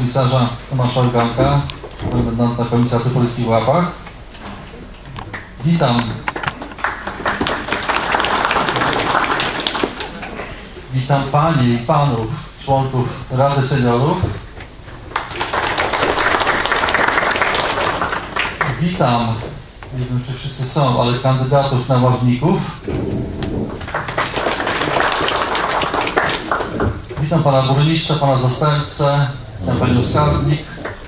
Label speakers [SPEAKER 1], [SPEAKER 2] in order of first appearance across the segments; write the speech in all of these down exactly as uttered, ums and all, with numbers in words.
[SPEAKER 1] komisarza Tomasza Organka, komendanta Komisariatu Policji w Łapach. Witam. Witam Panie i Panów, członków Rady Seniorów. Witam, nie wiem czy wszyscy są, ale kandydatów na ławników. Witam Pana Burmistrza, Pana Zastępcę, witam Panią Skarbnik,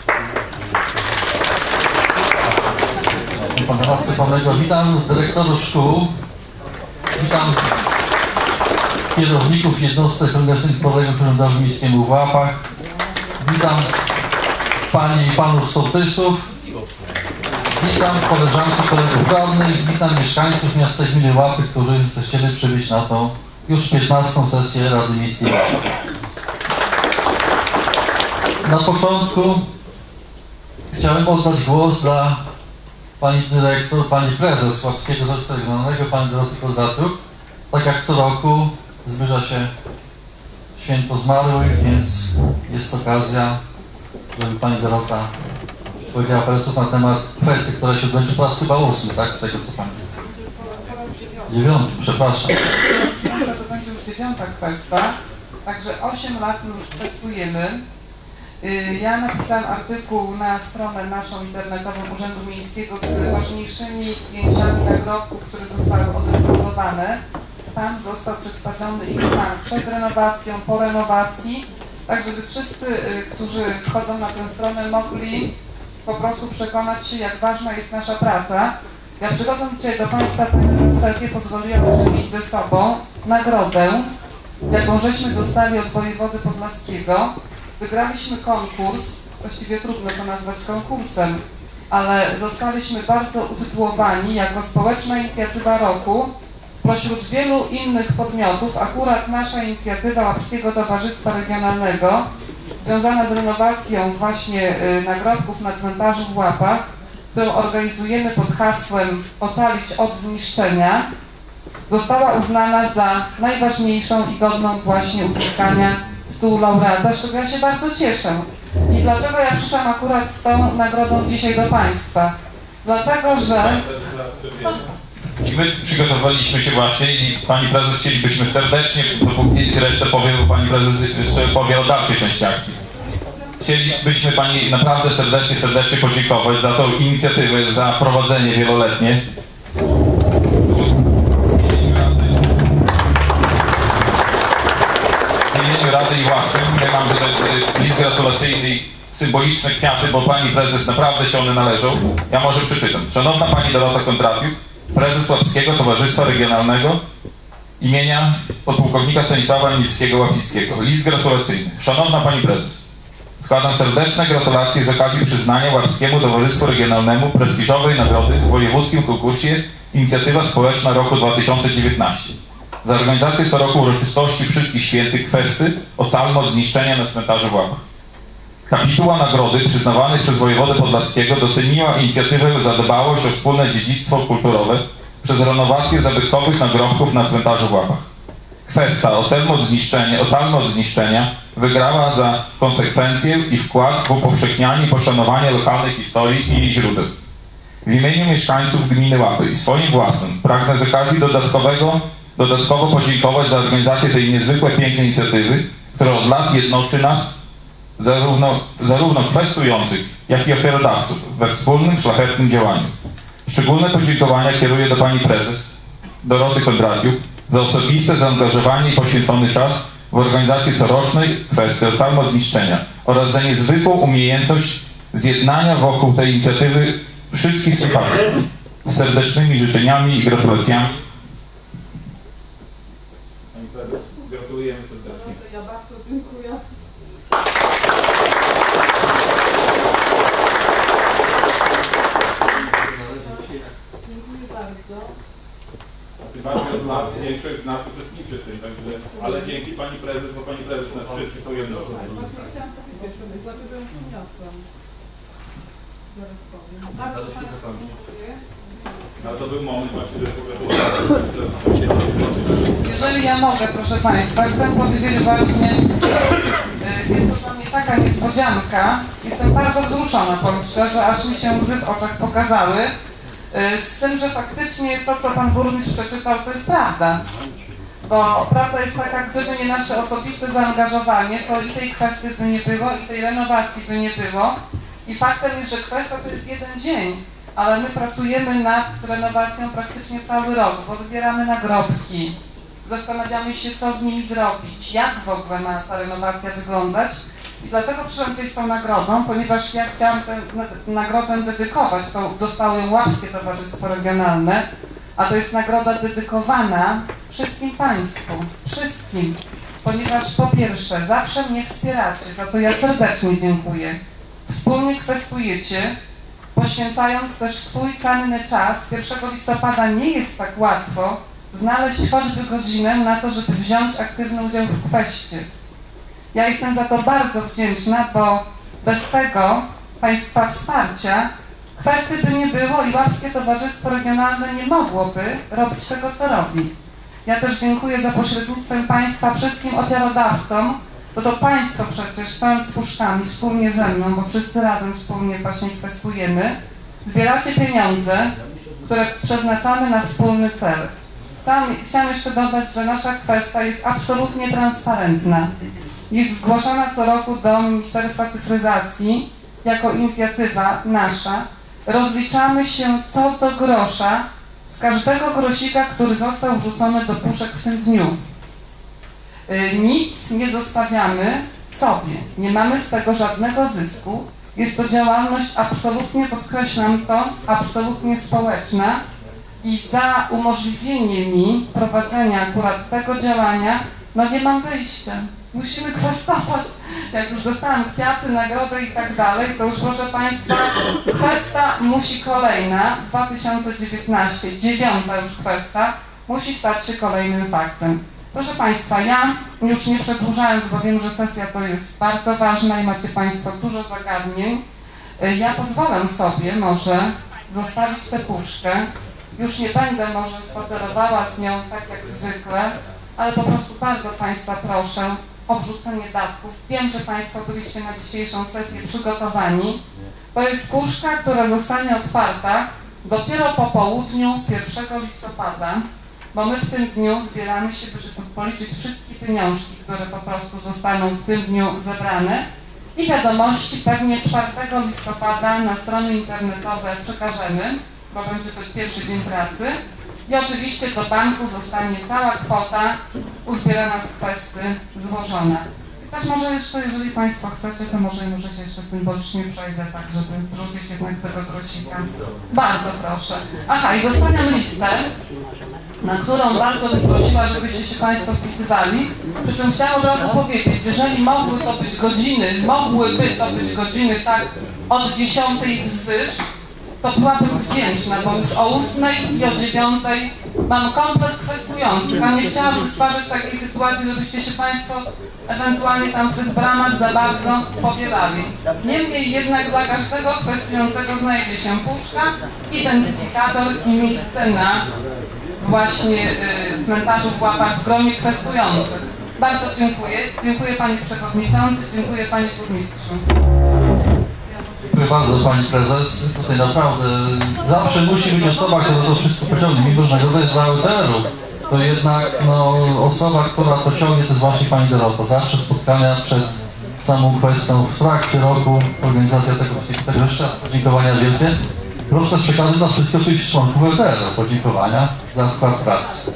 [SPEAKER 1] witam Pana Radcę Prawnego, witam dyrektorów szkół, witam kierowników jednostek organizacyjnych podległych Urzędowi Miejskiemu w Łapach, witam Panie i Panów sołtysów, witam koleżanki, kolegów radnych, witam mieszkańców miasta i gminy Łapy, którzy zechcieli przybyć na tą już piętnastą sesję Rady Miejskiej w Łapach. Na początku chciałem oddać głos dla Pani Dyrektor, Pani Prezes Łapskiego Zarządu Regionalnego, Pani Doroty Kondratiuk. Tak jak co roku zbliża się święto zmarłych, więc jest okazja, żeby Pani Dorota powiedziała parę słów na temat kwestii, które się odbędzie po raz chyba ósmy, tak? Z tego co Pani. Dziewiąty, przepraszam.
[SPEAKER 2] To będzie już dziewiąta kwestia, także osiem lat już testujemy. Ja napisałam artykuł na stronę naszą internetową Urzędu Miejskiego z ważniejszymi zdjęciami nagrobków, które zostały odrestaurowane. Tam został przedstawiony ich stan przed renowacją, po renowacji, tak żeby wszyscy, którzy wchodzą na tę stronę, mogli po prostu przekonać się, jak ważna jest nasza praca. Ja przychodząc dzisiaj do Państwa tę sesję pozwoliłam przynieść ze sobą nagrodę, jaką żeśmy dostali od wojewody podlaskiego. Wygraliśmy konkurs, właściwie trudno to nazwać konkursem, ale zostaliśmy bardzo utytułowani jako społeczna inicjatywa roku. Spośród wielu innych podmiotów akurat nasza inicjatywa Łapskiego Towarzystwa Regionalnego związana z renowacją właśnie nagrobków na cmentarzu w Łapach, którą organizujemy pod hasłem Ocalić od zniszczenia, została uznana za najważniejszą i godną właśnie uzyskania tytułu laureata, z czego ja się bardzo cieszę. I dlaczego ja przyszłam akurat z tą nagrodą dzisiaj do Państwa? Dlatego, że...
[SPEAKER 3] I my przygotowaliśmy się właśnie i Pani Prezes chcielibyśmy serdecznie, dopóki resztę powie, bo Pani Prezes jeszcze powie o dalszej części akcji. Chcielibyśmy Pani naprawdę serdecznie, serdecznie podziękować za tą inicjatywę, za prowadzenie wieloletnie. W imieniu Rady i własnym my mamy tutaj list gratulacyjny i symboliczne kwiaty, bo Pani Prezes naprawdę się one należą. Ja może przeczytam. Szanowna Pani Dorota Kondratiuk, Prezes Łapskiego Towarzystwa Regionalnego imienia podpułkownika Stanisława Niemieckiego-Łapińskiego. List gratulacyjny. Szanowna Pani Prezes, składam serdeczne gratulacje z okazji przyznania Łapskiemu Towarzystwu Regionalnemu prestiżowej nagrody w wojewódzkim konkursie Inicjatywa Społeczna roku dwa tysiące dziewiętnastego. Za organizację co roku uroczystości Wszystkich Świętych kwesty ocalmy od zniszczenia na cmentarzu w Łapach. Kapituła nagrody przyznawanej przez wojewodę podlaskiego doceniła inicjatywę za dbałość o wspólne dziedzictwo kulturowe przez renowację zabytkowych nagrobków na cmentarzu w Łapach. Kwestia ocalmy od zniszczenia, ocalmy od zniszczenia wygrała za konsekwencję i wkład w upowszechnianie i poszanowanie lokalnej historii i jej źródeł. W imieniu mieszkańców gminy Łapy i swoim własnym pragnę z okazji dodatkowego, dodatkowo podziękować za organizację tej niezwykle pięknej inicjatywy, która od lat jednoczy nas, zarówno, zarówno kwestionujących, jak i ofiarodawców we wspólnym, szlachetnym działaniu. Szczególne podziękowania kieruję do Pani Prezes Doroty Kondratiuk za osobiste zaangażowanie i poświęcony czas w organizacji corocznej kwestii ocalmy od zniszczenia oraz za niezwykłą umiejętność zjednania wokół tej inicjatywy wszystkich sympatyków. Z serdecznymi życzeniami i gratulacjami. Pani Prezes, gratulujemy serdecznie.
[SPEAKER 2] Ja bardzo dziękuję. Dziękuję bardzo.
[SPEAKER 3] Właśnie od lat większość z nas uczestniczy w tym, także, ale dzięki Pani Prezes, bo Pani Prezes nas wszystkich pojednoczyła.
[SPEAKER 2] Właśnie chciałam powiedzieć, dlatego ją przyniosłam. Zaraz powiem. Bardzo Państwu dziękuję.
[SPEAKER 3] No to był moment właśnie, że pogratulować.
[SPEAKER 2] Jeżeli ja mogę, proszę Państwa, chcę powiedzieć właśnie, jest to dla mnie tak taka niespodzianka. Jestem bardzo wzruszona, powiem szczerze, aż mi się łzy w oczach pokazały. Z tym, że faktycznie to, co pan burmistrz przeczytał, to jest prawda. Bo prawda jest taka, gdyby nie nasze osobiste zaangażowanie, to i tej kwestii by nie było, i tej renowacji by nie było. I faktem jest, że kwestia to jest jeden dzień, ale my pracujemy nad renowacją praktycznie cały rok, bo wybieramy nagrobki, zastanawiamy się, co z nimi zrobić, jak w ogóle ma ta renowacja wyglądać. I dlatego przyszłam dzisiaj z tą nagrodą, ponieważ ja chciałam tę nagrodę dedykować, to dostało ją Łapskie Towarzystwo Regionalne, a to jest nagroda dedykowana wszystkim Państwu, wszystkim, ponieważ po pierwsze zawsze mnie wspieracie, za co ja serdecznie dziękuję. Wspólnie kwestujecie, poświęcając też swój cenny czas. pierwszego listopada nie jest tak łatwo znaleźć choćby godzinę na to, żeby wziąć aktywny udział w kweście. Ja jestem za to bardzo wdzięczna, bo bez tego Państwa wsparcia kwestii by nie było i Łapskie Towarzystwo Regionalne nie mogłoby robić tego, co robi. Ja też dziękuję za pośrednictwem Państwa wszystkim ofiarodawcom, bo to Państwo przecież stojąc z puszkami wspólnie ze mną, bo wszyscy razem wspólnie właśnie kwestujemy, zbieracie pieniądze, które przeznaczamy na wspólny cel. Sam chciałam jeszcze dodać, że nasza kwestia jest absolutnie transparentna. Jest zgłaszana co roku do Ministerstwa Cyfryzacji jako inicjatywa nasza. Rozliczamy się co do grosza z każdego grosika, który został wrzucony do puszek w tym dniu. Nic nie zostawiamy sobie, nie mamy z tego żadnego zysku. Jest to działalność absolutnie, podkreślam to, absolutnie społeczna i za umożliwienie mi prowadzenia akurat tego działania, no nie mam wyjścia. Musimy kwestować. Jak już dostałam kwiaty, nagrodę i tak dalej, to już proszę Państwa, kwesta musi kolejna, dwa tysiące dziewiętnaście, dziewiąta już kwesta, musi stać się kolejnym faktem. Proszę Państwa, ja już nie przedłużając, bo wiem, że sesja to jest bardzo ważna i macie Państwo dużo zagadnień, ja pozwolę sobie może zostawić tę puszkę. Już nie będę może spacerowała z nią tak jak zwykle, ale po prostu bardzo Państwa proszę o wrzucenie datków. Wiem, że Państwo byliście na dzisiejszą sesję przygotowani. To jest puszka, która zostanie otwarta dopiero po południu pierwszego listopada, bo my w tym dniu zbieramy się, żeby policzyć wszystkie pieniążki, które po prostu zostaną w tym dniu zebrane i wiadomości pewnie czwartego listopada na strony internetowe przekażemy, bo będzie to pierwszy dzień pracy. I oczywiście do banku zostanie cała kwota uzbierana z kwesty złożona. Chociaż może jeszcze, jeżeli Państwo chcecie, to może, może się jeszcze symbolicznie przejdę, tak żeby wrzucić jednak tego grosika. Bardzo proszę. Aha, i zostawiam listę, na którą bardzo bym prosiła, żebyście się Państwo wpisywali. Przy czym chciałam od razu powiedzieć, jeżeli mogły to być godziny, mogłyby to być godziny tak od dziesiątej wzwyż, to byłabym wdzięczna, bo już o ósmej i o dziewiątej mam komplet kwestujących, a nie chciałabym stwarzać takiej sytuacji, żebyście się Państwo ewentualnie tam w tych bramach za bardzo powielali. Niemniej jednak dla każdego kwestującego znajdzie się puszka, identyfikator i miejsce na właśnie y, cmentarzu w Łapach w gronie kwestujących. Bardzo dziękuję. Dziękuję Panie Przewodniczący, dziękuję Panie Burmistrzu.
[SPEAKER 1] Dziękuję bardzo Pani Prezes. Tutaj naprawdę zawsze musi być osoba, która to wszystko pociągnie. Mimo że nagroda jest dla L T R-u, to jednak no, osoba, która to ciągnie, to jest właśnie Pani Dorota. Zawsze spotkania przed samą kwestią, w trakcie roku, organizacja tego wszystkiego. Jeszcze podziękowania wielkie. Proszę też przekazać dla wszystkich oczywiście członków L T R-u podziękowania za wkład pracy.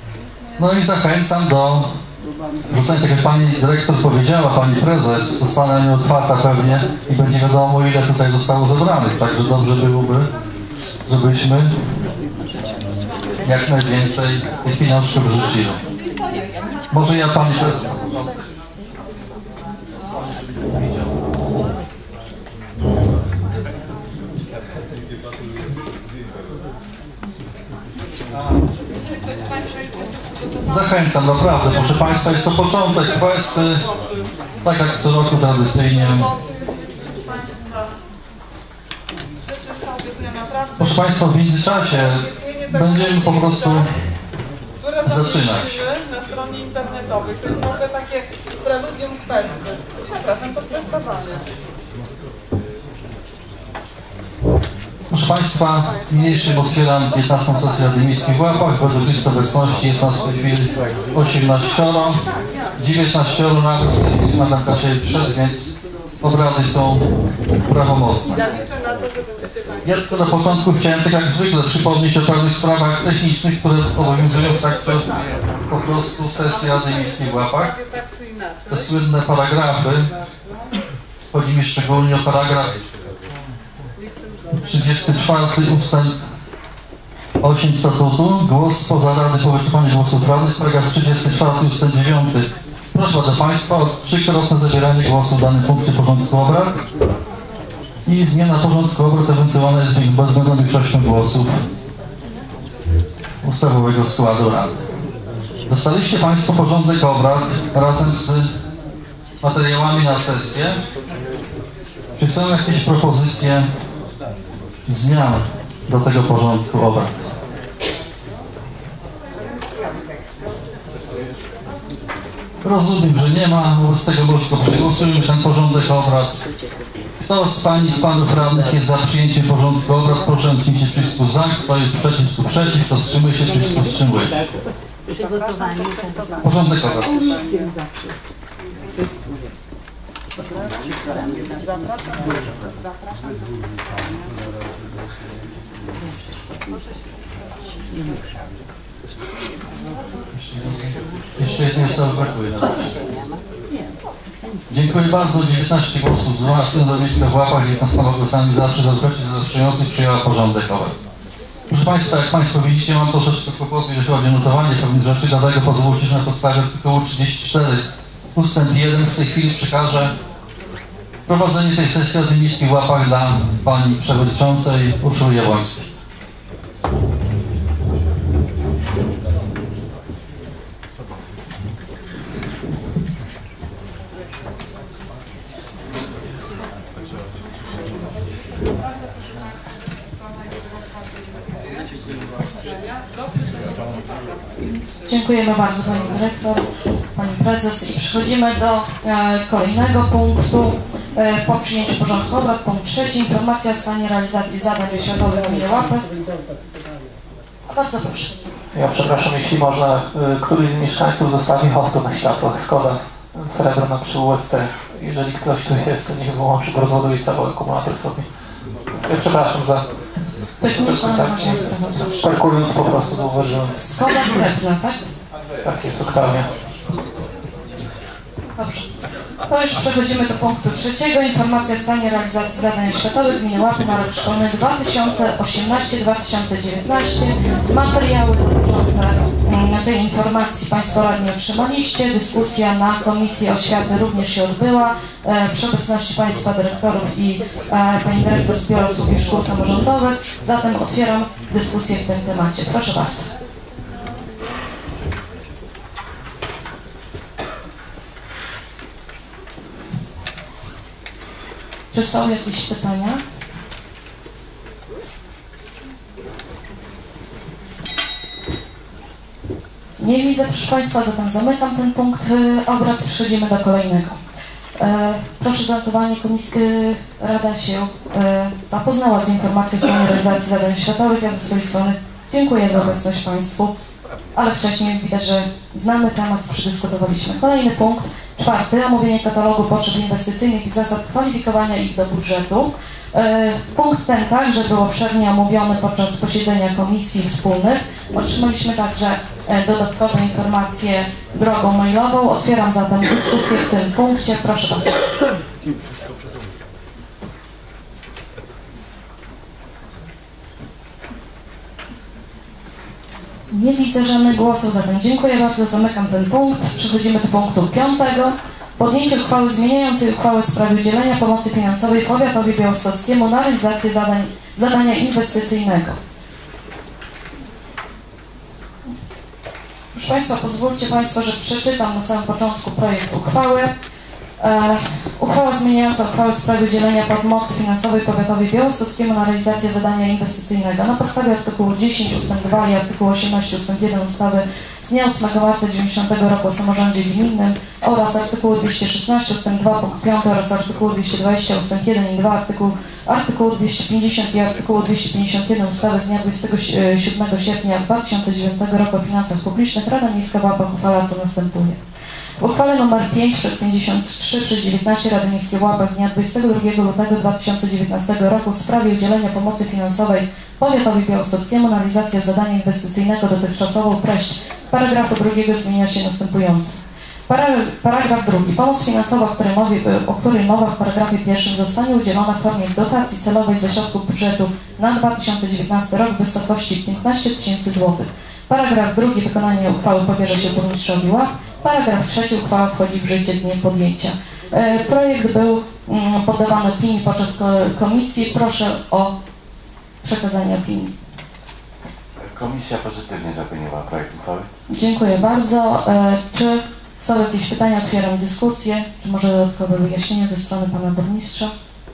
[SPEAKER 1] No i zachęcam do wrzucenia, tak jak Pani Dyrektor powiedziała, Pani Prezes, zostanie otwarta pewnie i będzie wiadomo, ile tutaj zostało zebranych, także dobrze byłoby, żebyśmy jak najwięcej tych pieniążków wrzucili. Może ja Pani Prezes na początek. Zachęcam, naprawdę, proszę Państwa, jest to początek kwestii, tak jak co roku tradycyjnie. Proszę Państwa, w międzyczasie będziemy po prostu zaczynać.
[SPEAKER 2] Na stronie internetowej, to jest może takie preludium kwestii. Zapraszam do sprostowania.
[SPEAKER 1] Proszę Państwa, niniejszym otwieram piętnastą sesję Rady Miejskiej w Łapach. Według listy obecności jest nas w tej chwili osiemnaścioro, dziewiętnaścioro nawet w tej chwili Madam Kasia przed, więc obrady są prawomocne. Ja tylko na początku chciałem tak jak zwykle przypomnieć o pewnych sprawach technicznych, które obowiązują w trakcie po prostu sesji Rady Miejskiej w Łapach. Te słynne paragrafy. Chodzi mi szczególnie o paragraf trzydziesty czwarty ustęp osiem statutu. Głos poza Rady po wyczerpaniu głosów radnych. Paragraf trzydziesty czwarty ustęp dziewiąty. Prośba do Państwa o trzykrotne zabieranie głosu w danym punkcie porządku obrad i zmiana porządku obrad ewentualna jest bezwzględną większością głosów ustawowego składu Rady. Dostaliście Państwo porządek obrad razem z materiałami na sesję. Czy są jakieś propozycje zmian do tego porządku obrad? Rozumiem, że nie ma, wobec tego może przegłosujmy ten porządek obrad. Kto z Pań i z Panów radnych jest za przyjęciem porządku obrad, proszę nacisnąć przycisku za. Kto jest przeciw, tu przeciw. Kto wstrzymuje się, przycisku wstrzymuje. Porządek obrad. Jeszcze jednej osoby brakuje. Dziękuję bardzo. dziewiętnaście głosów za, w tym miejsca w Łapach, dziewiętnastoma głosami za, przy zaprosić zastrzeżających przyjęła porządek obrad. Proszę Państwa, jak Państwo widzicie, mam troszeczkę kłopotów, jeżeli chodzi o notowanie pewnych rzeczy, dlatego pozwólcie, że na podstawie artykułu trzydzieści cztery ustęp jeden w tej chwili przekażę prowadzenie tej sesji Rady Miejskiej w Łapach dla Pani Przewodniczącej Urszuli Jabłońskiej.
[SPEAKER 4] Dziękujemy bardzo Pani Dyrektor, Pani Prezes i przechodzimy do e, kolejnego punktu e, po przyjęciu porządku obrad. Punkt trzeci. Informacja o stanie realizacji zadań oświatowych gminy Łapy. A bardzo proszę.
[SPEAKER 5] Ja przepraszam, jeśli można, y, któryś z mieszkańców zostawi hoftu na światłach, Skoda srebrna przy U S C. Jeżeli ktoś tu jest, to niech wyłączy, bo rozładuje cały akumulator sobie. Ja przepraszam za...
[SPEAKER 4] Techniczna ważna sprawa, proszę.
[SPEAKER 5] Parkując po prostu zauważyłem.
[SPEAKER 4] Skoda srebrna, tak?
[SPEAKER 5] Tak jest, Oktawia.
[SPEAKER 4] Dobrze. To już przechodzimy do punktu trzeciego. Informacja o stanie realizacji zadań oświatowych gminy Łapy na rok szkolny dwa tysiące osiemnasty dwa tysiące dziewiętnasty. Materiały dotyczące tej informacji Państwo radni otrzymaliście. Dyskusja na Komisji Oświaty również się odbyła. Przy obecności Państwa dyrektorów i Pani Dyrektor z Biura Usług i Szkół Samorządowych. Zatem otwieram dyskusję w tym temacie. Proszę bardzo. Czy są jakieś pytania? Nie widzę, proszę Państwa, zatem zamykam ten punkt obrad. Przechodzimy do kolejnego. E, proszę za notowanie, komisji, e, Rada się e, zapoznała z informacją o stanie realizacji zadań oświatowych. Ja ze swojej strony dziękuję za obecność Państwu, ale wcześniej widać, że znamy temat, przedyskutowaliśmy. Kolejny punkt. Czwarty. Omówienie katalogu potrzeb inwestycyjnych i zasad kwalifikowania ich do budżetu. Punkt ten także był obszernie omówiony podczas posiedzenia komisji wspólnych. Otrzymaliśmy także dodatkowe informacje drogą mailową. Otwieram zatem dyskusję w tym punkcie. Proszę bardzo. Nie widzę żadnych głosów, zatem dziękuję bardzo. Zamykam ten punkt. Przechodzimy do punktu piątego. Podjęcie uchwały zmieniającej uchwałę w sprawie udzielenia pomocy finansowej powiatowi białostockiemu na realizację zadań, zadania inwestycyjnego. Proszę Państwa, pozwólcie Państwo, że przeczytam na samym początku projekt uchwały. E, uchwała zmieniająca uchwałę w sprawie udzielenia pomocy finansowej powiatowi białostockiemu na realizację zadania inwestycyjnego na podstawie artykułu dziesięć ustęp dwa i artykułu osiemnaście ustęp jeden ustawy z dnia ósmego marca dziewięćdziesiątego roku o samorządzie gminnym oraz artykułu dwieście szesnaście ust. dwa punkt piąty oraz artykułu dwieście dwadzieścia ust. jeden i dwa, artykułu, artykułu dwieście pięćdziesiąt i artykułu dwieście pięćdziesiąt jeden ustawy z dnia dwudziestego siódmego sierpnia dwa tysiące dziewiątego roku o finansach publicznych Rada Miejska w Łapach uchwala, co następuje. W uchwale nr pięć przez pięćdziesiąt trzy przez dziewiętnaście Rady Miejskiej w Łapach z dnia dwudziestego drugiego lutego dwa tysiące dziewiętnastego roku w sprawie udzielenia pomocy finansowej powiatowi białostockiemu na realizację zadania inwestycyjnego dotychczasową treść paragrafu drugiego zmienia się następująco. Paragraf drugi. Pomoc finansowa, o której, mowie, o której mowa w paragrafie pierwszym, zostanie udzielona w formie dotacji celowej ze środków budżetu na dwa tysiące dziewiętnasty rok w wysokości piętnaście tysięcy złotych. Paragraf drugi. Wykonanie uchwały powierza się burmistrzowi Łap. Paragraf trzeci. Uchwała wchodzi w życie z dniem podjęcia. E, projekt był mm, poddawany opinii podczas komisji. Proszę o przekazanie opinii.
[SPEAKER 6] Komisja pozytywnie zaopiniowała projekt uchwały.
[SPEAKER 4] Dziękuję bardzo. E, czy są jakieś pytania? Otwieram dyskusję. Czy może dodatkowe wyjaśnienie ze strony pana burmistrza?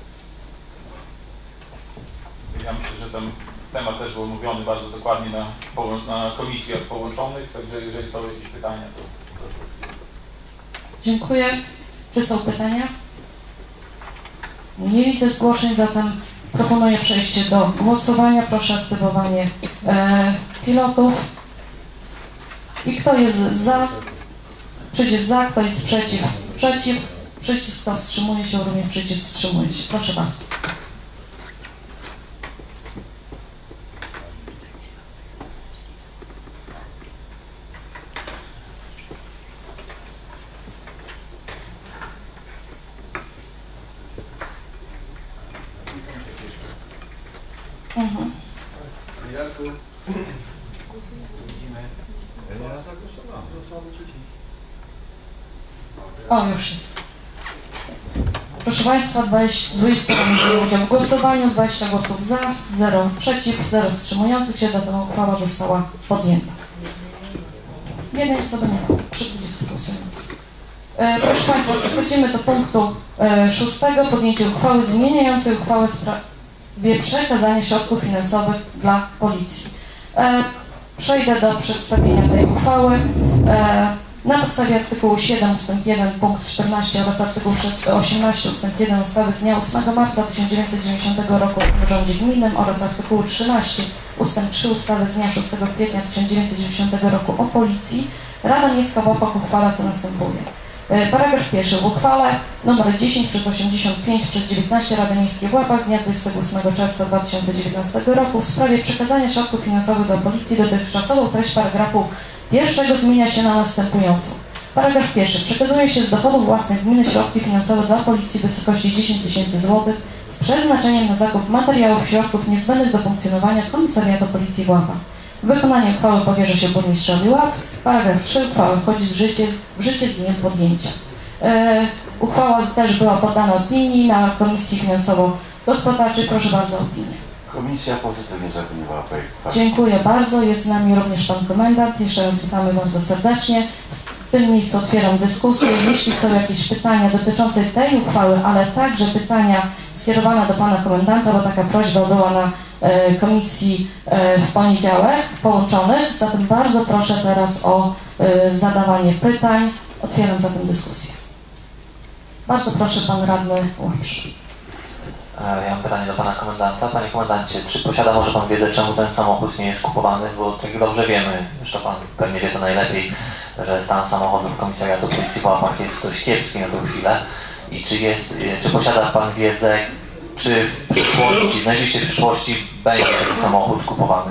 [SPEAKER 3] Ja myślę, że ten temat też był omówiony bardzo dokładnie na, na komisjach połączonych, także jeżeli są jakieś pytania, to proszę.
[SPEAKER 4] Dziękuję. Czy są pytania? Nie widzę zgłoszeń, zatem proponuję przejście do głosowania. Proszę o aktywowanie e, pilotów. I kto jest za? Przycisk za, kto jest przeciw? Przeciw. Przycisk, kto wstrzymuje się, również przycisk wstrzymuje się. Proszę bardzo. Mhm. O, już jest. Proszę Państwa, dwadzieścia, dwadzieścia wzięło udział w głosowaniu, dwadzieścia głosów za, zero przeciw, zero wstrzymujących się, zatem uchwała została podjęta. Jednej osoby nie ma, przy dwudziestu głosujących. E, proszę Państwa, przechodzimy do punktu e, szóstego. Podjęcie uchwały zmieniającej uchwałę w sprawie przekazania środków finansowych dla policji. E, przejdę do przedstawienia tej uchwały. E, Na podstawie artykułu siedem ust. jeden punkt czternaście oraz artykułu osiemnaście ust. jeden ustawy z dnia ósmego marca tysiąc dziewięćset dziewięćdziesiątego roku o samorządzie gminnym oraz artykułu trzynaście ust. trzy ustawy z dnia szóstego kwietnia tysiąc dziewięćset dziewięćdziesiątego roku o policji Rada Miejska w Łapach uchwala, co następuje. Paragraf pierwszy. W uchwale nr dziesięć przez osiemdziesiąt pięć przez dziewiętnaście Rady Miejskiej w Łapach z dnia dwudziestego ósmego czerwca dwa tysiące dziewiętnastego roku w sprawie przekazania środków finansowych dla policji dotychczasową treść paragrafu pierwszego zmienia się na następującą. Paragraf pierwszy. Przekazuje się z dochodów własnych gminy środki finansowe dla policji w wysokości dziesięć tysięcy złotych z przeznaczeniem na zakup materiałów i środków niezbędnych do funkcjonowania Komisariatu Policji w Łapach. Wykonanie uchwały powierza się burmistrzowi Łap. Paragraf trzy. Uchwała wchodzi w życie, w życie z dniem podjęcia. E, uchwała też była poddana opinii na Komisji Finansowo-Gospodarczej. Proszę bardzo o opinię.
[SPEAKER 6] Komisja pozytywnie zaopiniowała projekt uchwały.
[SPEAKER 4] Dziękuję bardzo. Jest z nami również pan komendant. Jeszcze raz witamy bardzo serdecznie. W tym miejscu otwieram dyskusję. Jeśli są jakieś pytania dotyczące tej uchwały, ale także pytania skierowane do pana komendanta, bo taka prośba była na e, komisji e, w poniedziałek połączonych, zatem bardzo proszę teraz o e, zadawanie pytań. Otwieram zatem dyskusję. Bardzo proszę, pan radny Łapsz.
[SPEAKER 7] Ja mam pytanie do pana komendanta. Panie komendancie, czy posiada może pan wiedzę, czemu ten samochód nie jest kupowany? Bo tak dobrze wiemy, zresztą pan pewnie wie to najlepiej, że stan samochodów Komisariatu Policji w Łapach jest dość kiepski na tę chwilę. I czy jest, czy posiada pan wiedzę, czy w przyszłości, w najbliższej przyszłości będzie taki samochód kupowany?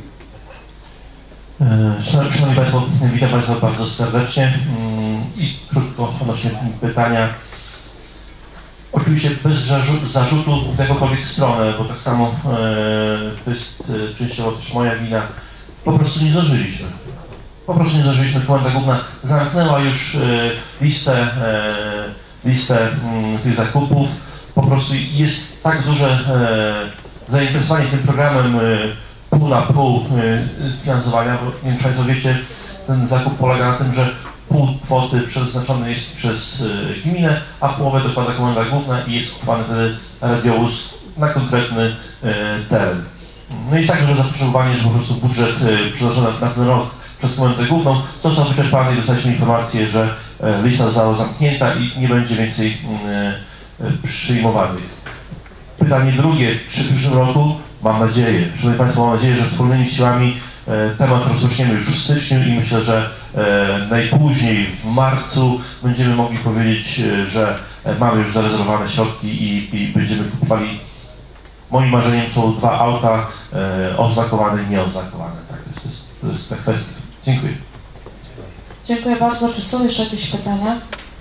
[SPEAKER 8] Szanowni Państwo, witam Państwa bardzo serdecznie i krótko odnośnie pytania. Oczywiście bez zarzutu w jakąkolwiek stronę, bo tak samo e, to jest e, częściowo też moja wina. Po prostu nie zdążyliśmy. Po prostu nie zdążyliśmy. Komenda Główna zamknęła już e, listę, e, listę m, tych zakupów. Po prostu jest tak duże e, zainteresowanie tym programem e, pół na pół e, finansowania, bo nie wiem, czy Państwo wiecie, ten zakup polega na tym, że pół kwoty przeznaczony jest przez y, gminę, a połowę dokłada Komenda Główna i jest kupowany wtedy radiowóz na konkretny y, teren. No i tak duże zapotrzebowanie, że po prostu budżet y, przeznaczony na, na ten rok przez komendę główną, został wyczerpany i dostaliśmy informację, że lista została zamknięta i nie będzie więcej przyjmowanych. Pytanie drugie, czy w przyszłym roku? Mam nadzieję, szanowni Państwo, mam nadzieję, że wspólnymi siłami temat rozpoczniemy już w styczniu i myślę, że najpóźniej w marcu będziemy mogli powiedzieć, że mamy już zarezerwowane środki i, i będziemy kupowali. Moim marzeniem są dwa auta oznakowane i nieoznakowane. Tak, to jest, to jest ta kwestia. Dziękuję.
[SPEAKER 4] Dziękuję bardzo. Czy są jeszcze jakieś pytania?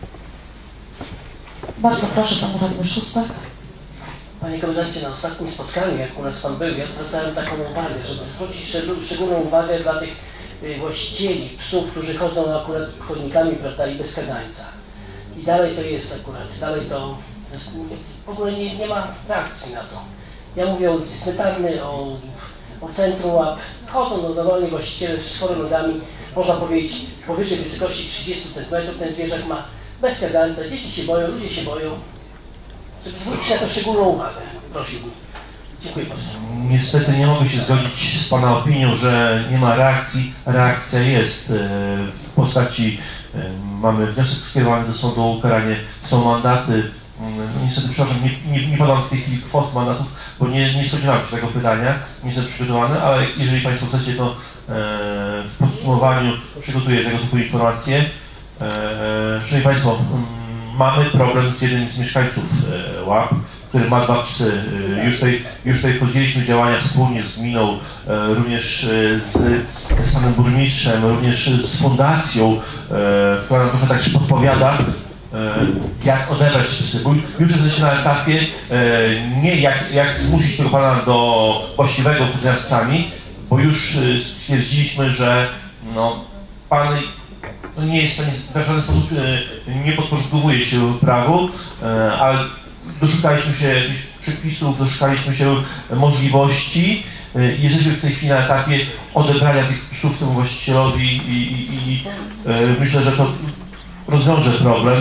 [SPEAKER 4] Bardzo proszę, pan radny Szóstak.
[SPEAKER 9] Panie komendancie, na ostatnim spotkaniu, jak u nas pan był, ja zwracałem taką uwagę, żeby zwrócić szczególną uwagę dla tych właścicieli psów, którzy chodzą akurat chodnikami, prawda, i bez kagańca. I dalej to jest akurat, dalej to w ogóle nie, nie ma reakcji na to. Ja mówię o cmentarny, o, o centrum łap. Chodzą no, normalnie właściciele z czworoma nogami, można powiedzieć, powyżej wysokości trzydziestu centymetrów, ten zwierzak ma bez kagańca, dzieci się boją, ludzie się boją. Żeby zwrócić na to szczególną uwagę, prosiłbym. Dziękuję bardzo.
[SPEAKER 8] Niestety nie mogę się zgodzić z Pana opinią, że nie ma reakcji. Reakcja jest w postaci, mamy wniosek skierowany do sądu o ukaranie, są mandaty. Niestety, przepraszam, nie, nie, nie podam w tej chwili kwot mandatów, bo nie, nie spodziewałem się tego pytania, nie jestem przygotowany, ale jeżeli Państwo chcecie, to w podsumowaniu przygotuję tego typu informacje. Szanowni Państwo, mamy problem z jednym z mieszkańców łap, który ma dwa psy. Już tutaj, już tutaj podjęliśmy działania wspólnie z gminą, również z samym burmistrzem, również z fundacją, która nam trochę tak się podpowiada, jak odebrać psy. Bo już jesteśmy na etapie nie jak, jak zmusić tego pana do właściwego chodzenia z psami, bo już stwierdziliśmy, że no, pan to nie jest w żaden sposób, nie podporządkowuje się prawu, ale doszukaliśmy się jakichś przepisów, doszukaliśmy się możliwości. Jesteśmy w tej chwili na etapie odebrania tych psów temu właścicielowi i, i, i myślę, że to rozwiąże problem.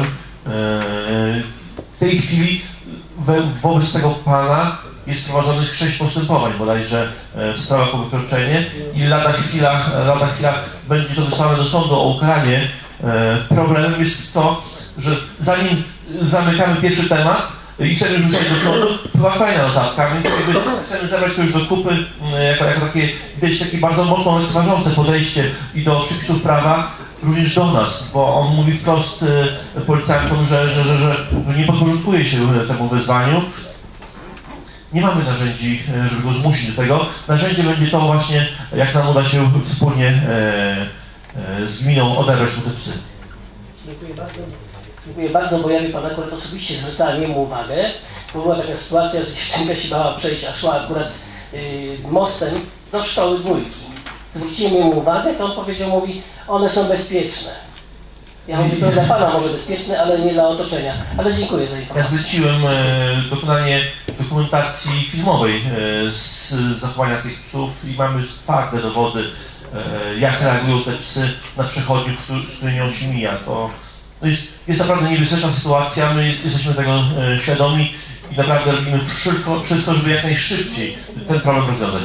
[SPEAKER 8] W tej chwili we, wobec tego pana jest prowadzonych sześć postępowań bodajże w sprawach o wykroczenie i lada chwila, lada chwila będzie to wysłane do sądu o ukaranie. Problemem jest to, że zanim zamykamy pierwszy temat i chcemy rzucać do sądu, wpływa kolejna notatka, więc jakby chcemy zabrać to już do kupy jako, jako takie, widać takie bardzo mocno lekceważące podejście i do przepisów prawa, również do nas, bo on mówi wprost policjantom, że, że, że, że nie podporządkuje się temu wezwaniu. Nie mamy narzędzi, żeby go zmusić do tego. Narzędzie będzie to właśnie, jak nam uda się wspólnie e, e, z gminą odebrać mu te psy.
[SPEAKER 9] Dziękuję bardzo. Dziękuję bardzo, bo ja wie pan akurat osobiście zwracałem jemu uwagę, bo była taka sytuacja, że dziewczynka się bała przejść, a szła akurat y, mostem do szkoły dwójki. Zwróciłem jemu uwagę, to on powiedział, mówi, one są bezpieczne. Ja mówię, to dla pana może bezpieczne, ale nie dla otoczenia. Ale dziękuję za informację.
[SPEAKER 8] Ja zleciłem e, dokonanie dokumentacji filmowej e, z zachowania tych psów i mamy twarde dowody, e, jak reagują te psy na przechodniów, z którymi on się mija. To, to jest, jest naprawdę niebezpieczna sytuacja, my jesteśmy tego e, świadomi i naprawdę robimy wszystko, wszystko, żeby jak najszybciej ten problem rozwiązać.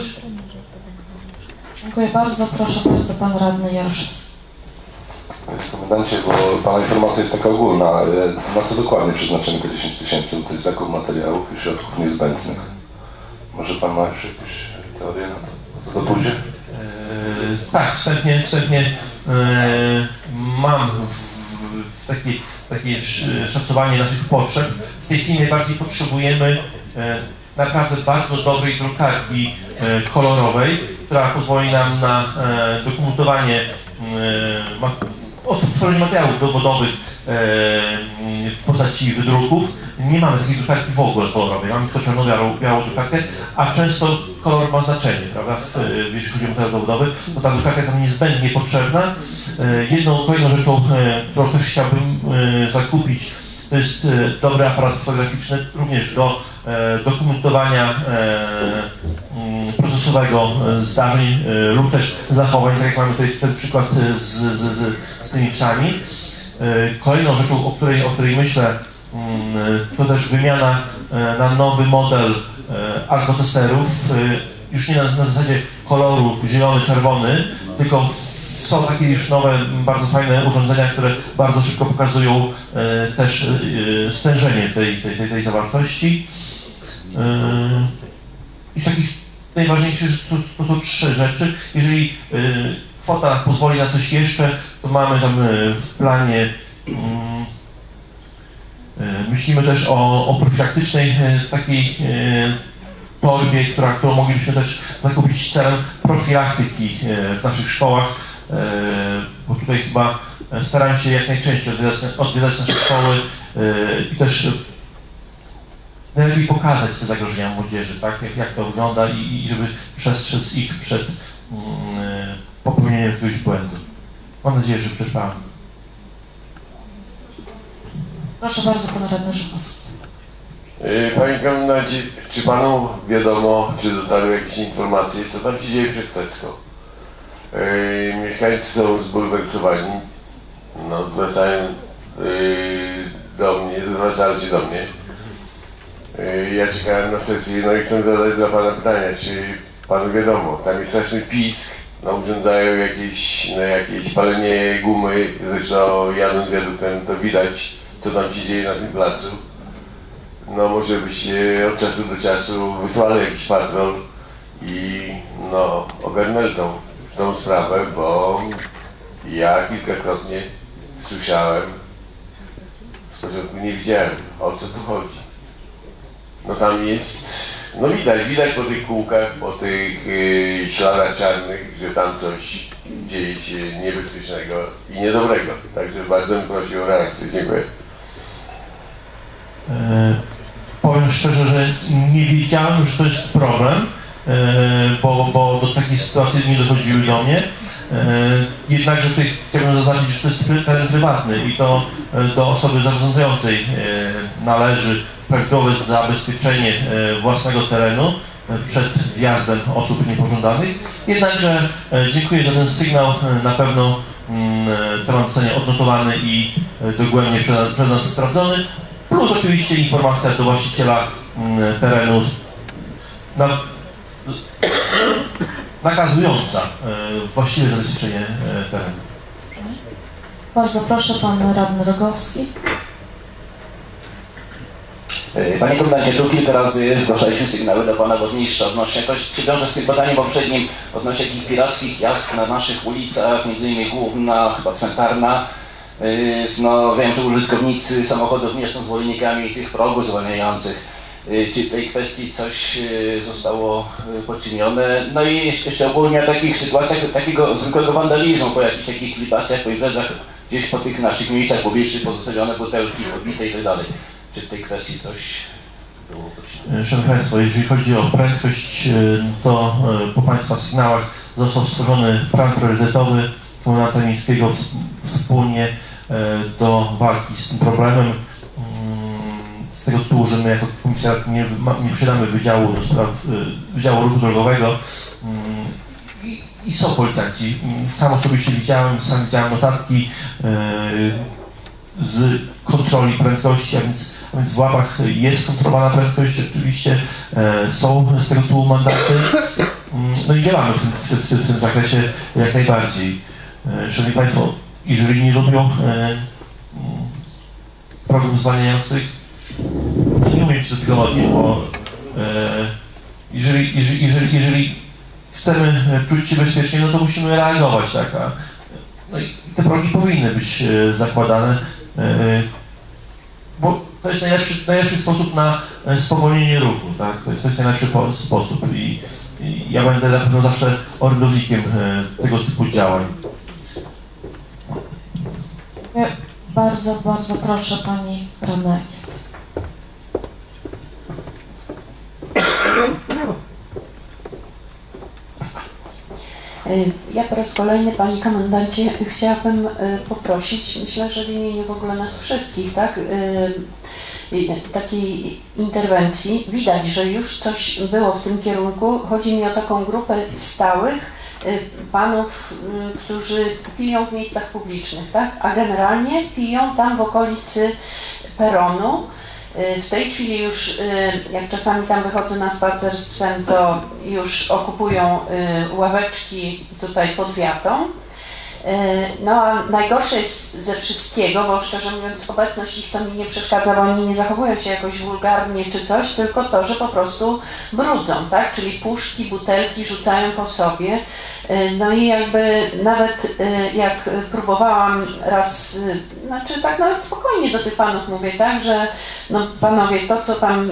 [SPEAKER 4] Dziękuję bardzo. Proszę bardzo, pan radny Jaroszewski.
[SPEAKER 10] Panie komendancie, bo pana informacja jest taka ogólna. Na co dokładnie przeznaczymy te dziesięć tysięcy? To jest zakup materiałów i środków niezbędnych. Może pan ma jeszcze jakieś teorie na to, co to pójdzie?
[SPEAKER 8] Eee, tak, wstępnie, wstępnie eee, mam w, w takie, takie szacowanie naszych potrzeb. W tej chwili najbardziej potrzebujemy e, naprawdę bardzo dobrej drukarki e, kolorowej, która pozwoli nam na e, dokumentowanie e, ma, odtworzenie materiałów dowodowych e, w postaci wydruków. Nie mamy takiej drukarki w ogóle kolorowej, mamy tylko czarno-białą białą drukarkę, a często kolor ma znaczenie, prawda, w, w, jeśli chodzi o materiał dowodowy, to ta drukarka jest nam niezbędnie potrzebna. E, jedną kolejną rzeczą, e, którą też chciałbym e, zakupić, to jest e, dobry aparat fotograficzny, również do e, dokumentowania e, m, procesowego zdarzeń e, lub też zachowań, tak jak mamy tutaj ten przykład z, z, z, z tymi psami. E, kolejną rzeczą, o której, o której myślę, m, to też wymiana e, na nowy model e, alkotesterów, e, już nie na, na zasadzie koloru zielony-czerwony, tylko w są takie już nowe, bardzo fajne urządzenia, które bardzo szybko pokazują też stężenie tej, tej, tej, tej zawartości. I z takich najważniejszych to, to są trzy rzeczy. Jeżeli kwota pozwoli na coś jeszcze, to mamy tam w planie, myślimy też o, o profilaktycznej takiej torbie, która, którą moglibyśmy też zakupić celem profilaktyki w naszych szkołach, bo tutaj chyba staramy się jak najczęściej odwiedzać, odwiedzać nasze szkoły i też najlepiej pokazać te zagrożenia młodzieży, tak? jak, jak to wygląda i, i żeby przestrzec ich przed mm, popełnieniem jakiegoś błędu. Mam nadzieję, że przetrwałem.
[SPEAKER 4] Proszę bardzo, pan radny Żukowski.
[SPEAKER 11] Panie komendancie, czy panu wiadomo, czy dotarły jakieś informacje, co tam się dzieje przed Tesco? Yy, mieszkańcy są zbulwersowani, no, zwracają yy, do mnie, zwracają się do mnie. Yy, ja czekałem na sesję, no i chcę zadać dla pana pytania, czy panu wiadomo, tam jest straszny pisk, no, urządzają jakieś, no, jakieś palenie gumy, zresztą jadąc wiaduktem to widać, co tam się dzieje na tym placu. No może byście od czasu do czasu wysłali jakiś patrol i no ogarnęli tą, tą sprawę, bo ja kilkakrotnie słyszałem, z początku nie wiedziałem, o co tu chodzi. No tam jest, no widać, widać po tych kółkach, po tych yy, śladach czarnych, że tam coś dzieje się niebezpiecznego i niedobrego. Także bardzo bym prosił o reakcję. Dziękuję.
[SPEAKER 8] E, powiem szczerze, że nie wiedziałem, że to jest problem, e, bo, bo do takiej sytuacji nie dochodziły do mnie. E, jednakże tutaj chciałbym zaznaczyć, że to jest teren prywatny i to e, do osoby zarządzającej e, należy prawidłowe zabezpieczenie e, własnego terenu e, przed wjazdem osób niepożądanych. Jednakże e, dziękuję za ten sygnał, e, na pewno e, temat zostanie odnotowany i e, dogłębnie przez, przez nas sprawdzony. Plus oczywiście informacja do właściciela m, terenu na, nakazująca e, właściwe zabezpieczenie e, terenu.
[SPEAKER 4] Bardzo proszę, pan radny Rogowski.
[SPEAKER 12] Panie komendancie, tu kilka razy zgłaszaliśmy sygnały do pana burmistrza odnośnie, jakoś się wiąże z tym badaniem poprzednim odnośnie takich pirackich jazd na naszych ulicach, między innymi główna, chyba cmentarna. No, wiem, że użytkownicy samochodów nie są zwolennikami tych progów zwalniających. Czy w tej kwestii coś zostało poczynione? No i jeszcze ogólnie o takich sytuacjach takiego zwykłego wandalizmu, po jakichś takich libacjach, po imprezach, gdzieś po tych naszych miejscach publicznych pozostawione butelki, podbite i tak dalej. Czy w tej kwestii coś było poczynione?
[SPEAKER 8] Szanowni Państwo, jeżeli chodzi o prędkość, to po Państwa sygnałach został stworzony plan priorytetowy komendanta miejskiego wspólnie do walki z tym problemem. Z tego tytułu, że my jako komisja nie, nie posiadamy Wydziału do Spraw Wydziału Ruchu Drogowego i, i są policjanci. Sam osobiście widziałem, sam widziałem notatki z kontroli prędkości, a więc, a więc w łapach jest kontrolowana prędkość, oczywiście są z tego tytułu mandaty. No i działamy w tym, w, w, w tym zakresie jak najbardziej. Szanowni Państwo, jeżeli nie lubią e, progów zwalniających, to nie umiem się do tego odnieść, bo e, jeżeli, jeżeli, jeżeli, jeżeli chcemy czuć się bezpiecznie, no to musimy reagować, tak? A, no i te progi powinny być e, zakładane, e, bo to jest najlepszy, najlepszy sposób na spowolnienie ruchu, tak? To jest, to jest najlepszy sposób i, i ja będę na pewno zawsze orędownikiem e, tego typu działań.
[SPEAKER 4] Ja bardzo, bardzo proszę pani radny.
[SPEAKER 13] Ja po raz kolejny, panie komendancie, chciałabym poprosić, myślę, że w imieniu w ogóle nas wszystkich, tak, takiej interwencji. Widać, że już coś było w tym kierunku. Chodzi mi o taką grupę stałych panów, którzy piją w miejscach publicznych, tak? A generalnie piją tam w okolicy peronu. W tej chwili już, jak czasami tam wychodzę na spacer z psem, to już okupują ławeczki tutaj pod wiatą. No a najgorsze jest ze wszystkiego, bo szczerze mówiąc obecność ich to mi nie przeszkadza, bo oni nie zachowują się jakoś wulgarnie czy coś, tylko to, że po prostu brudzą, tak? Czyli puszki, butelki rzucają po sobie. No i jakby nawet jak próbowałam raz, znaczy tak nawet spokojnie do tych panów mówię, tak, że no panowie, to co tam,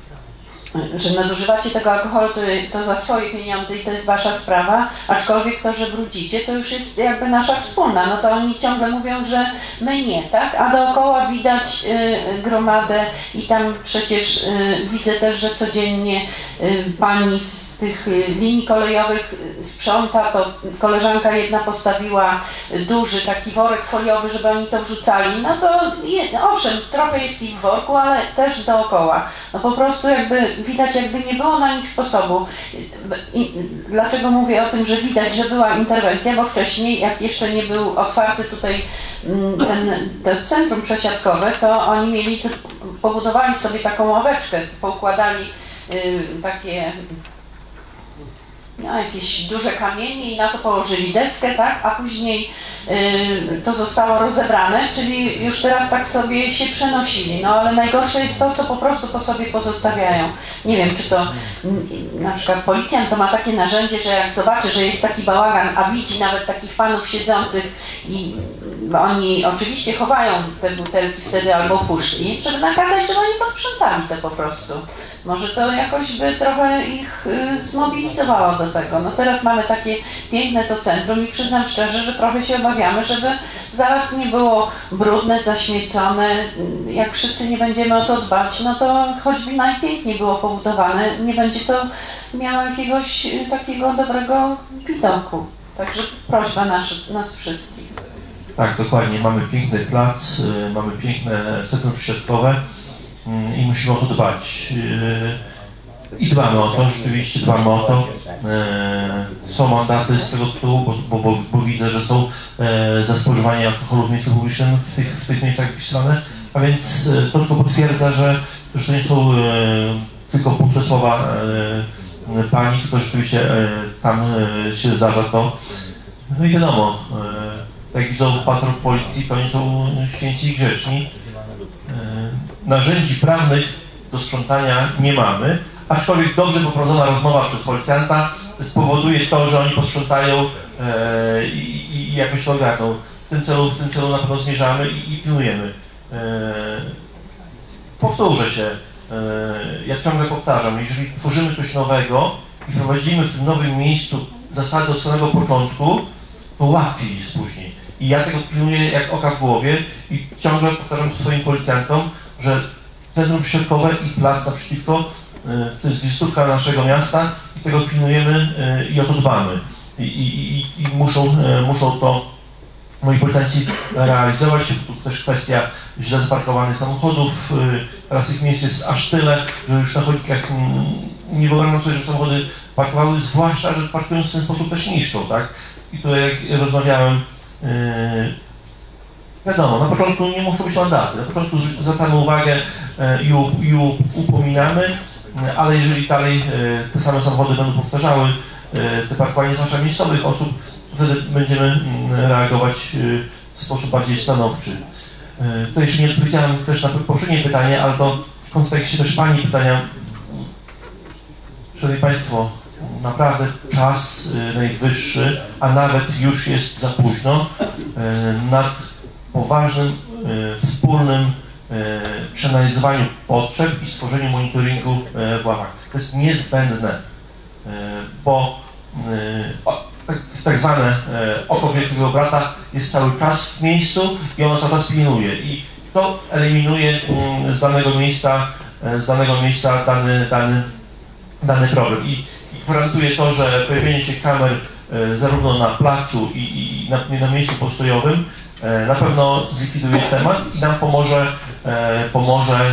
[SPEAKER 13] że nadużywacie tego alkoholu, to, to za swoje pieniądze i to jest wasza sprawa, aczkolwiek to, że brudzicie, to już jest jakby nasza wspólna. No to oni ciągle mówią, że my nie, tak? A dookoła widać y, gromadę i tam przecież y, widzę też, że codziennie y, pani z tych y, linii kolejowych sprząta, to koleżanka jedna postawiła duży taki worek foliowy, żeby oni to wrzucali. No to je, owszem, trochę jest ich w worku, ale też dookoła. No po prostu jakby widać, jakby nie było na nich sposobu. I dlaczego mówię o tym, że widać, że była interwencja, bo wcześniej, jak jeszcze nie był otwarty tutaj ten, to centrum przesiadkowe, to oni mieli, pobudowali sobie taką ławeczkę, poukładali y, takie no, jakieś duże kamienie i na to położyli deskę, tak, a później y, to zostało rozebrane, czyli już teraz tak sobie się przenosili, no ale najgorsze jest to, co po prostu po sobie pozostawiają. Nie wiem, czy to na przykład policjant to ma takie narzędzie, że jak zobaczy, że jest taki bałagan, a widzi nawet takich panów siedzących i oni oczywiście chowają te butelki wtedy albo puszki, żeby nakazać, żeby oni posprzątali to po prostu. Może to jakoś by trochę ich y, zmobilizowało do tego. No teraz mamy takie piękne to centrum i przyznam szczerze, że trochę się obawiamy, żeby zaraz nie było brudne, zaśmiecone. Jak wszyscy nie będziemy o to dbać, no to choćby najpiękniej było pobudowane, nie będzie to miało jakiegoś y, takiego dobrego widoku. Także prośba nas, nas wszystkich.
[SPEAKER 8] Tak, dokładnie. Mamy piękny plac, y, mamy piękne centrum przesiadkowe i musimy o to dbać. I dbamy o to, rzeczywiście dbamy o to. Są mandaty z tego tytułu, bo, bo, bo widzę, że są za spożywanie alkoholu w miejscu publicznym w tych, w tych miejscach wpisane, a więc to tylko potwierdza, że, że to nie są tylko puste słowa pani, tylko rzeczywiście tam się zdarza to. No i wiadomo, jak widzą patrol policji, to oni są święci i grzeczni. Narzędzi prawnych do sprzątania nie mamy, aczkolwiek dobrze poprowadzona rozmowa przez policjanta spowoduje to, że oni posprzątają e, i, i jakoś to ogarną. W tym celu, w tym celu na pewno zmierzamy i, i pilnujemy. E, powtórzę się, e, jak ciągle powtarzam, jeżeli tworzymy coś nowego i wprowadzimy w tym nowym miejscu zasady od samego początku, to łatwiej jest później. I ja tego pilnuję jak oka w głowie i ciągle powtarzam swoim policjantom, że centrum przesiadkowe i plac naprzeciwko to jest wizytówka naszego miasta i tego pilnujemy i o to dbamy. I, i, i, i muszą, muszą to moi policjanci realizować. Tu też kwestia źle zaparkowanych samochodów. Teraz tych miejsc jest aż tyle, że już na chodnikach nie wyobrażam sobie, że samochody parkowały, zwłaszcza, że parkując w ten sposób też niszczą, tak? I tutaj jak rozmawiałem, wiadomo, na początku nie muszą być mandaty, na początku zwracamy uwagę i, u, i u, upominamy, ale jeżeli dalej te same samochody będą powtarzały te parkowanie zwłaszcza miejscowych osób, wtedy będziemy reagować w sposób bardziej stanowczy. To jeszcze nie odpowiedziałem też na poprzednie pytanie, ale to w kontekście też Pani pytania. Szanowni Państwo, naprawdę czas najwyższy, a nawet już jest za późno, nad poważnym, wspólnym przeanalizowaniu potrzeb i stworzeniu monitoringu w ławach. To jest niezbędne, bo tak, tak zwane oko wielkiego brata jest cały czas w miejscu i ono cały czas pilnuje i to eliminuje z danego miejsca, z danego miejsca dany, dany, dany problem. I, i gwarantuje to, że pojawienie się kamer zarówno na placu i, i na, na miejscu postojowym na pewno zlikwiduje temat i nam pomoże, pomoże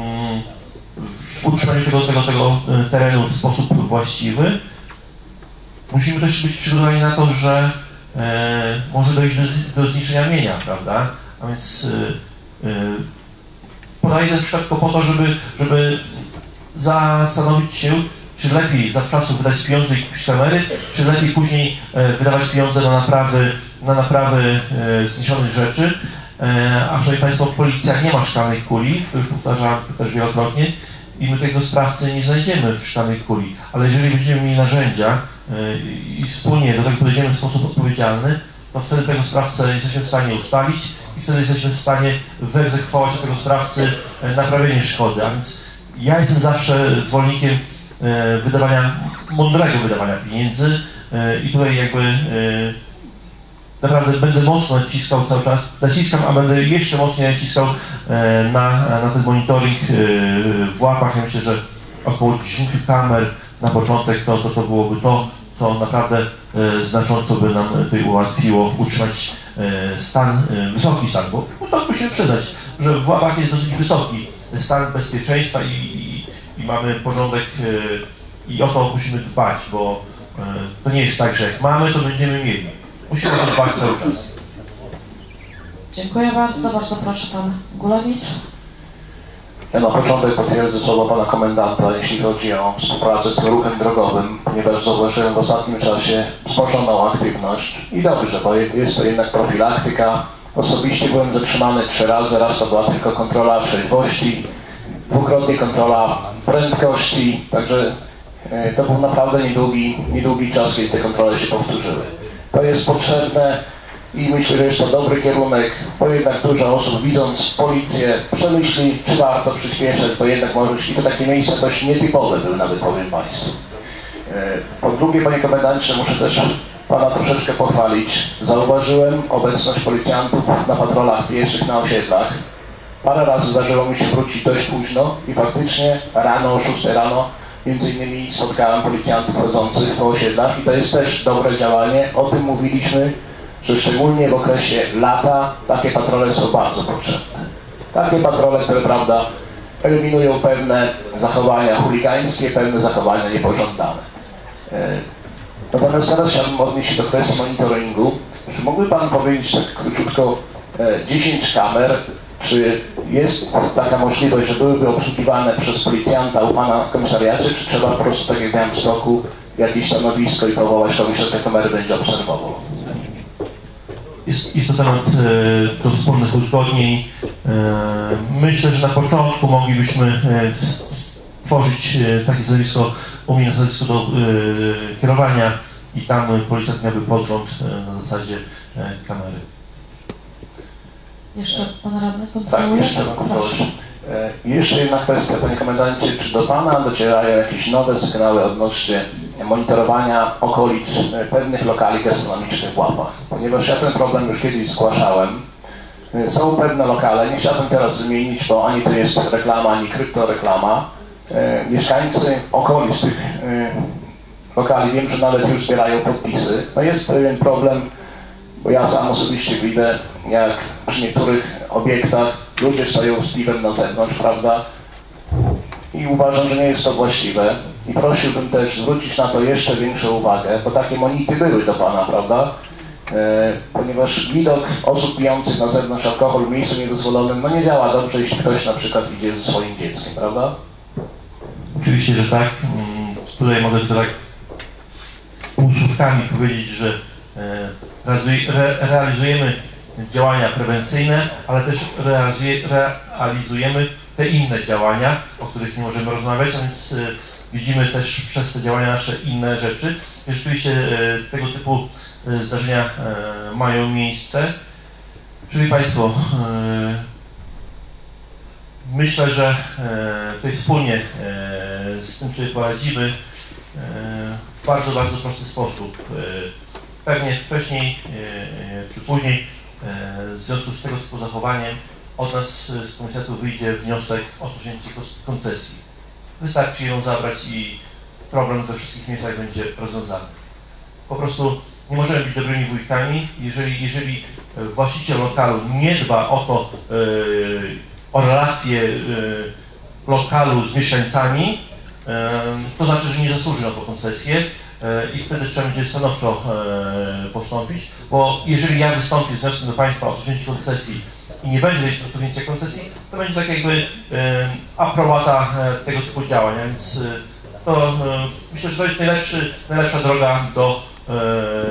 [SPEAKER 8] w utrzymaniu tego, tego, tego terenu w sposób właściwy. Musimy też być przygotowani na to, że e, może dojść do, do zniszczenia mienia, prawda? A więc e, e, podaję ten przykład tylko po to, żeby, żeby zastanowić się, czy lepiej zawczasu wydać pieniądze i kupić kamery, czy lepiej później e, wydawać pieniądze na naprawy na naprawy zniszczonych rzeczy, a szanowni państwo, policja nie ma szklanej kuli, to już powtarzam też wielokrotnie, i my tego sprawcy nie znajdziemy w szklanej kuli, ale jeżeli będziemy mieli narzędzia i wspólnie do tego podejdziemy w sposób odpowiedzialny, to wtedy tego sprawcę jesteśmy w stanie ustalić i wtedy jesteśmy w stanie wyegzekwować od tego sprawcy naprawienie szkody. A więc ja jestem zawsze zwolennikiem wydawania, mądrego wydawania pieniędzy i tutaj jakby naprawdę będę mocno naciskał cały czas, naciskam, a będę jeszcze mocniej naciskał na, na ten monitoring w łapach. Ja myślę, że około dziesięć kamer na początek to, to, to byłoby to, co naprawdę znacząco by nam tutaj ułatwiło utrzymać stan, wysoki stan, bo no to musimy przyznać, że w łapach jest dosyć wysoki stan bezpieczeństwa i, i, i mamy porządek i o to musimy dbać, bo to nie jest tak, że jak mamy, to będziemy mieli. Musimy o to dbać cały czas.
[SPEAKER 4] Dziękuję bardzo. Bardzo proszę pan Gulewicz.
[SPEAKER 12] Ja na początek potwierdzę słowa pana komendanta, jeśli chodzi o współpracę z tym ruchem drogowym, ponieważ zauważyłem w ostatnim czasie wzmożoną aktywność i dobrze, bo jest to jednak profilaktyka. Osobiście byłem zatrzymany trzy razy, raz to była tylko kontrola trzeźwości, dwukrotnie kontrola prędkości, także to był naprawdę niedługi, niedługi czas, kiedy te kontrole się powtórzyły. To jest potrzebne i myślę, że jest to dobry kierunek, bo jednak dużo osób, widząc policję, przemyśli, czy warto przyspieszać, bo jednak może i to takie miejsca dość nietypowe były, nawet powiem państwu. Po drugie, panie komendancie, muszę też pana troszeczkę pochwalić. Zauważyłem obecność policjantów na patrolach pieszych na osiedlach. Parę razy zdarzyło mi się wrócić dość późno i faktycznie rano o szóstej rano między innymi spotkałem policjantów chodzących po osiedlach i to jest też dobre działanie. O tym mówiliśmy, że szczególnie w okresie lata takie patrole są bardzo potrzebne. Takie patrole, które, prawda, eliminują pewne zachowania chuligańskie, pewne zachowania niepożądane. Natomiast teraz chciałbym odnieść się do kwestii monitoringu. Czy mógłby pan powiedzieć tak króciutko, dziesięć kamer, czy jest taka możliwość, że byłyby obsługiwane przez policjanta u pana komisariacie, czy trzeba po prostu, tak jak w Białymstoku, jakieś stanowisko i powołać kogoś, kto te kamery będzie obserwował?
[SPEAKER 8] Jest, jest to temat e, do wspólnych uzgodnień. E, myślę, że na początku moglibyśmy e, stworzyć e, takie stanowisko, u mnie na stanowisko do e, kierowania i tam policjant miałby podgląd e, na zasadzie e, kamery.
[SPEAKER 4] Jeszcze pan radny kontynuuje?
[SPEAKER 12] Tak, jeszcze mam proszę. E, jeszcze jedna kwestia, panie komendancie, czy do pana docierają jakieś nowe sygnały odnośnie monitorowania okolic e, pewnych lokali gastronomicznych w Łapach? Ponieważ ja ten problem już kiedyś zgłaszałem. E, są pewne lokale, nie chciałbym teraz wymienić, bo ani to jest reklama, ani kryptoreklama. E, mieszkańcy okolic tych e, lokali, wiem, że nawet już zbierają podpisy. No jest pewien problem, bo ja sam osobiście widzę, jak przy niektórych obiektach ludzie stoją z piwem na zewnątrz, prawda? I uważam, że nie jest to właściwe. I prosiłbym też zwrócić na to jeszcze większą uwagę, bo takie monity były do pana, prawda? E, ponieważ widok osób pijących na zewnątrz alkohol w miejscu niedozwolonym, no nie działa dobrze, jeśli ktoś na przykład idzie ze swoim dzieckiem, prawda?
[SPEAKER 8] Oczywiście, że tak. Tutaj mogę tylko tak półsłówkami powiedzieć, że e, realizujemy działania prewencyjne, ale też realizujemy te inne działania, o których nie możemy rozmawiać, a więc e, widzimy też przez te działania nasze inne rzeczy. I rzeczywiście e, tego typu e, zdarzenia e, mają miejsce. Szanowni Państwo, e, myślę, że e, tutaj wspólnie e, z tym sobie poradzimy e, w bardzo, bardzo prosty sposób. E, pewnie wcześniej e, czy później w związku z tego typu zachowaniem od nas z komisariatu wyjdzie wniosek o usunięcie koncesji. Wystarczy ją zabrać i problem we wszystkich miejscach będzie rozwiązany. Po prostu nie możemy być dobrymi wujkami, jeżeli, jeżeli właściciel lokalu nie dba o to, yy, o relacje yy, lokalu z mieszkańcami, yy, to znaczy, że nie zasłuży na tą koncesję. I wtedy trzeba będzie stanowczo e, postąpić, bo jeżeli ja wystąpię z wnioskiem do Państwa o usunięcie koncesji i nie będzie usunięcia koncesji, to będzie tak jakby e, aprobata e, tego typu działań, więc e, to e, myślę, że to jest najlepszy, najlepsza droga do, e,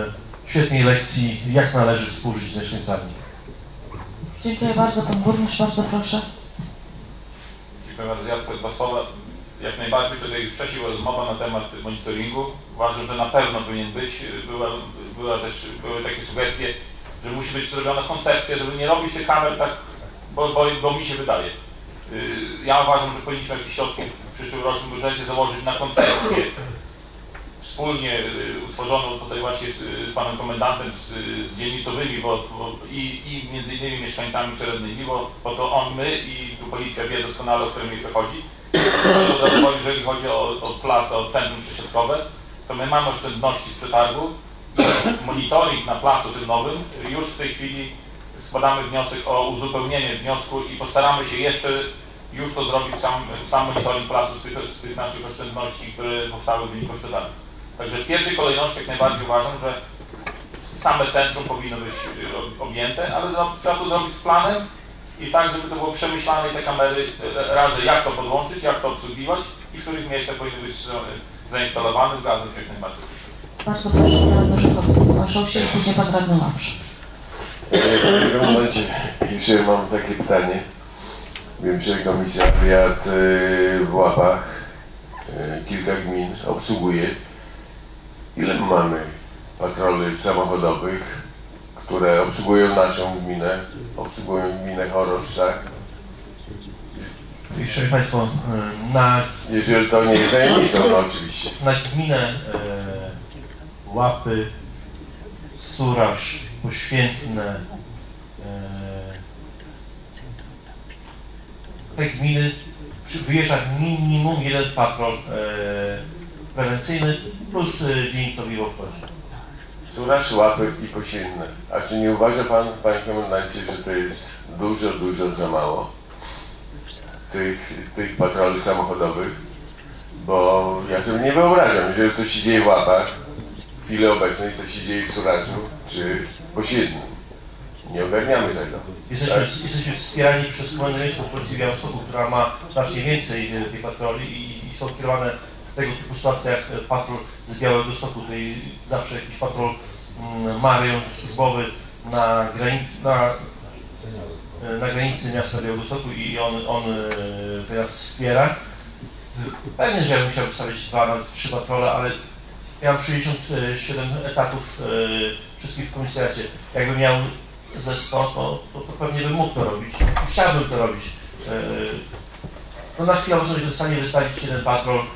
[SPEAKER 8] świetnej lekcji, jak należy współżyć z mieszkańcami.
[SPEAKER 4] Dziękuję bardzo. Pan burmistrz, bardzo proszę.
[SPEAKER 3] Dziękuję bardzo. Ja tylko dwa słowa. Jak najbardziej tutaj już wcześniej była rozmowa na temat monitoringu. Uważam, że na pewno powinien być. Była, była też, były takie sugestie, że musi być zrobiona koncepcja, żeby nie robić tych kamer tak, bo, bo, bo mi się wydaje. Ja uważam, że powinniśmy jakieś środki w przyszłorocznym budżecie założyć na koncepcję wspólnie utworzoną tutaj właśnie z, z panem komendantem, z, z dzielnicowymi, bo, bo i, i między innymi mieszkańcami przerodnymi, bo, bo to on, my i tu policja wie doskonale, o które miejsce chodzi. Jeżeli chodzi o, o plac, o centrum przesiadkowe, to my mamy oszczędności z przetargu. Monitoring na placu tym nowym, już w tej chwili składamy wniosek o uzupełnienie wniosku i postaramy się jeszcze już to zrobić sam, sam monitoring placu z tych, z tych naszych oszczędności, które powstały w wyniku przetargu. Także w pierwszej kolejności jak najbardziej uważam, że same centrum powinno być objęte, ale trzeba to zrobić z planem i tak, żeby to było przemyślane i te kamery razy jak to podłączyć, jak to obsługiwać i w których miejscach powinny być zainstalowane. Zgadzam się jak najbardziej.
[SPEAKER 4] Bardzo proszę, pan radny Żukowski, zgłaszał się i później pan radny Łapsz.
[SPEAKER 11] W tym momencie jeszcze mam takie pytanie. Wiem, że komisariat w Łapach kilka gmin obsługuje. Ile mamy patroli samochodowych, które obsługują naszą gminę, obsługują gminę Chorosz, tak?
[SPEAKER 8] Szanowni Państwo, na...
[SPEAKER 11] Jeżeli to nie jest tajemnicą, no oczywiście.
[SPEAKER 8] Na gminę e, Łapy, Suraż, Poświętne, e, te gminy wyjeżdża minimum jeden patrol e, prewencyjny plus e, dzielnicowi w obchodzie.
[SPEAKER 11] Suraż, Łapy i Poświętne. A czy nie uważa Pan, Panie Komendancie, że to jest dużo, dużo za mało tych, tych patroli samochodowych? Bo ja sobie nie wyobrażam, jeżeli coś się dzieje w Łapach, w chwili obecnej, co się dzieje w Surażu czy Poświętnym. Nie ogarniamy tego.
[SPEAKER 8] Jesteśmy, tak? jesteśmy wspierani przez Komendę Miejską Policji w Białymstoku, która ma znacznie więcej tych patroli i, i są kierowane w tego typu sytuacjach patrol z Białegostoku. Tutaj zawsze jakiś patrol mm, ma rejon służbowy na, grani na, na granicy miasta Białegostoku i on, on y, nas wspiera. Pewnie, że ja musiał wystawić dwa, nawet trzy patrole, ale ja mam sześćdziesiąt siedem etatów y, wszystkich w komisariacie. Jakbym miał ze sto, to, to, to pewnie bym mógł to robić. Chciałbym to robić. Y, no na chwilę obecną jestem w stanie wystawić jeden patrol y,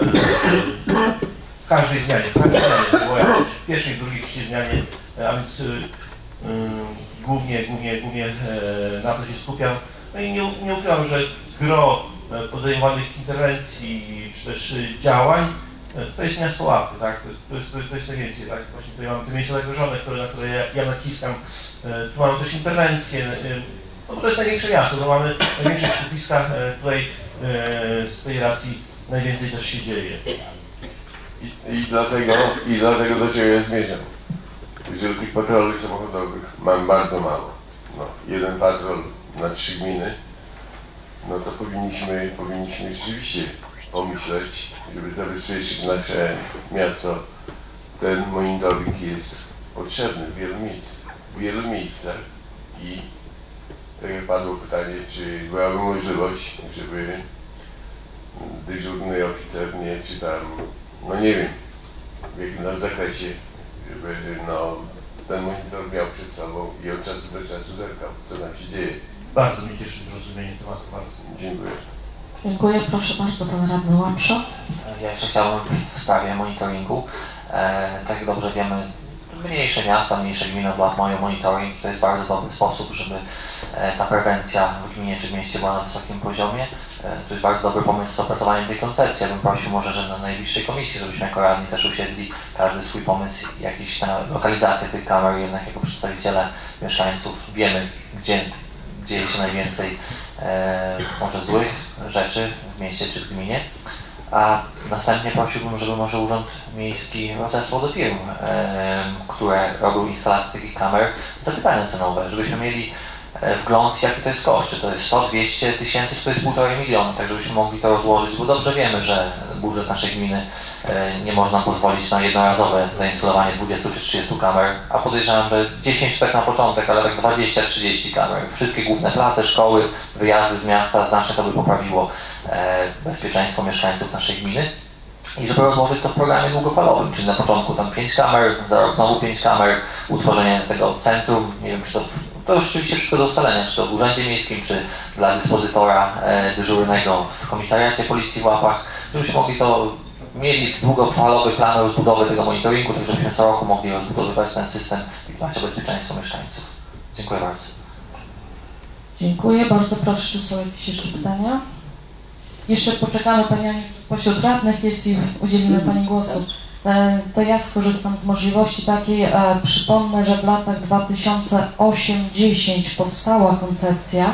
[SPEAKER 8] w każdej zmianie. W każdej zmianie, żeby było jakoś w pierwszej, w drugiej, w trzeciej zmianie, a więc y, y, głównie, głównie, głównie y, na to się skupiam. No i nie, nie ukrywam, że gro podejmowanych interwencji czy też działań to jest miasto Łapy, tak? To jest, to, to jest najwięcej, tak? Właśnie tutaj mamy te miejsca zagrożone, które, na które ja, ja naciskam. Tu mamy też interwencje. No to jest największe miasto, to mamy największe skupiska tutaj z tej racji najwięcej też się dzieje.
[SPEAKER 11] I, i, dlatego, i dlatego do czego ja zmierzam. Jeżeli tych patroli samochodowych mam bardzo mało, no, jeden patrol na trzy gminy, no to powinniśmy, powinniśmy rzeczywiście pomyśleć, żeby zabezpieczyć nasze miasto. Ten monitoring jest potrzebny w wielu miejscach, w wielu miejscach i tak jak padło pytanie, czy byłaby możliwość, żeby dyżurny oficer, nie, czy tam, no nie wiem, w jakim tam zakresie, żeby no, ten monitor miał przed sobą i od czasu do czasu zerkał, co tam się dzieje.
[SPEAKER 8] Bardzo mi cieszy zrozumienie tematu. Bardzo.
[SPEAKER 11] Dziękuję.
[SPEAKER 4] Dziękuję. Proszę bardzo, pan radny Łapsza.
[SPEAKER 7] Ja jeszcze chciałbym w sprawie monitoringu. E, tak jak dobrze wiemy, mniejsze miasta, mniejsze gminy mają monitoring. To jest bardzo dobry sposób, żeby e, ta prewencja w gminie czy w mieście była na wysokim poziomie. E, to jest bardzo dobry pomysł z opracowaniem tej koncepcji. Ja bym prosił może, że na najbliższej komisji, żebyśmy jako radni też usiedli każdy swój pomysł, jakiś na lokalizację tych kamer, jednak jako przedstawiciele mieszkańców wiemy, gdzie dzieje się najwięcej e, może złych rzeczy w mieście czy w gminie, a następnie prosiłbym, żeby może Urząd Miejski rozesłał do firm, e, które robią instalację takich kamer, zapytania cenowe, żebyśmy mieli e, wgląd, jaki to jest koszt, czy to jest sto, dwieście tysięcy, czy to jest półtorej miliona, tak żebyśmy mogli to rozłożyć, bo dobrze wiemy, że budżet naszej gminy e, nie można pozwolić na jednorazowe zainstalowanie dwudziestu czy trzydziestu kamer, a podejrzewam, że dziesięć tak na początek, ale tak dwadzieścia trzydzieści kamer. Wszystkie główne place, szkoły, wyjazdy z miasta, znacznie to by poprawiło e, bezpieczeństwo mieszkańców naszej gminy. I żeby rozłożyć to w programie długofalowym, czyli na początku tam pięć kamer, za rok znowu pięć kamer, utworzenie tego centrum, nie wiem, czy to, to już oczywiście wszystko do ustalenia, czy to w Urzędzie Miejskim, czy dla dyspozytora e, dyżurnego w komisariacie Policji w Łapach, żebyśmy mogli to, mieli długofalowy plan rozbudowy tego monitoringu, tak żebyśmy co roku mogli rozbudowywać ten system i dbać o bezpieczeństwo mieszkańców. Dziękuję bardzo.
[SPEAKER 4] Dziękuję. Bardzo proszę, czy są jakieś jeszcze pytania? Jeszcze poczekamy, Pani Aniu, spośród radnych jest i udzielimy Pani głosu. E, to ja skorzystam z możliwości takiej. E, przypomnę, że w latach dwa tysiące ósmym do dwa tysiące dziesiątego powstała koncepcja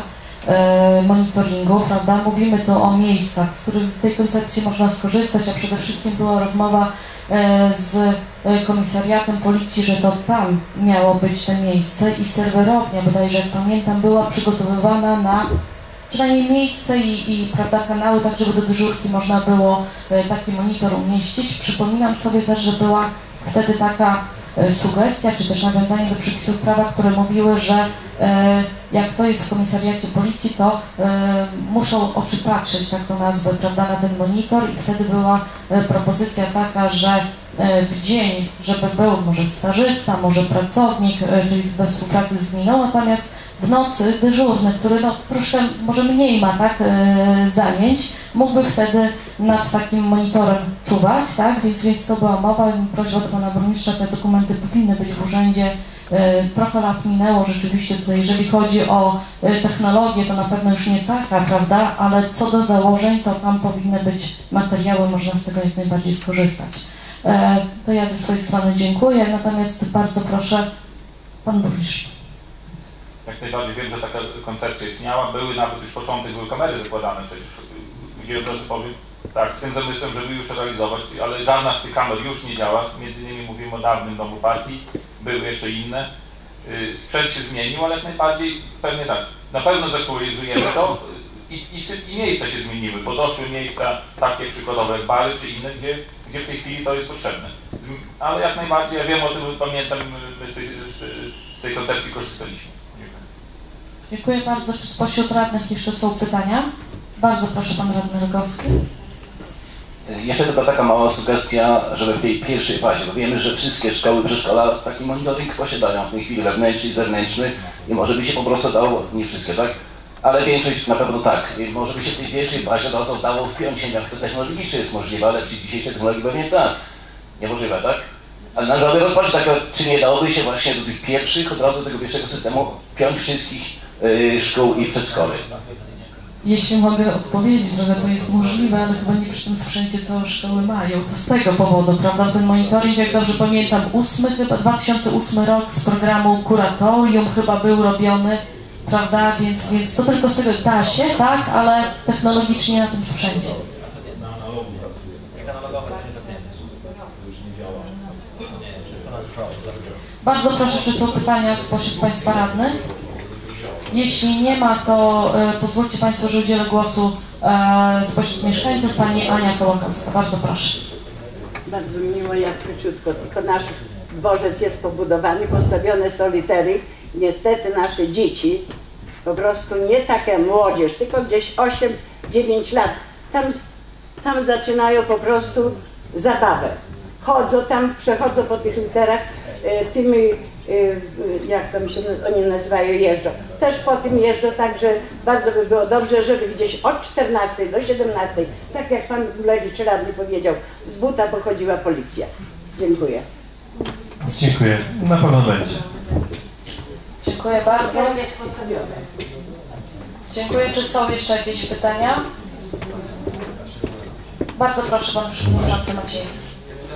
[SPEAKER 4] e, monitoringu, prawda? Mówimy tu o miejscach, z których tej koncepcji można skorzystać, a przede wszystkim była rozmowa e, z komisariatem policji, że to tam miało być to miejsce i serwerownia, bodajże jak pamiętam, była przygotowywana na przynajmniej miejsce i, i prawda, kanały, tak żeby do dyżurki można było e, taki monitor umieścić. Przypominam sobie też, że była wtedy taka e, sugestia, czy też nawiązanie do przepisów prawa, które mówiły, że e, jak to jest w komisariacie policji, to e, muszą oczy patrzeć, tak to nazwę, prawda, na ten monitor i wtedy była e, propozycja taka, że e, w dzień, żeby był może stażysta, może pracownik, e, czyli we współpracy z gminą, natomiast w nocy dyżurny, który no, troszkę może mniej ma tak, e, zajęć, mógłby wtedy nad takim monitorem czuwać, tak? Więc, więc to była mowa i prośba do Pana Burmistrza, te dokumenty powinny być w urzędzie. E, trochę lat minęło rzeczywiście tutaj, jeżeli chodzi o e, technologię, to na pewno już nie taka, prawda? Ale co do założeń, to tam powinny być materiały, można z tego jak najbardziej skorzystać. E, to ja ze swojej strony dziękuję, natomiast bardzo proszę Pan Burmistrz.
[SPEAKER 3] Jak najbardziej wiem, że taka koncepcja istniała. Były nawet już początek, były kamery zakładane przecież, gdzie od razu powiem, tak, z tym zamysłem, żeby już realizować, ale żadna z tych kamer już nie działa. Między innymi mówimy o dawnym domu partii, były jeszcze inne. Yy, sprzęt się zmienił, ale jak najbardziej pewnie tak, na pewno zaktualizujemy to i, i, i miejsca się zmieniły, bo doszły miejsca takie przykładowe jak bary czy inne, gdzie, gdzie w tej chwili to jest potrzebne. Ale jak najbardziej, ja wiem o tym, pamiętam, my z tej, z, z tej koncepcji korzystaliśmy.
[SPEAKER 4] Dziękuję bardzo. Czy spośród radnych jeszcze są pytania? Bardzo proszę, Pan Radny Rogowski.
[SPEAKER 12] Jeszcze tylko taka mała sugestia, żeby w tej pierwszej fazie, bo wiemy, że wszystkie szkoły, przedszkola taki monitoring posiadają w tej chwili wewnętrzny i zewnętrzny i może by się po prostu dało, nie wszystkie, tak? Ale większość na pewno tak. I może by się w tej pierwszej fazie od razu dało wpiąć się, jak to technologicznie jest możliwe, ale przy dzisiejszej technologii pewnie tak. Niemożliwe, tak? Ale należałoby rozpatrzeć, tak, czy nie dałoby się właśnie do tych pierwszych, od razu do tego pierwszego systemu wpiąć wszystkich yy, szkół i przedszkoly.
[SPEAKER 4] Jeśli mogę odpowiedzieć, że to jest możliwe, ale chyba nie przy tym sprzęcie, co szkoły mają. To z tego powodu, prawda? Ten monitoring, jak dobrze pamiętam, ósmy, chyba dwa tysiące ósmy rok z programu Kuratorium chyba był robiony, prawda? Więc, więc to tylko z tego da się, tak? Ale technologicznie na tym sprzęcie. Bardzo proszę, czy są pytania spośród Państwa radnych? Jeśli nie ma, to e, pozwólcie Państwo, że udzielę głosu e, spośród mieszkańców. Pani Ania Kołakowska. Bardzo proszę.
[SPEAKER 14] Bardzo miło, jak króciutko. Tylko nasz dworzec jest pobudowany, postawione są litery. Niestety nasze dzieci, po prostu nie taka młodzież, tylko gdzieś osiem dziewięć lat, tam, tam zaczynają po prostu zabawę. Chodzą tam, przechodzą po tych literach, e, tymi, e, jak tam się oni nazywają, jeżdżą. Też po tym jeżdżą, także bardzo by było dobrze, żeby gdzieś od czternastej do siedemnastej, tak jak Pan Gulewicz radny powiedział, z buta pochodziła policja. Dziękuję.
[SPEAKER 8] Dziękuję. Na pewno będzie.
[SPEAKER 4] Dziękuję bardzo.
[SPEAKER 14] Jest postawione.
[SPEAKER 4] Dziękuję. Czy są jeszcze jakieś pytania? Bardzo proszę, Pan Przewodniczący Maciejski.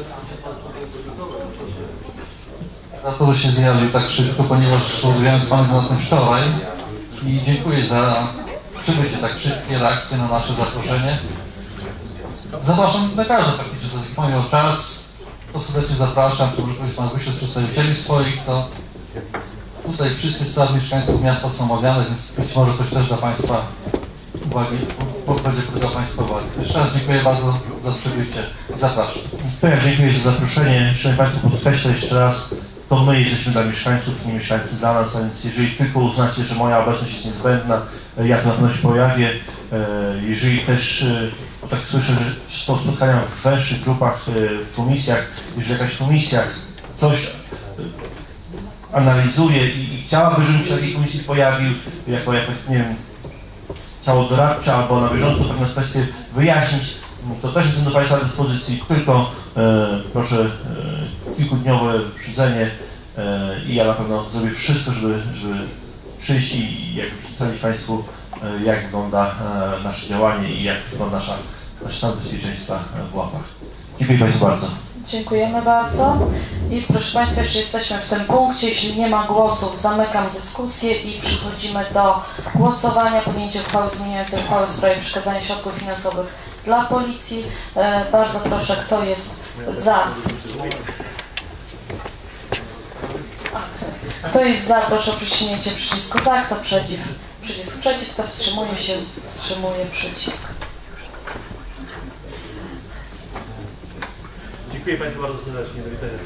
[SPEAKER 1] Za to, że się zjawił tak szybko, ponieważ rozmawiałem z Panem na tym wczoraj i dziękuję za przybycie tak szybkie reakcje na nasze zaproszenie. Zapraszam lekarza praktycznie, za taki miał czas, to serdecznie zapraszam, czy może Pan wyśle przedstawicieli swoich, to tutaj wszystkie sprawy mieszkańców miasta są omawiane, więc być może coś też dla Państwa uwagi będzie droga państwowa. Jeszcze raz dziękuję bardzo za przybycie i zapraszam.
[SPEAKER 8] To ja dziękuję za zaproszenie. Szanowni Państwo, podkreślę jeszcze raz, to my jesteśmy dla mieszkańców, nie mieszkańcy dla nas, a więc jeżeli tylko uznacie, że moja obecność jest niezbędna, ja to na pewno się pojawię. Jeżeli też, bo tak słyszę, że są spotkania w węższych grupach, w komisjach, jeżeli jakaś komisja coś analizuje i, i chciałaby, żebym się w takiej komisji pojawił jako, jako, nie wiem, ciało doradcze albo na bieżąco pewne kwestie wyjaśnić, to też jestem do Państwa dyspozycji, tylko e, proszę e, kilkudniowe wyprzedzenie e, i ja na pewno zrobię wszystko, żeby, żeby przyjść i jakby przedstawić Państwu, e, jak wygląda e, nasze działanie i jak wygląda nasza, nasz stan bezpieczeństwa w łapach. Dziękuję Państwu bardzo.
[SPEAKER 4] Dziękujemy bardzo. I proszę Państwa, jeszcze jesteśmy w tym punkcie. Jeśli nie ma głosów, zamykam dyskusję i przechodzimy do głosowania. Podjęcie uchwały zmieniającej uchwałę w sprawie przekazania środków finansowych dla policji. E, bardzo proszę, kto jest za? Kto jest za? Proszę o przyciśnięcie przycisku za. Kto przeciw? Przycisk przeciw. Kto wstrzymuje się? Wstrzymuje przycisk.
[SPEAKER 8] Dziękuję Państwu bardzo serdecznie. Do widzenia.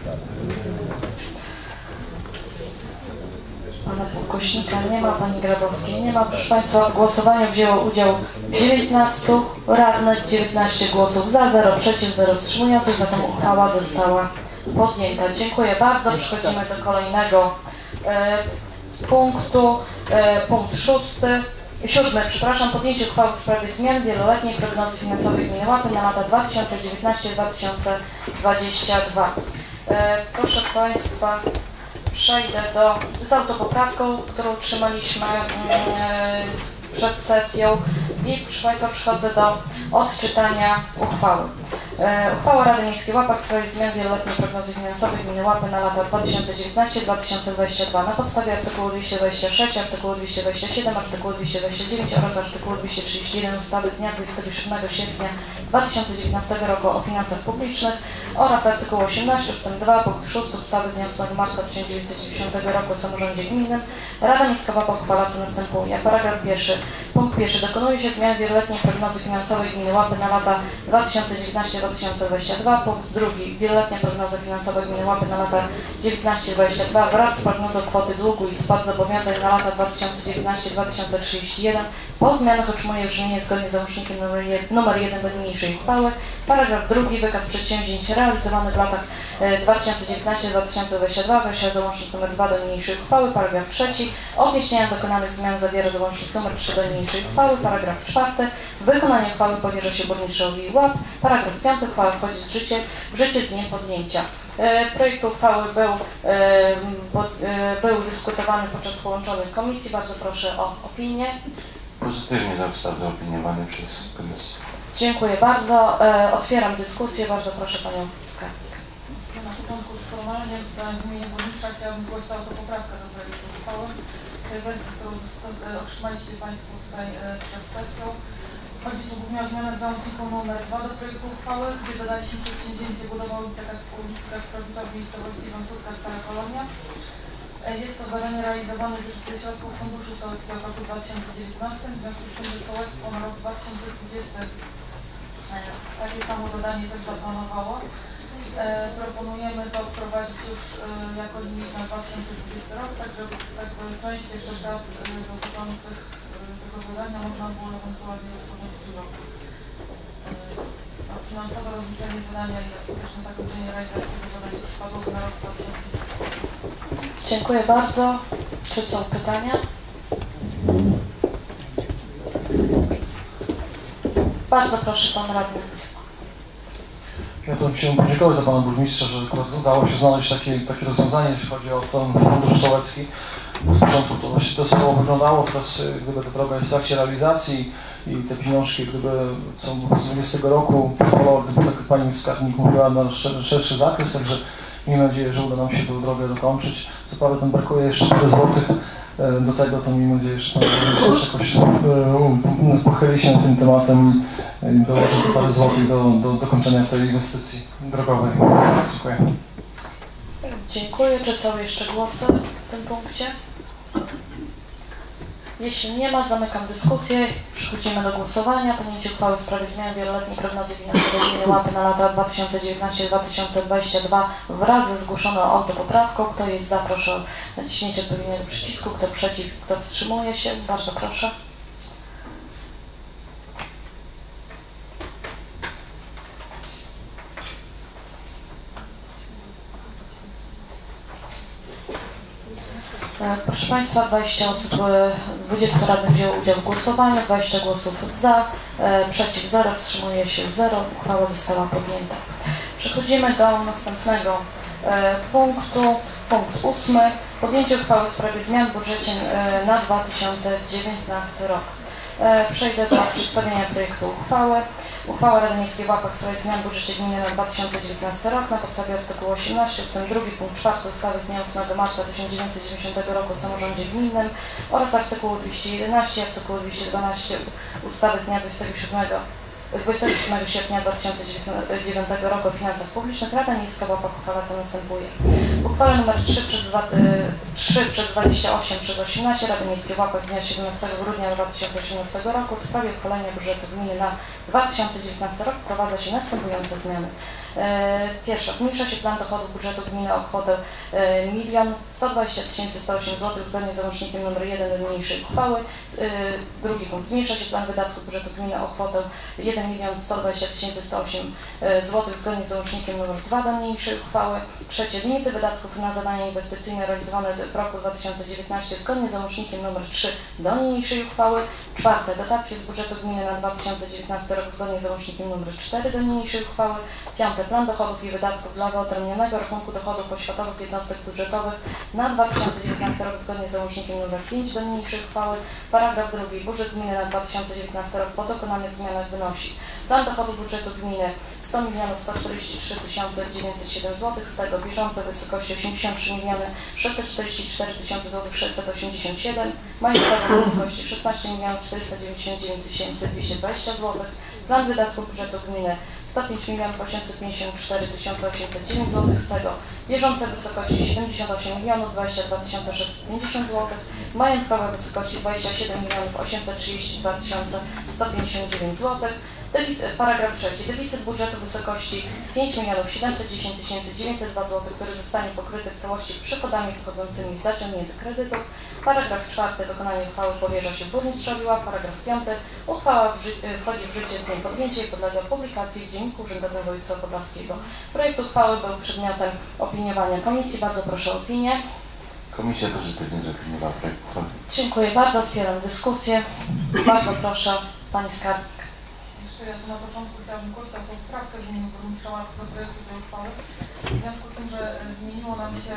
[SPEAKER 4] Pana Pukośnika nie ma, Pani Grabowskiej nie ma. Proszę Państwa, w głosowaniu wzięło udział dziewiętnastu radnych, dziewiętnaście głosów za, zero przeciw, zero wstrzymujących, zatem uchwała została podjęta. Dziękuję bardzo. Przechodzimy do kolejnego e, punktu, e, punkt szósty. Siódmy, przepraszam, podjęcie uchwały w sprawie zmian wieloletniej prognozy finansowej gminy Łapy na lata dwa tysiące dziewiętnaście do dwa tysiące dwudziestego drugiego. E, proszę Państwa, przejdę do, z autopoprawką, którą trzymaliśmy e, przed sesją i proszę Państwa, przechodzę do odczytania uchwały. E, uchwała Rady Miejskiej Łapa w sprawie zmian wieloletniej prognozy finansowej gminy Łapy na lata dwa tysiące dziewiętnasty do dwa tysiące dwudziestego drugiego na podstawie artykułu dwieście dwadzieścia sześć, artykułu dwieście dwadzieścia siedem, artykułu dwieście dwadzieścia dziewięć oraz artykułu dwieście trzydzieści jeden ustawy z dnia dwudziestego siódmego sierpnia dwa tysiące dziewiętnastego roku o finansach publicznych oraz artykułu osiemnaście ustęp dwa punkt szósty ustawy z dnia ósmego marca tysiąc dziewięćset dziewięćdziesiątego roku o samorządzie gminnym. Rada Miejska Łapa uchwala co następuje. Paragraf pierwszy. Punkt pierwszy. Dokonuje się zmian wieloletniej prognozy finansowej gminy Łapy na lata dwa tysiące dziewiętnasty do dwa tysiące dwudziestego drugiego. Punkt drugi. Wieloletnia prognoza finansowa gminy Łapy na lata dziewiętnaście dwudziestego drugiego wraz z prognozą kwoty długu i spłat zobowiązań na lata dwa tysiące dziewiętnasty do dwa tysiące trzydziestego pierwszego po zmianach otrzymuje brzmienie zgodnie z załącznikiem numer jeden do niniejszej uchwały. Paragraf drugi. Wykaz przedsięwzięć realizowanych w latach dwa tysiące dziewiętnasty do dwa tysiące dwudziestego drugiego wreszcie załącznik numer dwa do niniejszej uchwały. Paragraf trzeci. Objaśnienia dokonanych zmian zawiera załącznik numer trzy do niniejszej uchwały. Paragraf czwarty. Wykonanie uchwały powierza się burmistrzowi Łap. Paragraf piąty. Uchwała wchodzi w życie, w życie z dniem podjęcia. Projekt uchwały był, był dyskutowany podczas połączonych komisji. Bardzo proszę o opinię.
[SPEAKER 6] Pozytywnie został zaopiniowany przez komisję.
[SPEAKER 4] Dziękuję bardzo. Otwieram dyskusję. Bardzo proszę Panią Skarbnik.
[SPEAKER 15] Na początku formalnie w imieniu burmistrza chciałabym zgłosić autopoprawkę do projektu uchwały. Wersji, którą otrzymaliście Państwo tutaj przed sesją. Chodzi tu głównie o zmianę w załączniku numer dwa do projektu uchwały, gdzie dodaliśmy przedsięwzięcie budowa ulicy Kasprowicza w miejscowości Wąsówka, Stara Kolonia. Jest to zadanie realizowane ze środków Funduszu Sołeckiego w roku dwa tysiące dziewiętnastym, w związku z tym, że sołectwo na rok dwa tysiące dwudziesty takie samo dodanie też zaplanowało. Proponujemy to wprowadzić już jako limit na dwa tysiące dwudziesty rok, tak żeby tak część jeszcze prac dotyczących tego zadania można było ewentualnie rozpocząć w tym roku. Finansowe rozliczenie zadania i skuteczne zakończenie realizacji tego zadania przypadłoby na rok dwa tysiące dwudziesty.
[SPEAKER 4] Dziękuję bardzo. Czy są pytania? Bardzo proszę Pan Radny.
[SPEAKER 16] Ja to chciałem podziękować do Pana Burmistrza, że udało się znaleźć takie, takie rozwiązanie, jeśli chodzi o ten Fundusz Sołecki. Z początku to właśnie to słowo wyglądało, teraz gdyby ta droga jest w trakcie realizacji i te pieniążki, gdyby są z dwudziestego roku pozwolą, gdyby tak jak Pani Skarbnik mówiła, na szerszy zakres, także miejmy nadzieję, że uda nam się tę drogę dokończyć. Co prawda tam brakuje jeszcze parę złotych do tego, to miejmy nadzieję, że Pan Burmistrz jakoś pochyli się tym tematem i dołoży parę złotych do, do dokończenia tej inwestycji drogowej. Dziękuję.
[SPEAKER 4] Dziękuję. Czy są jeszcze głosy w tym punkcie? Jeśli nie ma, zamykam dyskusję. Przechodzimy do głosowania. Podjęcie uchwały w sprawie zmian wieloletniej prognozy finansowej gminy Łapy na lata dwa tysiące dziewiętnaście do dwa tysiące dwudziestego drugiego wraz ze zgłoszoną autopoprawką. Kto jest za, proszę o naciśnięcie odpowiedniego przycisku. Kto przeciw, kto wstrzymuje się. Bardzo proszę. Proszę Państwa, dwadzieścia osób, dwudziestu radnych wzięło udział w głosowaniu, dwadzieścia głosów za, przeciw zero, wstrzymuje się zero. Uchwała została podjęta. Przechodzimy do następnego punktu, punkt ósmy. Podjęcie uchwały w sprawie zmian w budżecie na dwa tysiące dziewiętnasty rok. Przejdę do przedstawienia projektu uchwały. Uchwała Rady Miejskiej w Łapach w sprawie zmian w budżecie gminy na dwa tysiące dziewiętnasty rok na podstawie artykułu osiemnastego ust. drugi punkt czwarty ustawy z dnia ósmego marca tysiąc dziewięćset dziewięćdziesiątego roku o samorządzie gminnym oraz artykułu dwieście jedenaście, artykułu dwieście dwanaście ustawy z dnia dwudziestego siódmego sierpnia dwa tysiące dziewiątego roku o finansach publicznych. Rada Miejska w Łapach uchwala, co następuje. W uchwale nr trzy przez dwadzieścia osiem przez osiemnaście Rady Miejskiej w Łapach z dnia siedemnastego grudnia dwa tysiące osiemnastego roku w sprawie uchwalenia budżetu gminy na dwa tysiące dziewiętnasty rok wprowadza się następujące zmiany. Pierwsza, zmniejsza się plan dochodów budżetu gminy o kwotę milion sto dwadzieścia tysięcy sto osiem złotych zgodnie z załącznikiem nr jeden do niniejszej uchwały. Drugi punkt, zmniejsza się plan wydatków budżetu gminy o kwotę jeden milion sto dwadzieścia tysięcy sto osiem złotych zgodnie z załącznikiem nr dwa do niniejszej uchwały. Trzecie, limity wydatków na zadania inwestycyjne realizowane w roku dwa tysiące dziewiętnastym zgodnie z załącznikiem nr trzy do niniejszej uchwały. Czwarte, dotacje z budżetu gminy na dwa tysiące dziewiętnasty rok zgodnie z załącznikiem nr cztery do niniejszej uchwały. Piąte, plan dochodów i wydatków dla wyodrębnionego rachunku dochodów oświatowych jednostek budżetowych na dwa tysiące dziewiętnasty rok zgodnie z załącznikiem nr pięć do niniejszej uchwały. Paragraf drugi. Budżet gminy na dwa tysiące dziewiętnasty rok po dokonanych zmianach wynosi: plan dochodu budżetu gminy sto milionów sto czterdzieści trzy tysiące dziewięćset siedem złotych, z tego bieżące w wysokości osiemdziesiąt trzy miliony sześćset czterdzieści cztery tysiące złotych sześćset osiemdziesiąt siedem, majątkowe w wysokości szesnaście milionów czterysta dziewięćdziesiąt dziewięć tysięcy dwieście dwadzieścia złotych, plan wydatków budżetu gminy sto pięć milionów osiemset pięćdziesiąt cztery tysiące osiemset dziewięć złotych, z tego bieżące w wysokości siedemdziesiąt osiem milionów dwadzieścia dwa tysiące sześćset pięćdziesiąt złotych, majątkowe w wysokości dwadzieścia siedem milionów osiemset trzydzieści dwa tysiące sto pięćdziesiąt dziewięć złotych. Paragraf trzeci. Deficyt budżetu w wysokości pięć milionów siedemset dziesięć tysięcy dziewięćset dwa złotych, który zostanie pokryty w całości przychodami pochodzącymi z zaciągniętych kredytów. Paragraf czwarty. Wykonanie uchwały powierza się burmistrzowi Łap. Paragraf piąty. Uchwała wchodzi w życie z dniem podjęcia i podlega publikacji w Dzienniku Urzędowym Województwa Podlaskiego. Projekt uchwały był przedmiotem opiniowania komisji. Bardzo proszę o opinię.
[SPEAKER 6] Komisja pozytywnie zaopiniowała projekt uchwały.
[SPEAKER 4] Dziękuję bardzo. Otwieram dyskusję. Bardzo proszę, Pani Skarbnik.
[SPEAKER 15] Ja tu na początku chciałabym zgłosić taką poprawkę w imieniu burmistrza do projektu tej uchwały. W związku z tym, że zmieniło nam się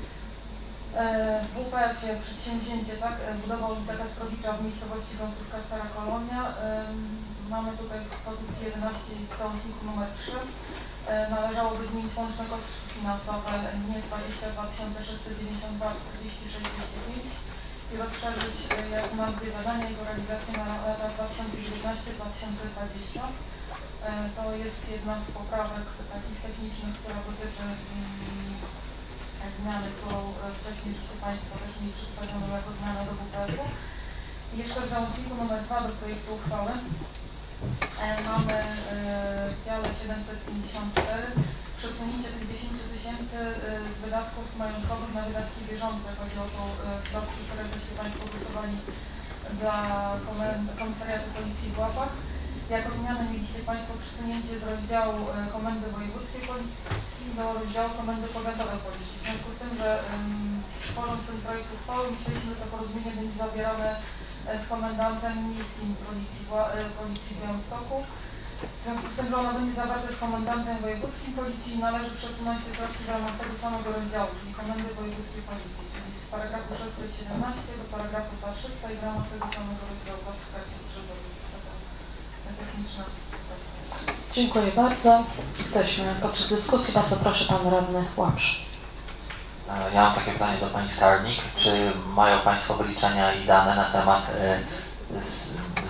[SPEAKER 15] w U P F-ie przedsięwzięcie, tak, budowa ulica Kasprowicza w miejscowości Gąsówka Stara Kolonia. Mamy tutaj w pozycji jedenaście i w załączniku numer trzy. Należałoby zmienić łączne koszty finansowe nie dwadzieścia dwa tysiące sześćset dziewięćdziesiąt dwa czterdzieści sześć dwieście pięć i rozszerzyć jak u nas dwie zadania i realizację na lata dwa tysiące dziewiętnasty do dwa tysiące dwudziestego. To jest jedna z poprawek takich technicznych, która dotyczy um, zmiany, którą wcześniej żeście Państwo też mi przedstawiono jako zmianę do W P F-u. I jeszcze w załączniku numer dwa do projektu uchwały mamy w dziale siedemset pięćdziesiąt cztery przesunięcie tych dziesięć tysięcy z wydatków majątkowych na wydatki bieżące. Chodzi o to środki, które żeście Państwo głosowali dla Komisariatu Policji w Łapach. Jako zmianę mieliście Państwo przesunięcie z rozdziału Komendy Wojewódzkiej Policji do rozdziału Komendy Powiatowej Policji. W związku z tym, że tworząc ten projekt uchwały, myśleliśmy, że to porozumienie będzie zawierane z komendantem miejskim Policji, Policji w Białymstoku. W związku z tym, że ona będzie zawarta z komendantem wojewódzkim Policji, należy przesunąć te środki w ramach tego samego rozdziału, czyli Komendy Wojewódzkiej Policji, czyli z paragrafu sześćset siedemnaście do paragrafu dwa tysiące trzysta i w ramach tego samego rozdziału klasyfikacji budżetowej. Techniczna.
[SPEAKER 4] Dziękuję bardzo. Jesteśmy podczas dyskusji. Bardzo proszę, Pan Radny Łapsz.
[SPEAKER 7] Ja mam takie pytanie do Pani Skarbnik. Czy mają Państwo wyliczenia i dane na temat y, z,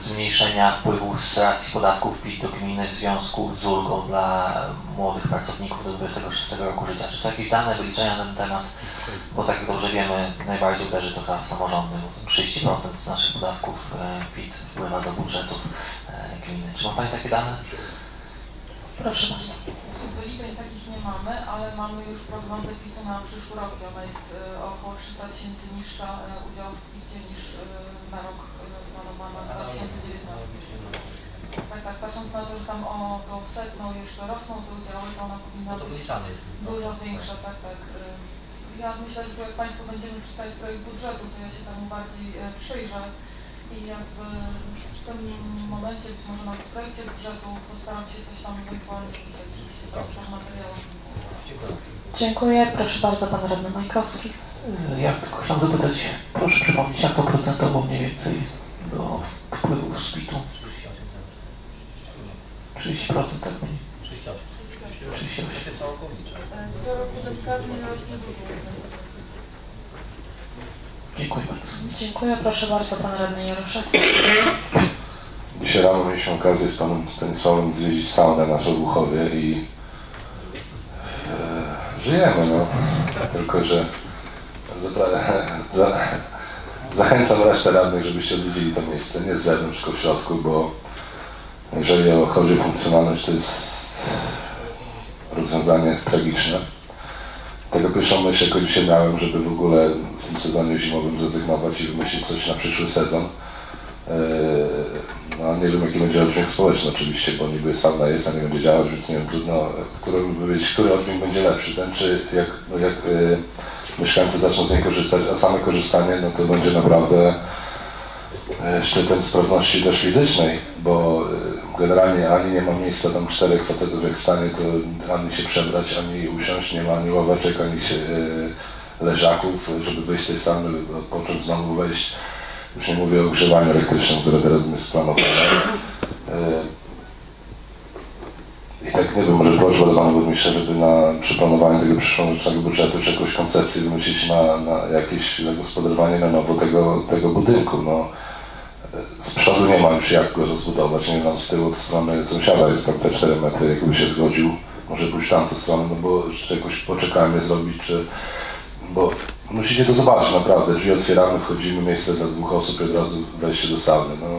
[SPEAKER 7] zmniejszenia wpływów z racji podatków P I T do gminy w związku z ulgą dla młodych pracowników do dwudziestego szóstego roku życia. Czy są jakieś dane, wyliczenia na ten temat? Bo tak jak dobrze wiemy, najbardziej uderzy to praw samorządnych. trzydzieści procent z naszych podatków P I T wpływa do budżetów gminy. Czy ma Pani takie dane?
[SPEAKER 4] Proszę bardzo.
[SPEAKER 15] Wyliczeń takich nie mamy, ale mamy już prognozę P I T-u na przyszły rok i ona jest o około trzysta tysięcy niższa udziału w P I T-ie niż na rok planowany na dwa tysiące dziewiętnasty. Tak, tak, patrząc na to, że tam o tą setną jeszcze rosną te udziały, to ona powinna być dużo większa, tak, tak. Ja myślę, że jak Państwo będziemy czytać projekt budżetu, to ja się temu bardziej przyjrzę i jakby w tym momencie, być może nawet w projekcie budżetu, postaram się coś tam ewentualnie wpisać, żebyście Państwo materiału.
[SPEAKER 4] Dziękuję. Proszę bardzo, Pan Radny Majkowski.
[SPEAKER 5] Ja tylko chciałem zapytać, proszę przypomnieć, jak to procentowo mniej więcej do wpływów z P I T-u? trzydzieści procent, tak? trzydzieści osiem procent. Dziękuję bardzo.
[SPEAKER 4] Dziękuję. Proszę bardzo, Pan Radny Jaroszewski.
[SPEAKER 10] Dzisiaj rano mieliśmy okazję z Panem Stanisławem zwiedzić saunę na Żołuchowie i e, żyjemy, no. Tylko, że za, za, zachęcam resztę radnych, żebyście odwiedzili to miejsce, nie z zewnątrz, tylko w środku, bo jeżeli chodzi o funkcjonalność, to jest rozwiązanie jest tragiczne. Tego pierwszą myśl, jaką dzisiaj miałem, żeby w ogóle w tym sezonie zimowym zrezygnować i wymyślić coś na przyszły sezon. No nie wiem, jaki będzie oddźwięk społeczny oczywiście, bo niby sauna jest, a nie będzie działać, więc nie wiem, trudno który, powiedzieć, który oddźwięk będzie lepszy. Ten, czy jak, no jak y, mieszkańcy zaczną z niej korzystać, a same korzystanie, no to będzie naprawdę y, szczytem sprawności też fizycznej, bo y, generalnie ani nie ma miejsca tam czterech facetów, jak stanie, to ani się przebrać, ani usiąść, nie ma ani ławeczek, ani się, y, leżaków, żeby wyjść z tej sauny, odpocząć, znowu wejść. Już nie mówię o ogrzewaniu elektrycznym, które teraz jest planowane. I tak nie wiem, może prośba do Pana Burmistrza, żeby na przyplanowanie tego przyszłorocznego budżetu czy jakąś koncepcję wymyślić na, na jakieś zagospodarowanie na nowo tego, tego budynku. No, z przodu nie ma już jak go rozbudować, nie wiem, z tyłu od strony sąsiada jest tam te cztery metry, jakby się zgodził, może pójść w tamtą stronę, no bo jeszcze jakoś poczekajmy zrobić, czy... Bo musicie to zobaczyć naprawdę, drzwi otwieramy, wchodzimy, miejsce dla dwóch osób i od razu wejście do sauny. No,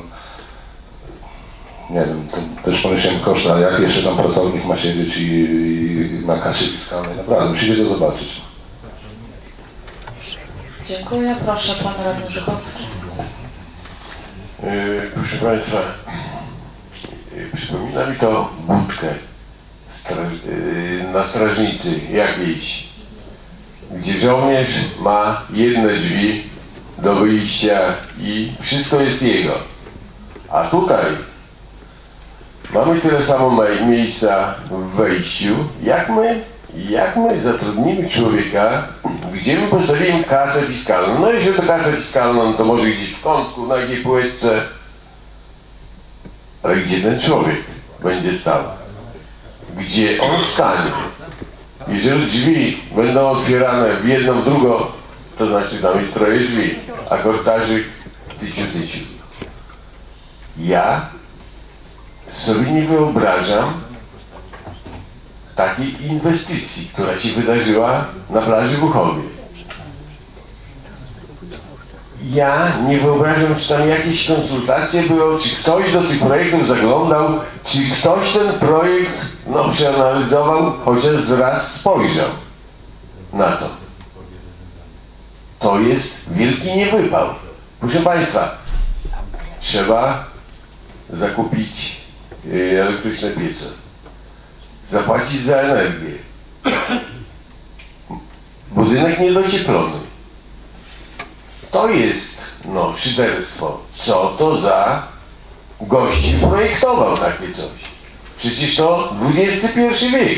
[SPEAKER 10] nie wiem, też pomyślałem koszty, ale jak jeszcze tam pracownik ma siedzieć i, i na kasie fiskalnej, naprawdę musicie to zobaczyć.
[SPEAKER 4] Dziękuję. Proszę, Pan Radny Żuchowski.
[SPEAKER 11] Yy, proszę Państwa, yy, przypomina mi to budkę straż, yy, na strażnicy jakiejś, gdzie żołnierz ma jedne drzwi do wyjścia i wszystko jest jego. A tutaj mamy tyle samo miejsca w wejściu, jak my, jak my zatrudnimy człowieka, gdzie my postawimy kasę fiskalną. No jeśli to kasę fiskalną, to może gdzieś w kątku, na jakiej półeczce, ale gdzie ten człowiek będzie stał? Gdzie on stanie? Jeżeli drzwi będą otwierane w jedną, w drugą, to znaczy tam jest troje drzwi, a korytarzyk tyciu, tyciu. Ja sobie nie wyobrażam takiej inwestycji, która się wydarzyła na plaży w Uchowie. Ja nie wyobrażam, czy tam jakieś konsultacje były, czy ktoś do tych projektów zaglądał, czy ktoś ten projekt no, przeanalizował, chociaż raz spojrzał na to. To jest wielki niewypał. Proszę Państwa, trzeba zakupić elektryczne piece, zapłacić za energię. Budynek niedocieplony. To jest, no, szyderstwo. Co to za gości projektował takie coś? Przecież to dwudziesty pierwszy wiek.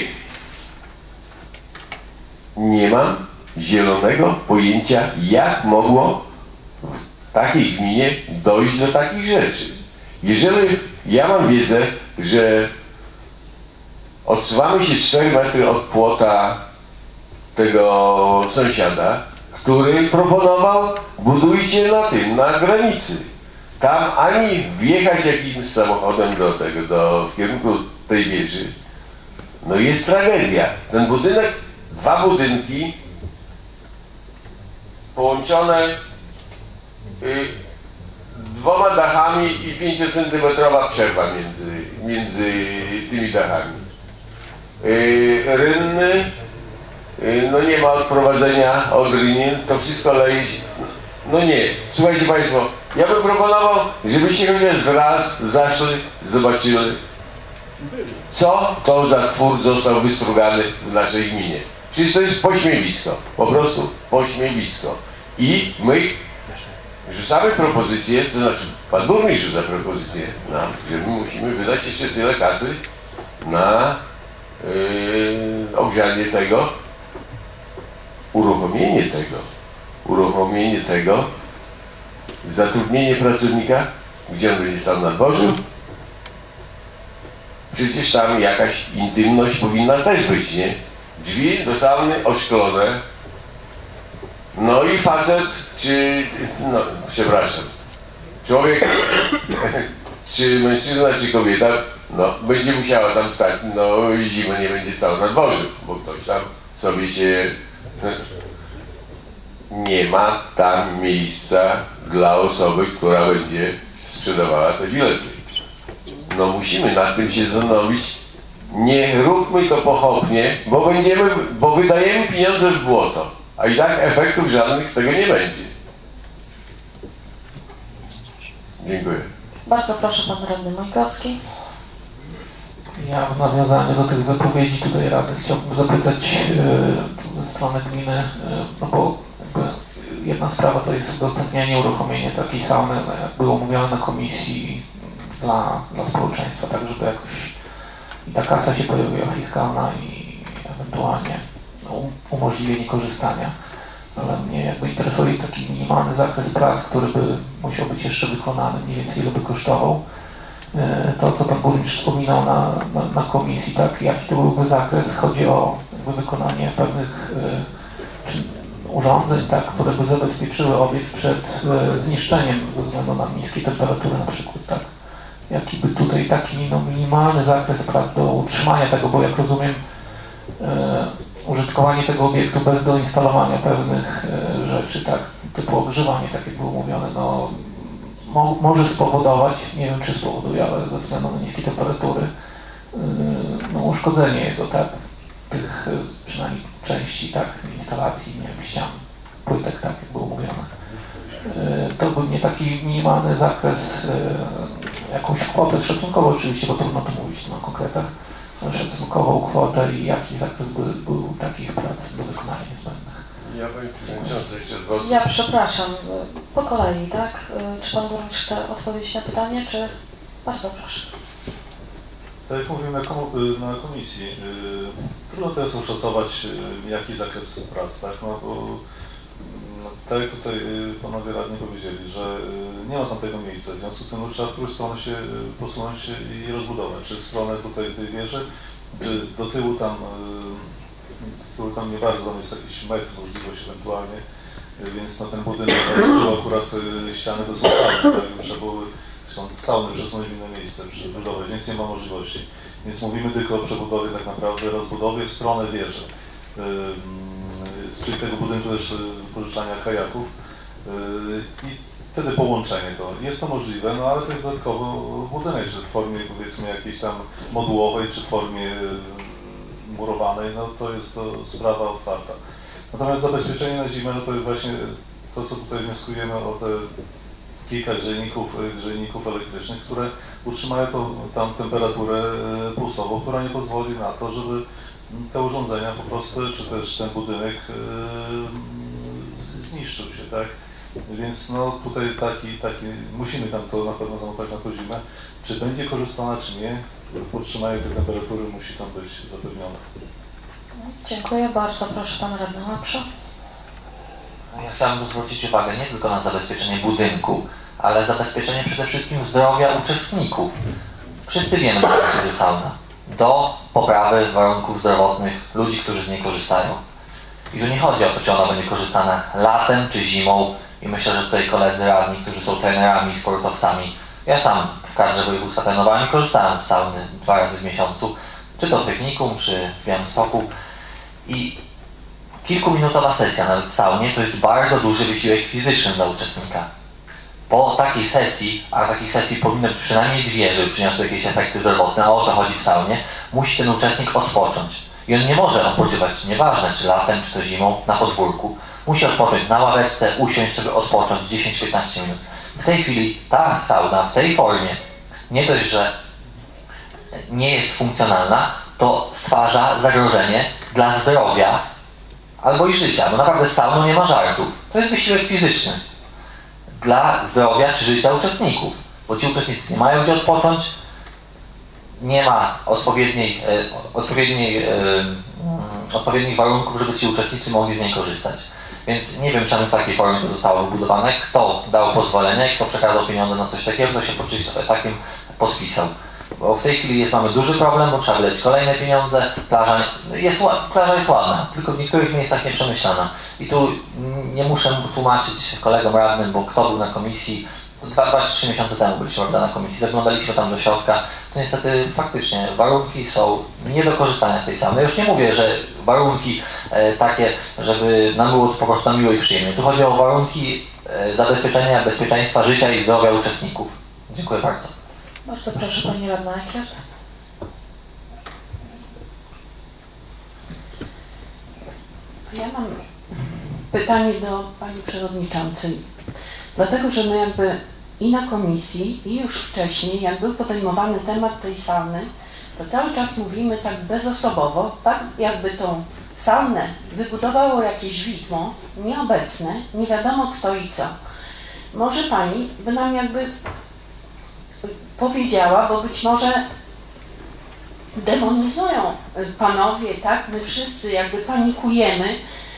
[SPEAKER 11] Nie mam zielonego pojęcia, jak mogło w takiej gminie dojść do takich rzeczy. Jeżeli ja mam wiedzę, że odsuwamy się cztery metry od płota tego sąsiada, który proponował, budujcie na tym, na granicy. tam ani wjechać jakimś samochodem do tego, do, w kierunku tej wieży, no jest tragedia. Ten budynek, dwa budynki połączone y, dwoma dachami i pięciocentymetrowa przerwa między, między tymi dachami. Yy, rynny, yy, no nie ma odprowadzenia od rynien, to wszystko leje się. No nie, słuchajcie Państwo, ja bym proponował, żebyście chociaż raz zaszli, zobaczyli, co to za twór został wystrugany w naszej gminie. Przecież to jest pośmiewisko, po prostu pośmiewisko. I my rzucamy propozycję, to znaczy Pan Burmistrz rzuca propozycję nam, że my musimy wydać jeszcze tyle kasy na yy, ogrzanie tego, uruchomienie tego, uruchomienie tego, zatrudnienie pracownika, gdzie on będzie stał na dworzu. Przecież tam jakaś intymność powinna też być, nie? Drzwi do sauny oszklone. No i facet, czy, no, przepraszam, człowiek, czy mężczyzna, czy kobieta, no, będzie musiała tam stać, no, zimę nie będzie stał na dworzu, bo ktoś tam sobie się, nie ma tam miejsca dla osoby, która będzie sprzedawała te bilety. No, musimy nad tym się zastanowić. Nie róbmy to pochopnie, bo będziemy, bo wydajemy pieniądze w błoto, a i tak efektów żadnych z tego nie będzie. Dziękuję.
[SPEAKER 4] Bardzo proszę, pan radny Majkowski.
[SPEAKER 5] Ja w nawiązaniu do tych wypowiedzi tutaj rady chciałbym zapytać yy, ze strony gminy, yy, no bo jakby jedna sprawa to jest udostępnienie, uruchomienie takiej sauny, jak było mówione na komisji, dla, dla społeczeństwa, tak żeby jakoś i ta kasa się pojawiła fiskalna i ewentualnie no, umożliwienie korzystania. Ale mnie jakby interesuje taki minimalny zakres prac, który by musiał być jeszcze wykonany, mniej więcej ile by kosztował. To, co pan burmistrz wspominał na, na, na komisji, tak, jaki to byłby zakres, chodzi o jakby wykonanie pewnych y, urządzeń, tak, które by zabezpieczyły obiekt przed y, zniszczeniem ze względu na niskie temperatury na przykład, tak. Jaki by tutaj taki no, minimalny zakres prac do utrzymania tego, bo jak rozumiem e, użytkowanie tego obiektu bez doinstalowania pewnych e, rzeczy, tak, typu ogrzewanie, tak jak było mówione, no, mo, może spowodować, nie wiem czy spowoduje, ale ze względu na niskie temperatury, e, no, uszkodzenie jego, tak, tych e, przynajmniej części, tak, instalacji, nie wiem, ścian, płytek, tak jak było mówione. To by nie taki minimalny zakres, jakąś kwotę, szacunkowo oczywiście, bo trudno tu mówić na konkretach, ale szacunkową kwotę i jaki zakres by był takich prac do wykonania niezbędnych.
[SPEAKER 11] Ja Pani Przewodniczący jeszcze dwa...
[SPEAKER 4] Ja przepraszam, po kolei, tak? Czy Pan Burmistrz chce odpowiedzieć na pytanie, czy... Bardzo proszę.
[SPEAKER 17] Tak jak mówiłem na komisji, trudno teraz oszacować jaki zakres prac, tak? No, bo tak jak tutaj panowie radni powiedzieli, że nie ma tam tego miejsca, w związku z tym no, trzeba w którąś stronę się posunąć i rozbudować, czy w stronę tutaj tej wieży, czy do tyłu tam, do tyłu tam nie bardzo, tam jest jakiś metr możliwość ewentualnie, więc no, ten budynek tu akurat ściany to są sauny, tak, trzeba były sauny przesunąć w inne miejsce, przebudować, więc nie ma możliwości. Więc mówimy tylko o przebudowie tak naprawdę, rozbudowie w stronę wieży. Czyli tego budynku też pożyczania kajaków i wtedy połączenie to. Jest to możliwe, no ale to jest dodatkowo budynek, czy w formie powiedzmy jakiejś tam modułowej, czy w formie murowanej, no to jest to sprawa otwarta. Natomiast zabezpieczenie na zimę, no to jest właśnie to, co tutaj wnioskujemy o te kilka grzejników, grzejników elektrycznych, które utrzymają tą, tam temperaturę pulsową, która nie pozwoli na to, żeby te urządzenia po prostu, czy też ten budynek yy, zniszczył się, tak? Więc no tutaj taki, taki, musimy tam to na pewno zamontować na tą zimę. Czy będzie korzystana, czy nie, podtrzymanie tej temperatury musi tam być zapewnione.
[SPEAKER 4] Dziękuję bardzo. Proszę Pan Radny Łapsza.
[SPEAKER 7] Ja chciałbym zwrócić uwagę nie tylko na zabezpieczenie budynku, ale zabezpieczenie przede wszystkim zdrowia uczestników. Wszyscy wiemy, że służy sauna. Do poprawy warunków zdrowotnych ludzi, którzy z niej korzystają. I tu nie chodzi o to, czy ona będzie korzystana latem czy zimą, I myślę, że tutaj koledzy radni, którzy są trenerami i sportowcami, ja sam w kadrze województwa trenowałem i korzystałem z sauny dwa razy w miesiącu, czy to w technikum, czy w Białymstoku. I kilkuminutowa sesja nawet w saunie to jest bardzo duży wysiłek fizyczny dla uczestnika. Po takiej sesji, a takich sesji powinno być przynajmniej dwie, żeby przyniosły jakieś efekty zdrowotne, a o to chodzi w saunie, musi ten uczestnik odpocząć. I on nie może odpoczywać, nieważne czy latem, czy to zimą, na podwórku. Musi odpocząć na ławeczce, usiąść sobie, odpocząć dziesięć do piętnastu minut. W tej chwili ta sauna w tej formie nie dość, że nie jest funkcjonalna, to stwarza zagrożenie dla zdrowia albo i życia, bo naprawdę z sauną nie ma żartów. To jest wysiłek fizyczny dla zdrowia czy życia uczestników, bo ci uczestnicy nie mają gdzie odpocząć, nie ma odpowiedniej, e, odpowiedniej, e, mm, odpowiednich warunków, żeby ci uczestnicy mogli z niej korzystać. Więc nie wiem, czemu w takiej formie to zostało wybudowane, kto dał pozwolenie, kto przekazał pieniądze na coś takiego, kto się pod czymś takim podpisał. Bo w tej chwili jest, mamy duży problem, bo trzeba wydać kolejne pieniądze, plaża jest, plaża jest ładna, tylko w niektórych miejscach nieprzemyślana. I tu nie muszę tłumaczyć kolegom radnym, bo kto był na komisji, dwa czy trzy miesiące temu byliśmy prawda, na komisji, zaglądaliśmy tam do środka, to niestety faktycznie warunki są nie do korzystania z tej sauny. Ja już nie mówię, że warunki e, takie, żeby nam było po prostu miło i przyjemnie. Tu chodzi o warunki e, zabezpieczenia bezpieczeństwa życia i zdrowia uczestników. Dziękuję bardzo.
[SPEAKER 4] Bardzo proszę Pani Radna Eckert.
[SPEAKER 13] Ja mam pytanie do Pani Przewodniczącej. Dlatego, że my jakby i na komisji, i już wcześniej, jak był podejmowany temat tej sauny, to cały czas mówimy tak bezosobowo, tak jakby tą saunę wybudowało jakieś widmo, nieobecne, nie wiadomo kto i co. Może Pani by nam jakby powiedziała, bo być może demonizują panowie, tak? My wszyscy jakby panikujemy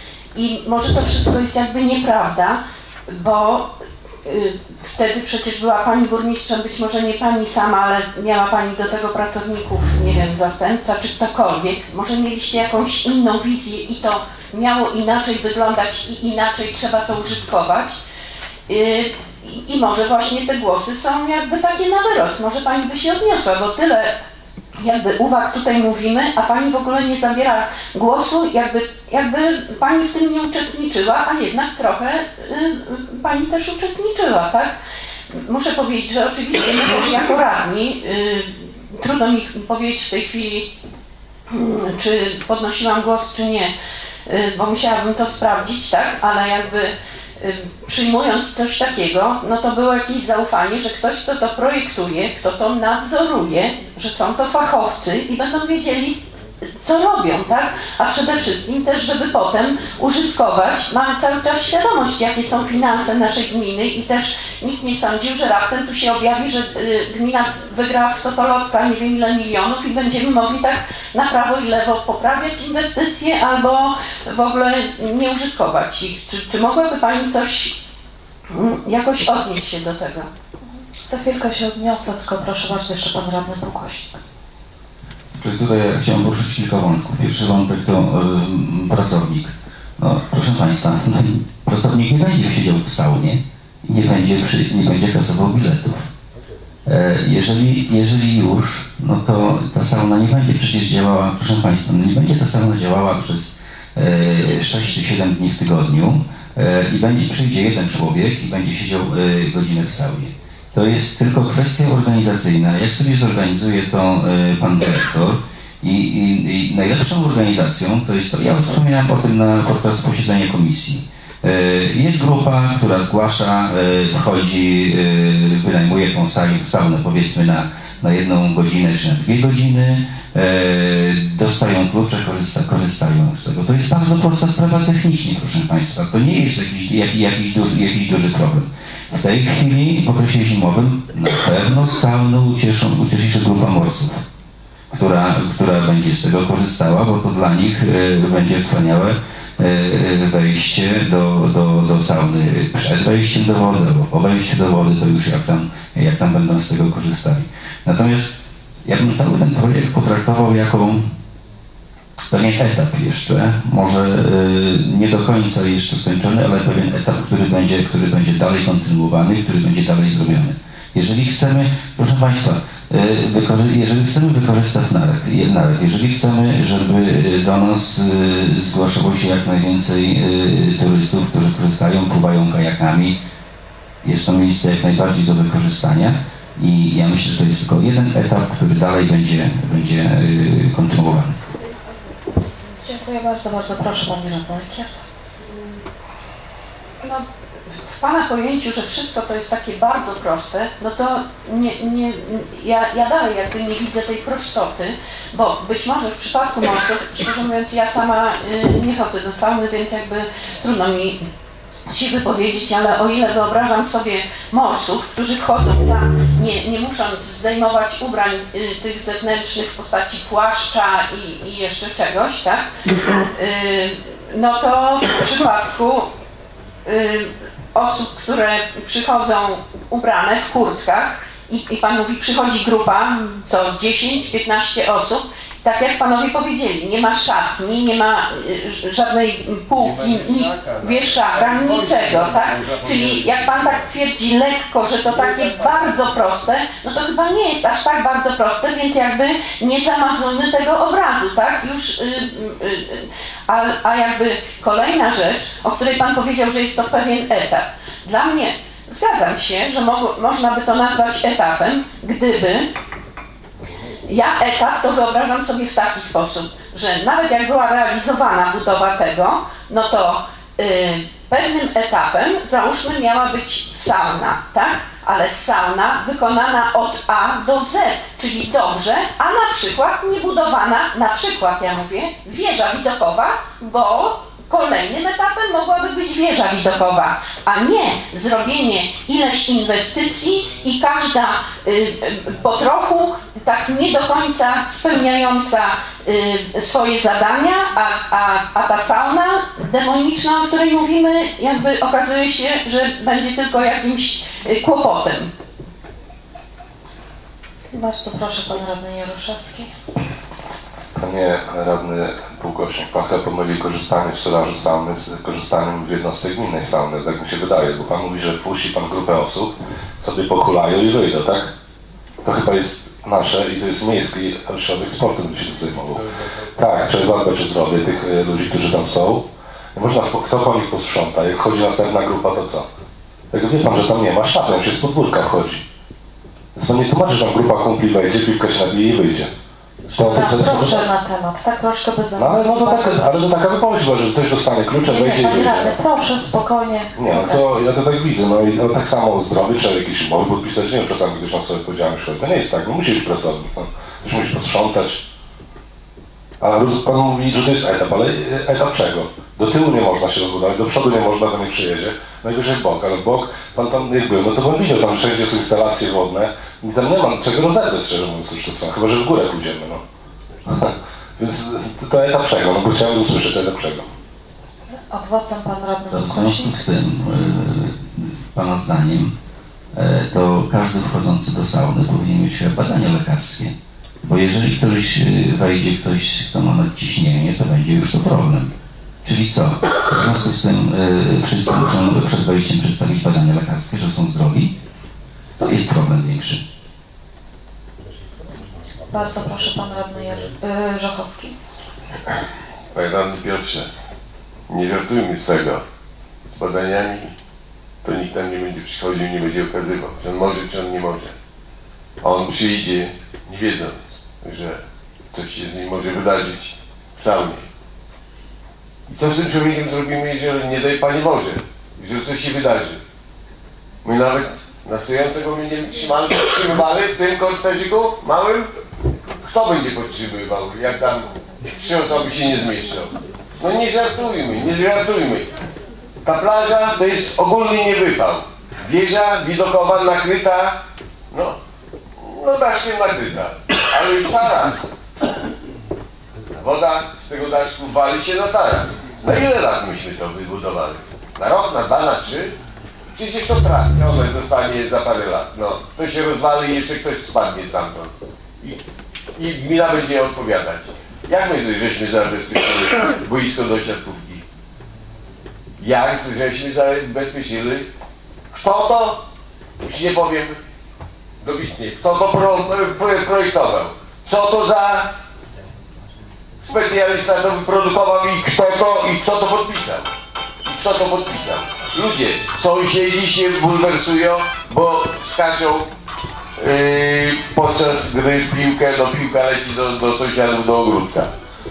[SPEAKER 13] i może to wszystko jest jakby nieprawda, bo y, wtedy przecież była Pani burmistrzem, być może nie Pani sama, ale miała Pani do tego pracowników, nie wiem, zastępca czy ktokolwiek. Może mieliście jakąś inną wizję i to miało inaczej wyglądać i inaczej trzeba to użytkować. Y, I, I może właśnie te głosy są jakby takie na wyrost. Może Pani by się odniosła, bo tyle jakby uwag tutaj mówimy, a Pani w ogóle nie zabiera głosu, jakby, jakby Pani w tym nie uczestniczyła, a jednak trochę y, y, Pani też uczestniczyła, tak? Muszę powiedzieć, że oczywiście my też jako radni, y, trudno mi powiedzieć w tej chwili, y, czy podnosiłam głos, czy nie, y, bo musiałabym to sprawdzić, tak? Ale jakby przyjmując coś takiego, no to było jakieś zaufanie, że ktoś, kto to projektuje, kto to nadzoruje, że są to fachowcy i będą wiedzieli, co robią, tak? A przede wszystkim też, żeby potem użytkować. Mamy cały czas świadomość, jakie są finanse naszej gminy i też nikt nie sądził, że raptem tu się objawi, że y, gmina wygra w totolotka nie wiem ile milionów i będziemy mogli tak na prawo i lewo poprawiać inwestycje albo w ogóle nie użytkować ich. Czy, czy mogłaby Pani coś mm, jakoś odnieść się do tego?
[SPEAKER 4] Za chwilkę się odniosę, tylko proszę bardzo, jeszcze Pan Radny Bukoś.
[SPEAKER 18] Czyli tutaj ja chciałem poruszyć kilka wątków. Pierwszy wątek to y, pracownik. No, proszę Państwa, no, pracownik nie będzie siedział w saunie i nie będzie, przy, nie będzie kasował biletów. E, jeżeli, jeżeli już, no to ta sauna nie będzie przecież działała, proszę Państwa, no nie będzie ta sauna działała przez e, sześć czy siedem dni w tygodniu e, i będzie, przyjdzie jeden człowiek i będzie siedział e, godzinę w saunie. To jest tylko kwestia organizacyjna. Jak sobie zorganizuje to y, pan dyrektor i, i, i najlepszą organizacją to jest to, ja wspomniałem o tym na, podczas posiedzenia komisji. Y, jest grupa, która zgłasza, y, wchodzi, y, wynajmuje tą salę, saunę powiedzmy na, na jedną godzinę czy na dwie godziny, y, dostają klucze, korzysta, korzystają z tego. To jest bardzo prosta sprawa technicznie, proszę Państwa. To nie jest jakiś, jak, jakiś, duży, jakiś duży problem. W tej chwili w okresie zimowym na pewno z sauny ucieszą, ucieszy się grupa morsów, która, która będzie z tego korzystała, bo to dla nich y, będzie wspaniałe y, wejście do, do, do sauny przed wejściem do wody, albo po wejściu do wody, to już jak tam, jak tam będą z tego korzystali. Natomiast ja bym cały ten projekt potraktował jako pewien etap jeszcze, może nie do końca jeszcze skończony, ale pewien etap, który będzie, który będzie dalej kontynuowany, który będzie dalej zrobiony. Jeżeli chcemy, proszę Państwa, jeżeli chcemy wykorzystać narek, jeżeli chcemy, żeby do nas zgłaszało się jak najwięcej turystów, którzy korzystają, pływają kajakami, jest to miejsce jak najbardziej do wykorzystania i ja myślę, że to jest tylko jeden etap, który dalej będzie, będzie kontynuowany.
[SPEAKER 4] Dziękuję bardzo, bardzo proszę Pani Radna.
[SPEAKER 13] No, w Pana pojęciu, że wszystko to jest takie bardzo proste, no to nie, nie, ja, ja dalej jakby nie widzę tej prostoty, bo być może w przypadku morsów, szczerze mówiąc, ja sama y, nie chodzę do sauny, więc jakby trudno mi się wypowiedzieć, ale o ile wyobrażam sobie morsów, którzy wchodzą tam, nie, nie musząc zdejmować ubrań y, tych zewnętrznych w postaci płaszcza i, i jeszcze czegoś, tak? Y, no to w przypadku y, osób, które przychodzą ubrane w kurtkach i, i Pan mówi, przychodzi grupa, co dziesięć piętnaście osób, tak jak Panowie powiedzieli, nie ma szatni, nie ma y, żadnej półki, ni, wieszaka, niczego, tak? Czyli jak Pan tak twierdzi lekko, że to takie bardzo proste, no to chyba nie jest aż tak bardzo proste, więc jakby nie zamazujmy tego obrazu, tak? Już, y, y, y, a, a jakby kolejna rzecz, o której Pan powiedział, że jest to pewien etap. Dla mnie zgadzam się, że mo można by to nazwać etapem, gdyby ja etap to wyobrażam sobie w taki sposób, że nawet jak była realizowana budowa tego, no to yy, pewnym etapem, załóżmy, miała być sauna, tak? Ale sauna wykonana od A do Z, czyli dobrze, a na przykład nie budowana, na przykład ja mówię, wieża widokowa, bo kolejnym etapem mogłaby być wieża widokowa, a nie zrobienie ileś inwestycji i każda y, y, po trochu tak nie do końca spełniająca y, swoje zadania, a, a, a ta sauna demoniczna, o której mówimy, jakby okazuje się, że będzie tylko jakimś y, kłopotem.
[SPEAKER 4] Bardzo proszę, Pan Radny Jaroszewski.
[SPEAKER 10] Panie Radny Półkośnik, Pan chyba pomylił korzystanie w solarzu sauny z korzystaniem w jednostek gminnej sauny, tak mi się wydaje, bo Pan mówi, że wpuści Pan grupę osób, sobie pochulają i wyjdą, tak? To chyba jest nasze i to jest miejski ośrodek sportu, który się tym zajmował. Tak, trzeba zadbać o zdrowie tych ludzi, którzy tam są. Nie można, kto po nich posprząta, jak wchodzi następna grupa, to co? Jak wie Pan, że tam nie ma światła, jak się z podwórka wchodzi. Więc Pan nie tłumaczy, że tam grupa kumpli wejdzie, piwka się nabije i wyjdzie.
[SPEAKER 4] To, to, proszę na temat, tak troszkę bez
[SPEAKER 10] no, ale, no to tak, ale to taka wypowiedź była, że ktoś dostanie klucze,
[SPEAKER 4] nie,
[SPEAKER 10] wejdzie
[SPEAKER 4] nie,
[SPEAKER 10] i wyjdzie.
[SPEAKER 4] Radny, proszę, spokojnie.
[SPEAKER 10] Nie, no to ja to tak widzę, no i no, tak samo zdrowie, trzeba jakieś umowy podpisać, nie wiem, czasami ktoś na sobie powiedziałem, że to nie jest tak, no musi być pracownik, no. Ktoś musi posprzątać. Ale Pan mówi, że to jest etap, ale etap czego? Do tyłu nie można się rozbudować, do przodu nie można, bo nie przyjedzie. Najwyżej w bok, ale w bok, Pan tam jak był, no to Pan widział, tam wszędzie są instalacje wodne i tam nie ma czego rozebrać, szczerze mówiąc, już to są, chyba że w górę pójdziemy, no. Więc to etap czego? No bo chciałem usłyszeć etap czego.
[SPEAKER 4] Odwracam Pan Radny.
[SPEAKER 18] W związku z tym, y, Pana zdaniem, y, to każdy wchodzący do sauny powinien mieć badania lekarskie. Bo jeżeli ktoś wejdzie, ktoś, kto ma nadciśnienie, to będzie już to problem. Czyli co? W związku z tym y, wszyscy muszą przed wejściem przedstawić badania lekarskie, że są zdrowi. To jest problem większy.
[SPEAKER 4] Bardzo proszę, Pan Radny Jar yy, Żochowski.
[SPEAKER 11] Panie Radny Piotrze, nie żartujmy z tego. Z badaniami to nikt tam nie będzie przychodził, nie będzie okazywał, czy on może, czy on nie może. A on przyjdzie, nie wiedząc, że coś się z nim może wydarzyć w saunie. I co z tym człowiekiem zrobimy, jeżeli nie daj Panie Boże, jeżeli coś się wydarzy? My nawet na stojącego będziemy trzymali, podtrzymywali w tym korteżyku małym? Kto będzie podtrzymywał, jak tam trzy osoby się nie zmieszczą? No nie żartujmy, nie żartujmy. Ta plaża to jest ogólny niewypał. Wieża widokowa nakryta, no, no daszkiem nakryta, ale już taras. Woda z tego daszku wali się na taras. Na ile lat myśmy to wybudowali? Na rok, na dwa, na trzy? Przecież to trafnie, ono zostanie za parę lat. No, to się rozwali i jeszcze ktoś spadnie stamtąd. I, i gmina będzie odpowiadać. Jak my żeśmy zabezpieczyli boisko do siatkówki? Jak żeśmy zabezpieczyli? Kto to? Już nie powiem dobitnie. Kto to pro, pro, projektował? Co to za specjalista to wyprodukował i kto to, i kto to podpisał? I kto to podpisał? Ludzie, sąsiedzi się bulwersują, bo skaczą yy, podczas gry w piłkę, do piłka leci do, do sąsiadów, do ogródka.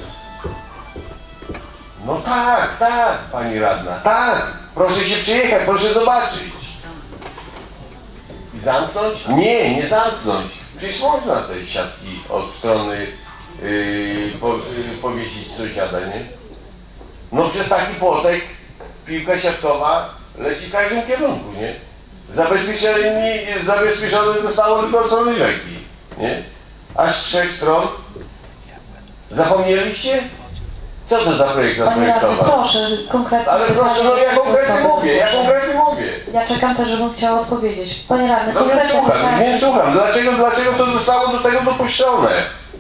[SPEAKER 11] No tak, tak, pani radna, tak. Proszę się przyjechać, proszę zobaczyć. I zamknąć? Nie, nie zamknąć. Przecież można te siatki od strony yy, po, yy, powiesić sąsiada, nie? No przez taki płotek piłka siatkowa leci w każdym kierunku, nie? Zabezpieczone, zabezpieczone zostało tylko od strony rzeki, nie? Aż z trzech stron. Zapomnieliście? Co to za projekt zaprojektował?
[SPEAKER 4] Proszę, konkretnie.
[SPEAKER 11] Ale proszę, no ja konkretnie mówię, ja konkretnie mówię.
[SPEAKER 4] Ja czekam też, żebym chciała odpowiedzieć. Panie radny,
[SPEAKER 11] no nie słucham, nie słucham. Dlaczego, dlaczego to zostało do tego dopuszczone?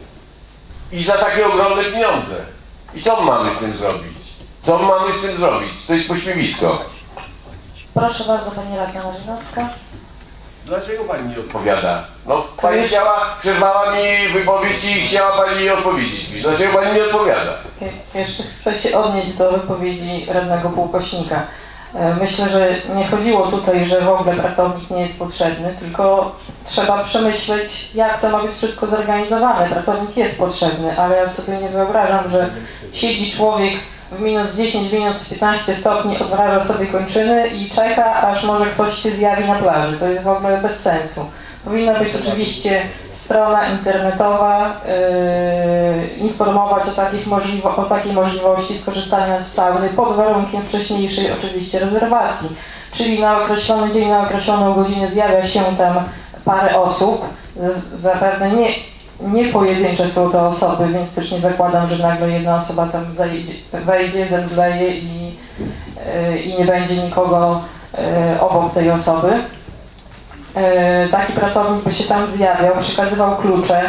[SPEAKER 11] I za takie ogromne pieniądze. I co mamy z tym zrobić? Co mamy z tym zrobić? To jest pośmiewisko.
[SPEAKER 4] Proszę bardzo, pani radna Malinowska.
[SPEAKER 11] Dlaczego pani nie odpowiada? No pani chciała, przerwała mi wypowiedź i chciała pani nie odpowiedzieć mi. Dlaczego pani nie odpowiada?
[SPEAKER 19] Jeszcze chcę się odnieść do wypowiedzi radnego Półkośnika. Myślę, że nie chodziło tutaj, że w ogóle pracownik nie jest potrzebny, tylko trzeba przemyśleć, jak to ma być wszystko zorganizowane. Pracownik jest potrzebny, ale ja sobie nie wyobrażam, że siedzi człowiek w minus dziesięć, minus piętnaście stopni, odmraża sobie kończyny i czeka, aż może ktoś się zjawi na plaży. To jest w ogóle bez sensu. Powinna być oczywiście strona internetowa, yy, informować o, takich możliwo o takiej możliwości skorzystania z sauny pod warunkiem wcześniejszej oczywiście rezerwacji. Czyli na określony dzień, na określoną godzinę zjawia się tam parę osób, z, zapewne nie Nie pojedyncze są to osoby, więc też nie zakładam, że nagle jedna osoba tam zajdzie, wejdzie, zemdleje i, yy, i nie będzie nikogo yy, obok tej osoby. Yy, taki pracownik by się tam zjawiał, przekazywał klucze,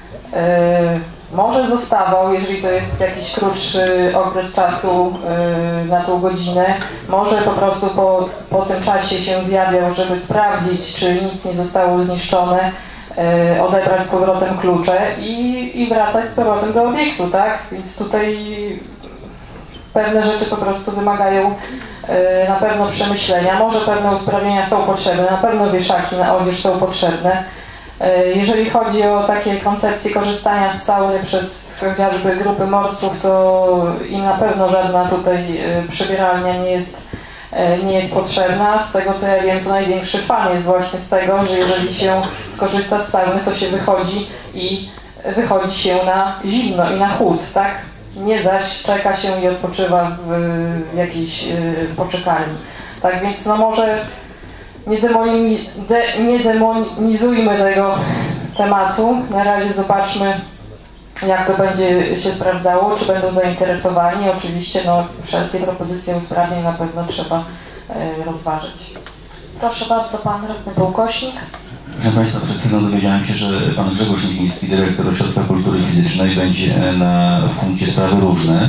[SPEAKER 19] yy, może zostawał, jeżeli to jest jakiś krótszy okres czasu yy, na tą godzinę, może po prostu po, po tym czasie się zjawiał, żeby sprawdzić, czy nic nie zostało zniszczone, odebrać z powrotem klucze i, i wracać z powrotem do obiektu, tak? Więc tutaj pewne rzeczy po prostu wymagają y, na pewno przemyślenia. Może pewne usprawnienia są potrzebne, na pewno wieszaki na odzież są potrzebne. Y, jeżeli chodzi o takie koncepcje korzystania z sauny przez chociażby grupy morsów, to im na pewno żadna tutaj y, przebieralnia nie jest nie jest potrzebna. Z tego co ja wiem, to największy fan jest właśnie z tego, że jeżeli się skorzysta z sauny, to się wychodzi i wychodzi się na zimno i na chłód, tak? Nie zaś czeka się i odpoczywa w jakiejś poczekalni. Tak więc no może nie, demoniz de nie demonizujmy tego tematu. Na razie zobaczmy, jak to będzie się sprawdzało, czy będą zainteresowani. Oczywiście no, wszelkie propozycje usprawnień na pewno trzeba y, rozważyć.
[SPEAKER 4] Proszę bardzo, pan radny Półkośnik.
[SPEAKER 18] Proszę Państwa, przed chwilą dowiedziałem się, że pan Grzegorz Migliński, dyrektor Ośrodka Kultury Fizycznej, będzie na w punkcie sprawy różne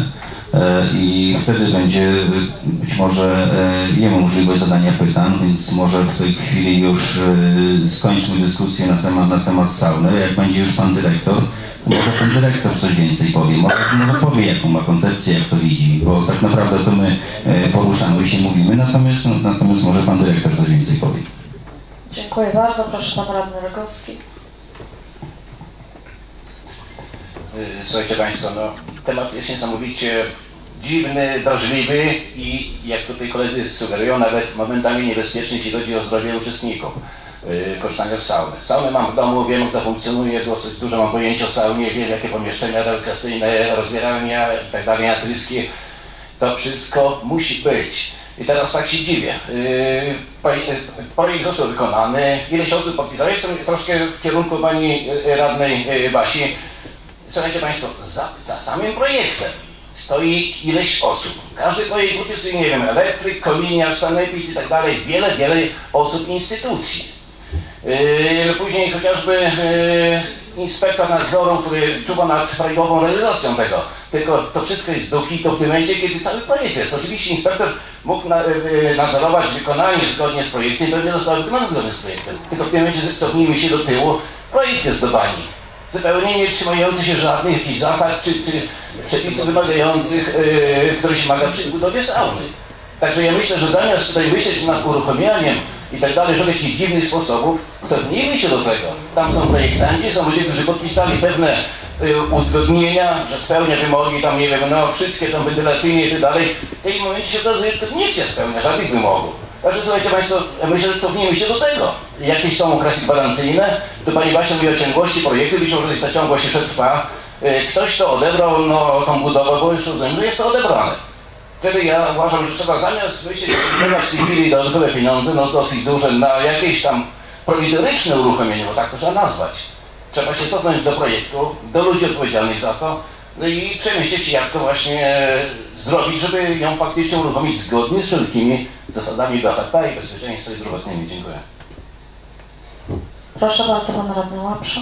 [SPEAKER 18] i wtedy będzie być może jemu możliwość zadania pytań, więc może w tej chwili już skończmy dyskusję na temat, na temat sauny. Jak będzie już pan dyrektor, może pan dyrektor coś więcej powie, może, może powie, jaką ma koncepcję, jak to widzi, bo tak naprawdę to my poruszamy się, mówimy, natomiast, no, natomiast może pan dyrektor coś więcej powie.
[SPEAKER 4] Dziękuję bardzo. Proszę pan radny Rogowski.
[SPEAKER 12] Słuchajcie Państwo, no, temat jest niesamowicie dziwny, drażliwy i jak tutaj koledzy sugerują, nawet momentami niebezpieczny, jeśli chodzi o zdrowie uczestników yy, korzystania z sauny. Sauny mam w domu, wiem jak to funkcjonuje, dosyć dużo mam pojęcia o saunie, wiem jakie pomieszczenia relaksacyjne, rozbierania itd., natryski. To wszystko musi być. I teraz tak się dziwię. Yy, projekt został wykonany, ileś osób podpisało. Jestem troszkę w kierunku pani radnej yy, Basi. Słuchajcie Państwo, za, za samym projektem stoi ileś osób. Każdy projekt opisuje, nie wiem, elektryk, kominiarz, sanepid i tak dalej. Wiele, wiele osób i instytucji. Yy, później chociażby yy, inspektor nadzoru, który czuwa nad prawidłową realizacją tego. Tylko to wszystko jest do kitu w tym momencie, kiedy cały projekt jest. Oczywiście inspektor mógł na, y, nadzorować wykonanie zgodnie z projektem i będzie zostało wykonane zgodnie z projektem. Tylko w tym momencie cofnijmy się do tyłu, projekt jest do bani. Zupełnie nie trzymający się żadnych jakichś zasad czy, czy przepisów wymagających, yy, które się maga przy budowie sauny. Także ja myślę, że zamiast tutaj myśleć nad uruchomieniem i tak dalej, żeby jakichś dziwnych sposobów, cofnijmy się do tego. Tam są projektanci, są ludzie, którzy podpisali pewne y, uzgodnienia, że spełnia wymogi, tam nie wiem, no wszystkie tam wentylacyjne i tak dalej. W tej momencie się okazuje, że to nikt nie spełnia żadnych wymogów. Także słuchajcie Państwo, ja myślę, że cofnijmy się do tego. Jakieś są okresy gwarancyjne, tu Pani Basia mówi o ciągłości projektu, być może ta ciągłość jeszcze trwa. Ktoś to odebrał, no tą budowę, bo już rozumiem, że jest to odebrane. Wtedy ja uważam, że trzeba zamiast myśleć, wydawać w tej chwili dodatkowe pieniądze, no dosyć duże, na jakieś tam prowizoryczne uruchomienie, bo tak to trzeba nazwać. Trzeba się cofnąć do projektu, do ludzi odpowiedzialnych za to, no i przemyśleć, jak to właśnie zrobić, żeby ją faktycznie uruchomić zgodnie z wszelkimi zasadami B H P i bezpieczeństwa zdrowotnymi. Dziękuję.
[SPEAKER 4] Proszę bardzo, pan radny Łapsza.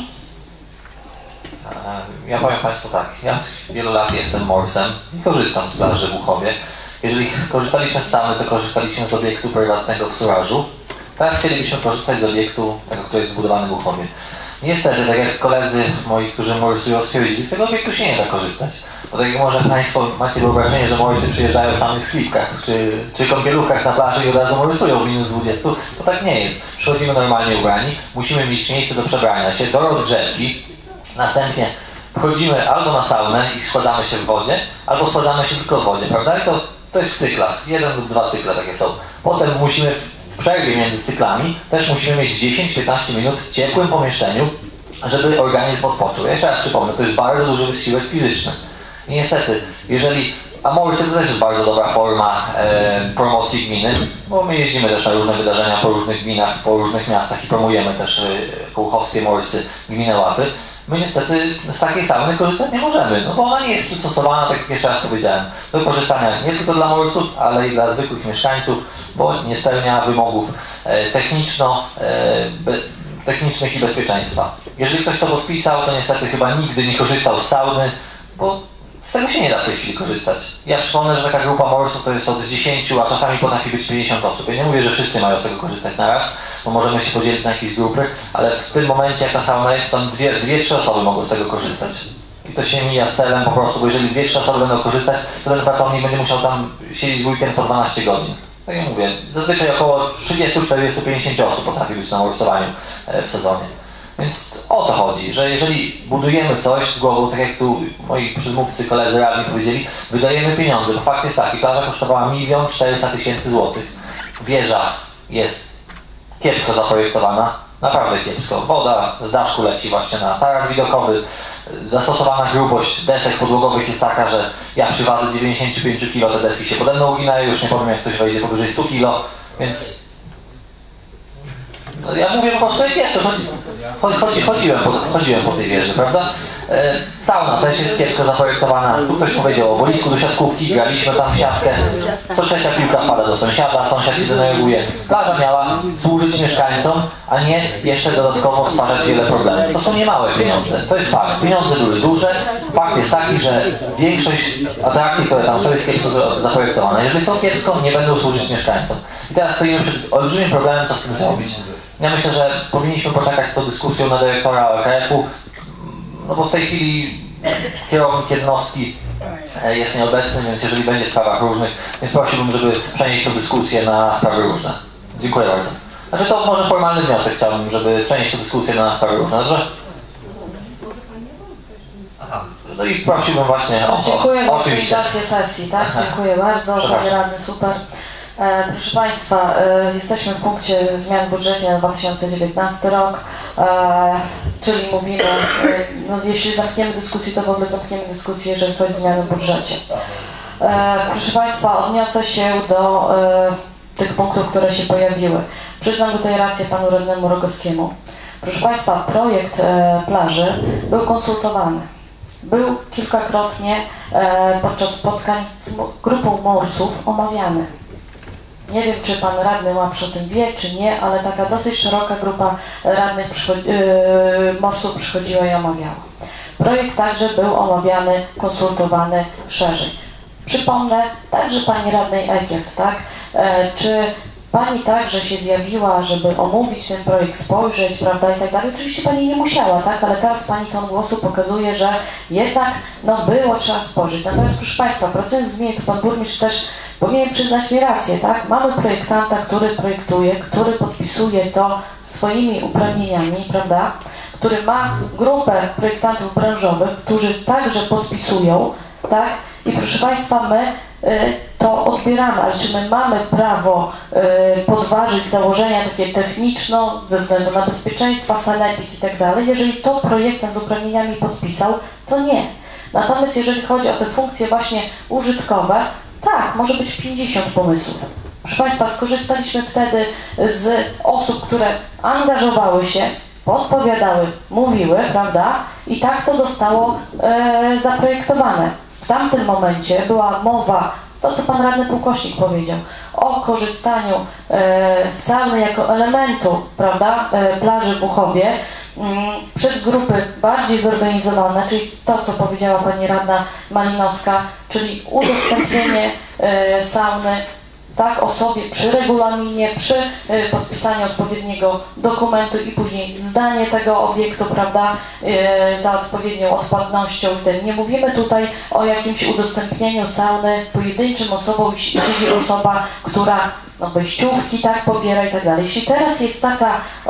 [SPEAKER 7] Ja powiem Państwu tak, ja od wielu lat jestem morsem i korzystam z plaży w Łuchowie. Jeżeli korzystaliśmy z sauny, to korzystaliśmy z obiektu prywatnego w Surażu. Teraz chcielibyśmy korzystać z obiektu, tego, który jest zbudowany w Łuchowie. Niestety, tak jak koledzy moi, którzy morsują, stwierdzili, z tego obiektu się nie da korzystać. Bo tak jak może Państwo macie wyobrażenie, że morsy przyjeżdżają w samych slipkach czy, czy kąpielówkach na plaży i od razu morsują w minus dwudziestu, to tak nie jest. Przychodzimy normalnie ubrani, musimy mieć miejsce do przebrania się, do rozgrzewki. Następnie wchodzimy albo na saunę i schładzamy się w wodzie, albo schładzamy się tylko w wodzie, prawda? I to, to jest w cyklach, jeden lub dwa cykle takie są. Potem musimy w przerwie między cyklami też musimy mieć dziesięć do piętnastu minut w ciepłym pomieszczeniu, żeby organizm odpoczął. Ja jeszcze raz przypomnę, to jest bardzo duży wysiłek fizyczny. I niestety, jeżeli... A morsy to też jest bardzo dobra forma e, promocji gminy, bo my jeździmy też na różne wydarzenia po różnych gminach, po różnych miastach i promujemy też e, Kołchowskie Morsy, gminę Łapy. My niestety z takiej sauny korzystać nie możemy, no bo ona nie jest przystosowana, tak jak jeszcze raz powiedziałem, do korzystania nie tylko dla morsów, ale i dla zwykłych mieszkańców, bo nie spełnia wymogów e, techniczno, e, be, technicznych i bezpieczeństwa. Jeżeli ktoś to podpisał, to niestety chyba nigdy nie korzystał z sauny, bo z tego się nie da w tej chwili korzystać. Ja przypomnę, że taka grupa morsów to jest od dziesięciu, a czasami potrafi być pięćdziesiąt osób. Ja nie mówię, że wszyscy mają z tego korzystać na raz, bo możemy się podzielić na jakieś grupy, ale w tym momencie, jak ta sauna jest, tam dwie, dwie, trzy osoby mogą z tego korzystać. I to się mija z celem po prostu, bo jeżeli dwie, trzy osoby będą korzystać, to ten pracownik będzie musiał tam siedzieć w weekend po dwanaście godzin. Tak jak mówię, zazwyczaj około trzydziestu, czterdziestu, pięćdziesięciu osób potrafi być na morsowaniu w sezonie. Więc o to chodzi, że jeżeli budujemy coś z głową, tak jak tu moi przedmówcy, koledzy radni powiedzieli, wydajemy pieniądze, bo fakt jest taki, plaża kosztowała milion czterysta tysięcy złotych. Wieża jest kiepsko zaprojektowana, naprawdę kiepsko. Woda z daszku leci właśnie na taras widokowy. Zastosowana grubość desek podłogowych jest taka, że ja przy wadze dziewięćdziesięciu pięciu kilo te deski się pode mną uginają, już nie powiem jak ktoś wejdzie powyżej stu kilo, więc no ja mówię po prostu jak jest, chodzi, chodzi, chodziłem, po, chodziłem po tej wieży, prawda? E, sauna też jest kiepsko zaprojektowana, tu ktoś powiedział o boisku do siatkówki, graliśmy tam w siatkę, co trzecia piłka pada do sąsiada, sąsiad się denerwuje. Plaża miała służyć mieszkańcom, a nie jeszcze dodatkowo stwarzać wiele problemów. To są niemałe pieniądze, to jest fakt. Pieniądze były duże, fakt jest taki, że większość atrakcji, które tam są, jest kiepsko zaprojektowane. Jeżeli są kiepsko, nie będą służyć mieszkańcom. I teraz stoimy przed olbrzymim problemem, co z tym zrobić. Ja myślę, że powinniśmy poczekać z tą dyskusją na dyrektora O R K F-u, no bo w tej chwili kierownik jednostki jest nieobecny, więc jeżeli będzie w sprawach różnych, więc prosiłbym, żeby przenieść tę dyskusję na sprawy różne. Dziękuję bardzo. Znaczy to może formalny wniosek chciałbym, żeby przenieść tę dyskusję na sprawy różne, dobrze? Aha. No i prosiłbym właśnie o...
[SPEAKER 4] Dziękuję za
[SPEAKER 7] oczywiście.
[SPEAKER 4] organizację sesji, tak? Dziękuję bardzo, panie radny, super. E, proszę Państwa, e, jesteśmy w punkcie zmian w budżecie na dwa tysiące dziewiętnasty rok, e, czyli mówimy, e, no, jeśli zamkniemy dyskusję, to w ogóle zamkniemy dyskusję, jeżeli chodzi o zmiany w budżecie. E, proszę Państwa, odniosę się do e, tych punktów, które się pojawiły. Przyznam tutaj rację panu radnemu Rogowskiemu. Proszę Państwa, projekt e, plaży był konsultowany. Był kilkakrotnie e, podczas spotkań z grupą morsów omawiany. Nie wiem, czy pan radny Łapsz o tym wie, czy nie, ale taka dosyć szeroka grupa radnych przychodzi, yy, MORS-u przychodziła i omawiała. Projekt także był omawiany, konsultowany szerzej. Przypomnę także pani radnej Ekiert, tak? E, czy pani także się zjawiła, żeby omówić ten projekt, spojrzeć, prawda, i tak dalej? Oczywiście pani nie musiała, tak? Ale teraz pani ton głosu pokazuje, że jednak, no, było trzeba spojrzeć. Natomiast, proszę państwa, pracując w gminie, to pan burmistrz też powinien przyznać mi rację, tak? Mamy projektanta, który projektuje, który podpisuje to swoimi uprawnieniami, prawda? Który ma grupę projektantów branżowych, którzy także podpisują, tak? I proszę państwa, my y, to odbieramy, ale czy my mamy prawo y, podważyć założenia takie techniczne ze względu na bezpieczeństwo, sanepid i tak dalej? Jeżeli to projektant z uprawnieniami podpisał, to nie. Natomiast jeżeli chodzi o te funkcje właśnie użytkowe, tak, może być pięćdziesiąt pomysłów. Proszę państwa, skorzystaliśmy wtedy z osób, które angażowały się, podpowiadały, mówiły, prawda? I tak to zostało e, zaprojektowane. W tamtym momencie była mowa, to co pan radny Pułkośnik powiedział, o korzystaniu e, sauny jako elementu, prawda, e, plaży w Uchowie m, przez grupy bardziej zorganizowane, czyli to, co powiedziała pani radna Malinowska, czyli udostępnienie e, sauny, tak, osobie przy regulaminie, przy y, podpisaniu odpowiedniego dokumentu i później zdanie tego obiektu, prawda, y, za odpowiednią odpłatnością. Nie mówimy tutaj o jakimś udostępnieniu sauny pojedynczym osobom, jeśli siedzi osoba, która no, wejściówki, tak, pobiera i tak dalej. Jeśli teraz jest taka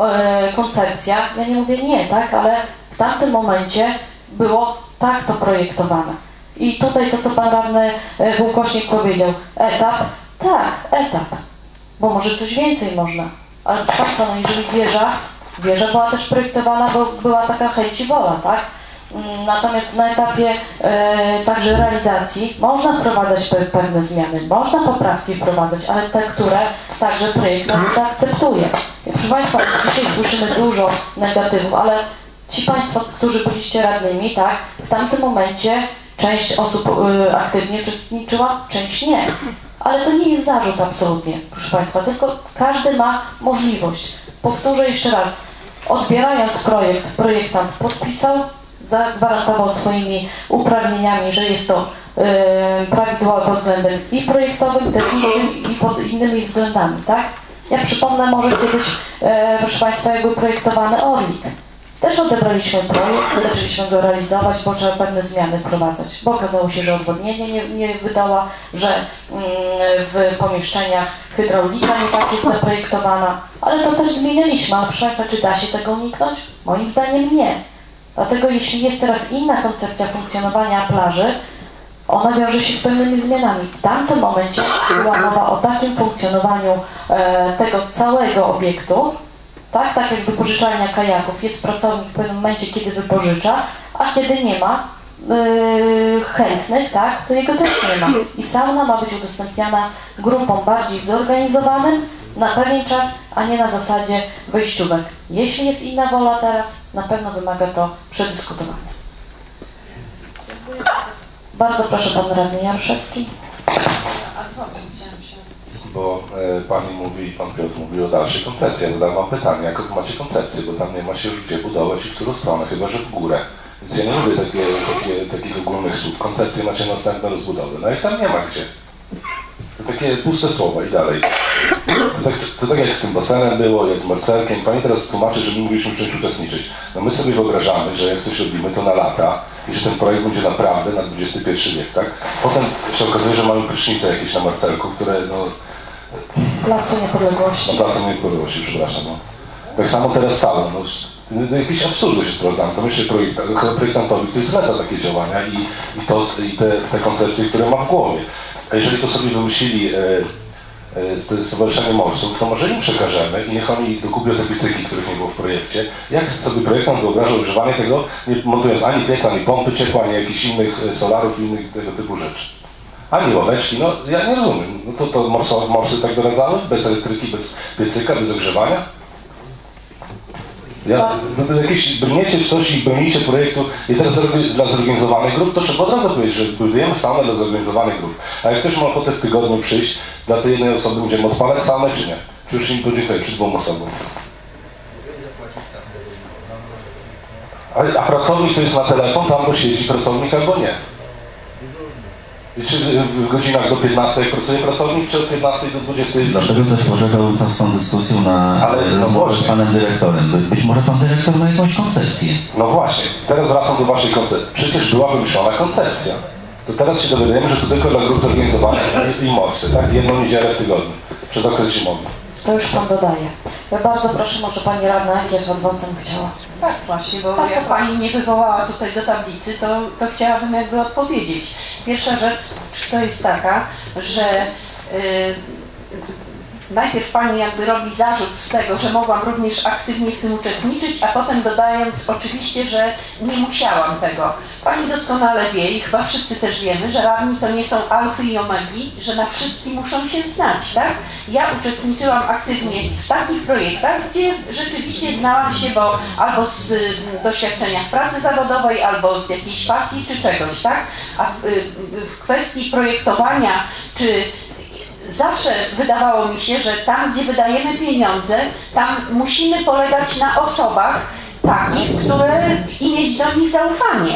[SPEAKER 4] y, koncepcja, ja nie mówię nie, tak, ale w tamtym momencie było tak to projektowane. I tutaj to, co pan radny y, Pułkośnik powiedział, etap, tak, etap, bo może coś więcej można, ale proszę państwa, no jeżeli wieża, wieża była też projektowana, bo była taka chęć i wola, tak? Natomiast na etapie e, także realizacji można wprowadzać pe pewne zmiany, można poprawki wprowadzać, ale te, które także projekt zaakceptuje. I proszę państwa, dzisiaj słyszymy dużo negatywów, ale ci państwo, którzy byliście radnymi, tak, w tamtym momencie część osób y, aktywnie uczestniczyła, część nie. Ale to nie jest zarzut absolutnie, proszę państwa, tylko każdy ma możliwość. Powtórzę jeszcze raz, odbierając projekt, projektant podpisał, zagwarantował swoimi uprawnieniami, że jest to yy, prawidłowe pod względem i projektowym, technicznym, i pod innymi względami, tak? Ja przypomnę może kiedyś, yy, proszę państwa, jak był projektowany Orlik. Też odebraliśmy projekt, zaczęliśmy go realizować, bo trzeba pewne zmiany wprowadzać, bo okazało się, że odwodnienie nie, nie wydała, że mm, w pomieszczeniach hydraulika nie tak jest zaprojektowana, ale to też zmienialiśmy, ale proszę państwa, czy da się tego uniknąć? Moim zdaniem nie. Dlatego jeśli jest teraz inna koncepcja funkcjonowania plaży, ona wiąże się z pewnymi zmianami. W tamtym momencie była mowa o takim funkcjonowaniu e, tego całego obiektu, tak, tak jak wypożyczalnia kajaków, jest pracownik w pewnym momencie, kiedy wypożycza, a kiedy nie ma yy, chętnych, tak, to jego też nie ma. I sauna ma być udostępniana grupom bardziej zorganizowanym na pewien czas, a nie na zasadzie wejściówek. Jeśli jest inna wola teraz, na pewno wymaga to przedyskutowania. Bardzo proszę, pan radny Jaruszewski.
[SPEAKER 10] Bo e, pani mówi i pan Piotr mówi o dalszej koncepcji. Ja zadam wam pytanie, jaką macie koncepcję, bo tam nie ma się już gdzie budować i w którą stronę, chyba że w górę. Więc ja nie lubię takie, takie, takich ogólnych słów. Koncepcję macie następne rozbudowy. No i tam nie ma gdzie. To takie puste słowa i dalej. To tak, to tak jak z tym basenem było, jak z marcelkiem. Pani teraz tłumaczy, że my mogliśmy w czymś uczestniczyć. No my sobie wyobrażamy, że jak coś robimy, to na lata i że ten projekt będzie naprawdę na dwudziesty pierwszy wiek, tak? Potem się okazuje, że mamy prysznice jakieś na marcelku, które no...
[SPEAKER 4] Placu Niepodległości.
[SPEAKER 10] Na Placu Niepodległości, przepraszam. No. Tak samo teraz salon. No, no, jakieś absurdy się sprawdzają. To myślę projektantowi, który zleca takie działania i, i, to, i te, te koncepcje, które ma w głowie. A jeżeli to sobie wymyślili e, e, Stowarzyszenie Morsów, to może im przekażemy i niech oni dokupią te piecyki, których nie było w projekcie. Jak sobie projektant wyobraża używanie tego, nie montując ani pieca, ani pompy ciepła, ani jakichś innych solarów i innych tego typu rzeczy. Ani ławeczki, no ja nie rozumiem. No to, to morsy, morsy tak doradzały? Bez elektryki, bez piecyka, bez ogrzewania? Ja, no to jakieś brniecie w coś i bronicie projektu i teraz dla zorganizowanych grup, to trzeba od razu powiedzieć, że budujemy saunę dla zorganizowanych grup. A jak ktoś ma ochotę w tygodniu przyjść, dla tej jednej osoby będziemy odpalać saunę, czy nie? Czy już im podziękuję, czy dwóm osobom? A, a pracownik to jest na telefon, tam go siedzi pracownik albo nie. I czy w godzinach do piętnastej jak pracuje pracownik, czy od piętnastej do dwudziestej?
[SPEAKER 18] Dlatego też poczekał z tą dyskusją na
[SPEAKER 10] Ale, no
[SPEAKER 18] rozmowę z panem dyrektorem. By, być może pan dyrektor ma jakąś koncepcję.
[SPEAKER 10] No właśnie, teraz wracam do waszej koncepcji. Przecież była wymyślona koncepcja. To teraz się dowiadujemy, że to tylko dla grup zorganizowanych i morsy, tak? Jedną niedzielę w tygodniu, przez okres zimowy.
[SPEAKER 4] To już pan dodaje. Ja bardzo proszę, może pani radna jakieś adwocem chciała.
[SPEAKER 13] Tak, właśnie, bo jak pani nie wywołała tutaj do tablicy, to, to chciałabym jakby odpowiedzieć. Pierwsza rzecz to jest taka, że yy, najpierw pani jakby robi zarzut z tego, że mogłam również aktywnie w tym uczestniczyć, a potem dodając oczywiście, że nie musiałam tego. Pani doskonale wie i chyba wszyscy też wiemy, że radni to nie są alfy i omegi, że na wszystkim muszą się znać, tak? Ja uczestniczyłam aktywnie w takich projektach, gdzie rzeczywiście znałam się, bo albo z y, doświadczenia w pracy zawodowej, albo z jakiejś pasji czy czegoś, tak? A y, y, w kwestii projektowania czy zawsze wydawało mi się, że tam, gdzie wydajemy pieniądze, tam musimy polegać na osobach takich, które i mieć do nich zaufanie.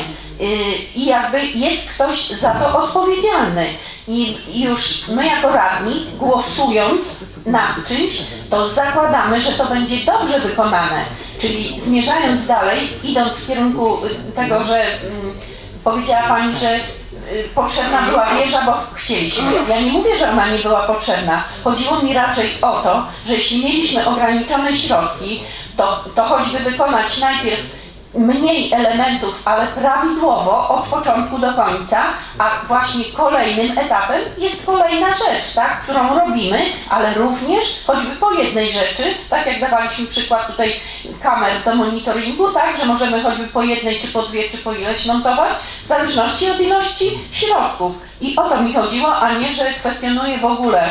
[SPEAKER 13] I jakby jest ktoś za to odpowiedzialny. I już my jako radni, głosując na czymś, to zakładamy, że to będzie dobrze wykonane. Czyli zmierzając dalej, idąc w kierunku tego, że mm, powiedziała pani, że potrzebna była wieża, bo chcieliśmy. Ja nie mówię, że ona nie była potrzebna. Chodziło mi raczej o to, że jeśli mieliśmy ograniczone środki, to, to choćby wykonać najpierw mniej elementów, ale prawidłowo od początku do końca, a właśnie kolejnym etapem jest kolejna rzecz, tak, którą robimy, ale również choćby po jednej rzeczy, tak jak dawaliśmy przykład tutaj kamer do monitoringu, tak, że możemy choćby po jednej, czy po dwie, czy po ileś montować, w zależności od ilości środków. I o to mi chodziło, a nie, że kwestionuję w ogóle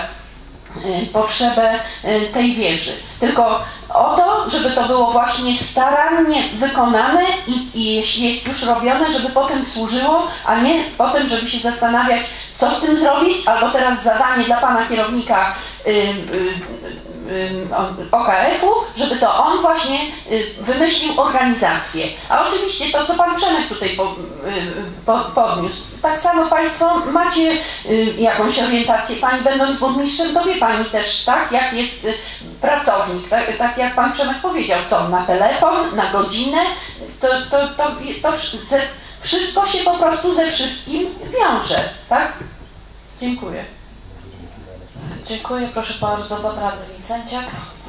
[SPEAKER 13] potrzebę tej wieży. Tylko o to, żeby to było właśnie starannie wykonane i, i jeśli jest już robione, żeby potem służyło, a nie potem, żeby się zastanawiać, co z tym zrobić, albo teraz zadanie dla pana kierownika y, y, y, O K F-u, żeby to on właśnie y, wymyślił organizację. A oczywiście to, co pan Przemek tutaj po, y, po, podniósł, tak samo państwo macie y, jakąś orientację. Pani będąc burmistrzem, to wie pani też, tak, jak jest y, pracownik, tak, tak jak pan Przemek powiedział, co na telefon, na godzinę, to, to, to, to, to ze, wszystko się po prostu ze wszystkim wiąże, tak? Dziękuję.
[SPEAKER 4] Dziękuję, proszę bardzo, pan radny Wincenciak.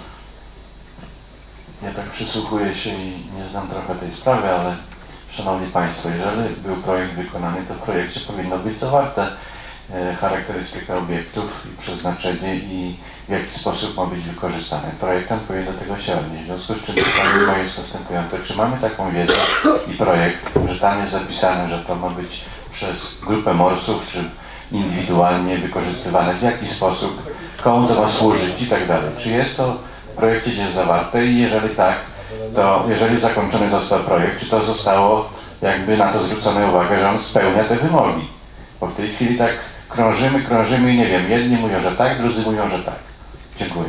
[SPEAKER 6] Ja tak przysłuchuję się i nie znam trochę tej sprawy, ale Szanowni Państwo, jeżeli był projekt wykonany, to w projekcie powinno być zawarte e, charakterystyka obiektów i przeznaczenie i w jaki sposób ma być wykorzystany. Projektant powinien do tego się odnieść. W związku z czym pytanie moje jest następujące. Czy mamy taką wiedzę i projekt, że tam jest zapisane, że to ma być przez grupę morsów, czy indywidualnie wykorzystywane, w jaki sposób, komu to ma służyć i tak dalej. Czy jest to w projekcie gdzieś zawarte i jeżeli tak, to jeżeli zakończony został projekt, czy to zostało jakby na to zwrócone uwagę, że on spełnia te wymogi? Bo w tej chwili tak krążymy, krążymy i nie wiem, jedni mówią, że tak, drudzy mówią, że tak. Dziękuję.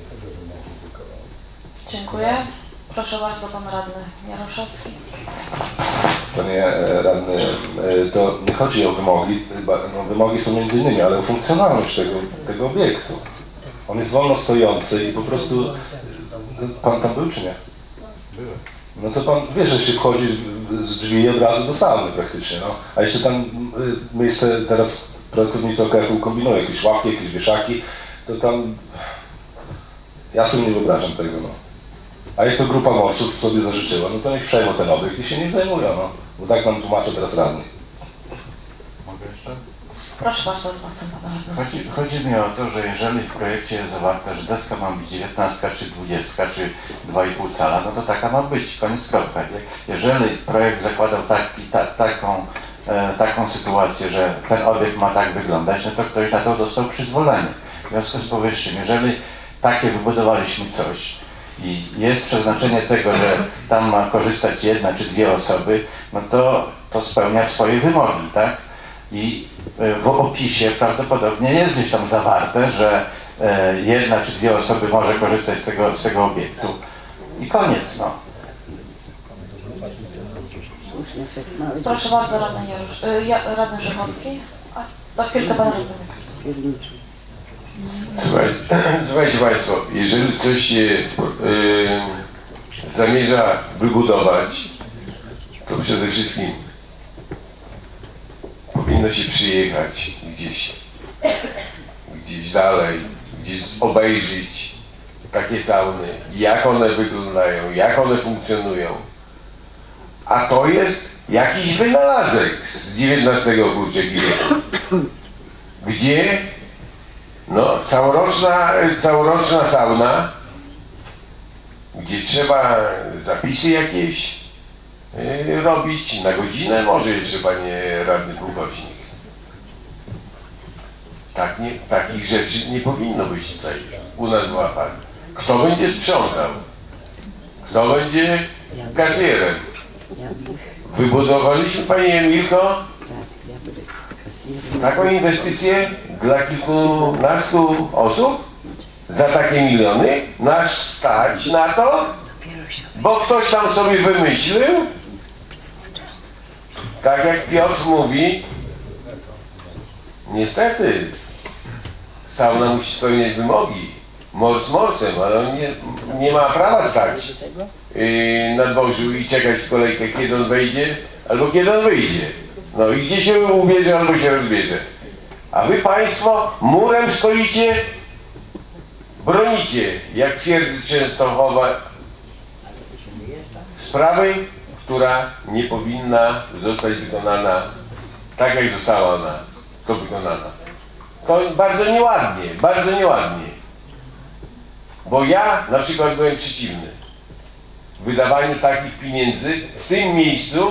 [SPEAKER 4] Dziękuję. Proszę bardzo, pan radny Jaroszewski.
[SPEAKER 10] Panie radny, to nie chodzi o wymogi, no, wymogi są między innymi, ale o funkcjonalność tego, tego obiektu. On jest wolno stojący i po prostu... Pan tam był czy nie? Byłem. No to pan wie, że się wchodzi z drzwi i od razu do sauny praktycznie, no. A jeszcze tam miejsce, teraz pracownicy O K F-u kombinują jakieś ławki, jakieś wieszaki, to tam... Ja sobie nie wyobrażam tego, no. A jak to grupa morsów sobie zażyczyła, no to niech przejmą ten obiekt i się nim zajmują, no. Bo tak nam tłumaczę teraz radny.
[SPEAKER 6] Mogę jeszcze?
[SPEAKER 4] Proszę bardzo, bardzo
[SPEAKER 6] chodzi, chodzi mi o to, że jeżeli w projekcie jest zawarte, że deska ma być dziewiętnastka, czy dwudziestka, czy dwa i pół cala, no to taka ma być, koniec kropka. Jeżeli projekt zakładał taki, ta, taką, e, taką sytuację, że ten obiekt ma tak wyglądać, no to ktoś na to dostał przyzwolenie. W związku z powyższym, jeżeli takie wybudowaliśmy coś
[SPEAKER 12] i jest przeznaczenie tego, że tam ma korzystać jedna czy dwie osoby, no to to spełnia swoje wymogi, tak? I w opisie prawdopodobnie jest gdzieś tam zawarte, że jedna czy dwie osoby może korzystać z tego, z tego obiektu. I koniec, no.
[SPEAKER 4] Proszę bardzo, radny Jarusz, y, ja, radny Rzechowski. A za chwilkę pan radny.
[SPEAKER 11] Słuchajcie, słuchajcie Państwo, jeżeli coś się yy, zamierza wybudować, to przede wszystkim powinno się przyjechać gdzieś, gdzieś dalej, gdzieś obejrzeć takie sauny, jak one wyglądają, jak one funkcjonują. A to jest jakiś wynalazek z dziewiętnastego wieku, gdzie no, całoroczna, całoroczna sauna, gdzie trzeba zapisy jakieś yy, robić na godzinę, może jeszcze panie radny pułkownik. Tak nie, takich rzeczy nie powinno być tutaj u nas w łapach. Kto będzie sprzątał? Kto będzie kasjerem? Wybudowaliśmy, Pani Emilko, taką inwestycję dla kilkunastu osób za takie miliony. Nas stać na to, bo ktoś tam sobie wymyślił, tak jak Piotr mówi, niestety sauna musi spełniać wymogi, mors morsem, ale on nie, nie ma prawa stać yy, na dworzu i czekać w kolejkę, kiedy on wejdzie, albo kiedy on wyjdzie. No i gdzie się ubierze, albo się rozbierze. A wy Państwo murem stoicie, bronicie, jak twierdzy Częstochowa, sprawy, która nie powinna zostać wykonana tak, jak została ona to wykonana. To bardzo nieładnie, bardzo nieładnie. Bo ja na przykład byłem przeciwny wydawaniu takich pieniędzy w tym miejscu,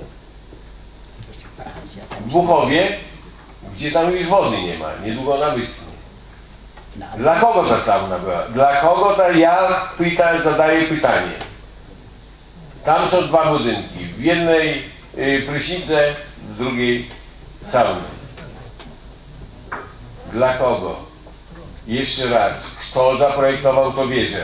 [SPEAKER 11] w Buchowie, gdzie tam już wody nie ma, niedługo ona wyschnie. Dla kogo ta sauna była? Dla kogo ta, ja pyta, zadaję pytanie. Tam są dwa budynki, w jednej y, prysznice, w drugiej sauny. Dla kogo? Jeszcze raz, kto zaprojektował to wieżę?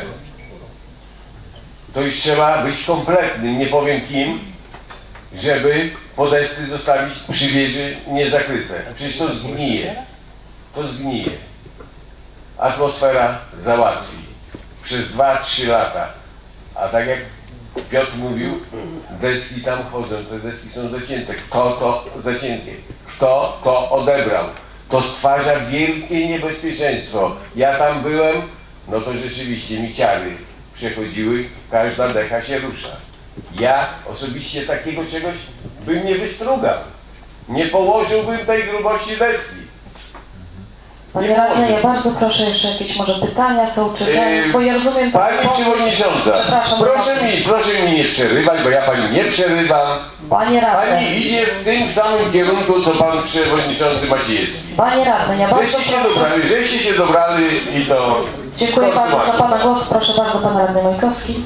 [SPEAKER 11] To już trzeba być kompletnym, nie powiem kim, żeby podesty zostawić przy wieży niezakryte. Przecież to zgnije. To zgnije. Atmosfera załatwi. Przez dwa trzy lata. A tak jak Piotr mówił, deski tam chodzą, te deski są zacięte. Kto to zacięte? Kto to odebrał? To stwarza wielkie niebezpieczeństwo. Ja tam byłem, no to rzeczywiście mi ciary przechodziły, każda decha się rusza. Ja osobiście takiego czegoś bym nie wystrugał. Nie położyłbym tej grubości deski.
[SPEAKER 4] Panie radny, ja bardzo proszę jeszcze jakieś może pytania są, czy
[SPEAKER 11] Yy,
[SPEAKER 4] bo ja rozumiem...
[SPEAKER 11] Pani Przewodnicząca, proszę mi, proszę mi nie przerywać, bo ja Pani nie przerywam.
[SPEAKER 4] Panie radny.
[SPEAKER 11] Pani idzie w tym samym kierunku, co Pan Przewodniczący Maciejewski.
[SPEAKER 4] Panie radny, ja bardzo
[SPEAKER 11] żeście się
[SPEAKER 4] proszę...
[SPEAKER 11] dobrali, żeście się dobrali i to...
[SPEAKER 4] Dziękuję bardzo za Pana głos. Proszę bardzo, Pan radny Majkowski.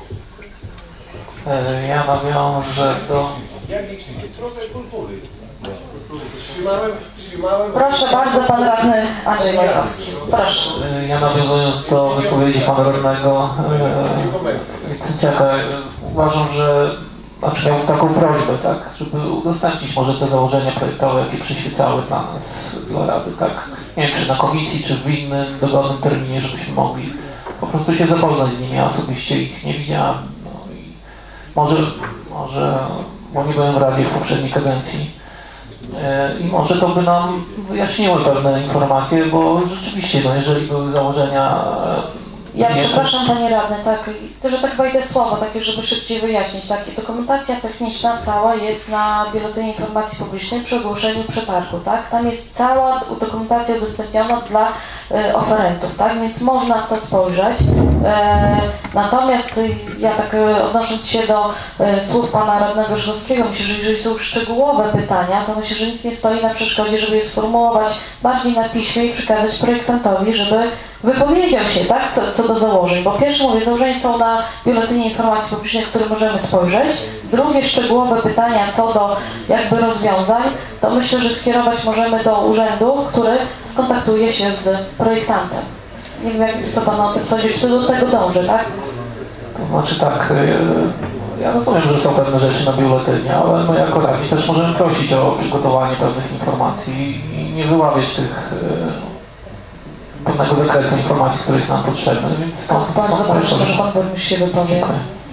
[SPEAKER 5] Ja nawiążę do...
[SPEAKER 20] Trochę kultury. Trzymałem, trzymałem...
[SPEAKER 4] Proszę bardzo, Pan radny Andrzej Majkowski. Proszę.
[SPEAKER 5] Ja nawiązując do wypowiedzi Pana radnego Cynciaka, uważam, że znaczy miałbym taką prośbę, tak, żeby udostępnić może te założenia projektowe, jakie przyświecały dla nas, dla Rady, tak, nie wiem, czy na komisji, czy w innym dogodnym terminie, żebyśmy mogli po prostu się zapoznać z nimi. Ja osobiście ich nie widziałem, no i może, może, bo nie byłem w Radzie w poprzedniej kadencji, i może to by nam wyjaśniły pewne informacje, bo rzeczywiście, no jeżeli były założenia...
[SPEAKER 4] Ja przepraszam Panie Radny, tak, że tak wejdę słowo, takie, żeby szybciej wyjaśnić, tak, dokumentacja techniczna cała jest na Biuletynie Informacji Publicznej przy ogłoszeniu przetargu, tak, tam jest cała dokumentacja udostępniona dla y, oferentów, tak, więc można w to spojrzeć. E, natomiast ja tak e, odnosząc się do e, słów pana radnego Żuchowskiego, myślę, że jeżeli są szczegółowe pytania, to myślę, że nic nie stoi na przeszkodzie, żeby je sformułować bardziej na piśmie i przekazać projektantowi, żeby wypowiedział się, tak, co, co do założeń. Bo pierwsze, mówię, założenia są na biuletynie informacji publicznej, które możemy spojrzeć. Drugie, szczegółowe pytania co do jakby rozwiązań, to myślę, że skierować możemy do urzędu, który skontaktuje się z projektantem. Nie wiem, jak, co pan o tym sądzi, czy to do tego dąży, tak?
[SPEAKER 5] To znaczy tak, ja rozumiem, że są pewne rzeczy na biuletynie, ale my jako radni też możemy prosić o przygotowanie pewnych informacji i nie wyławiać tych pewnego zakresu informacji, który jest nam potrzebny, więc stąd
[SPEAKER 4] Bardzo proszę, że pan burmistrz się wypowie.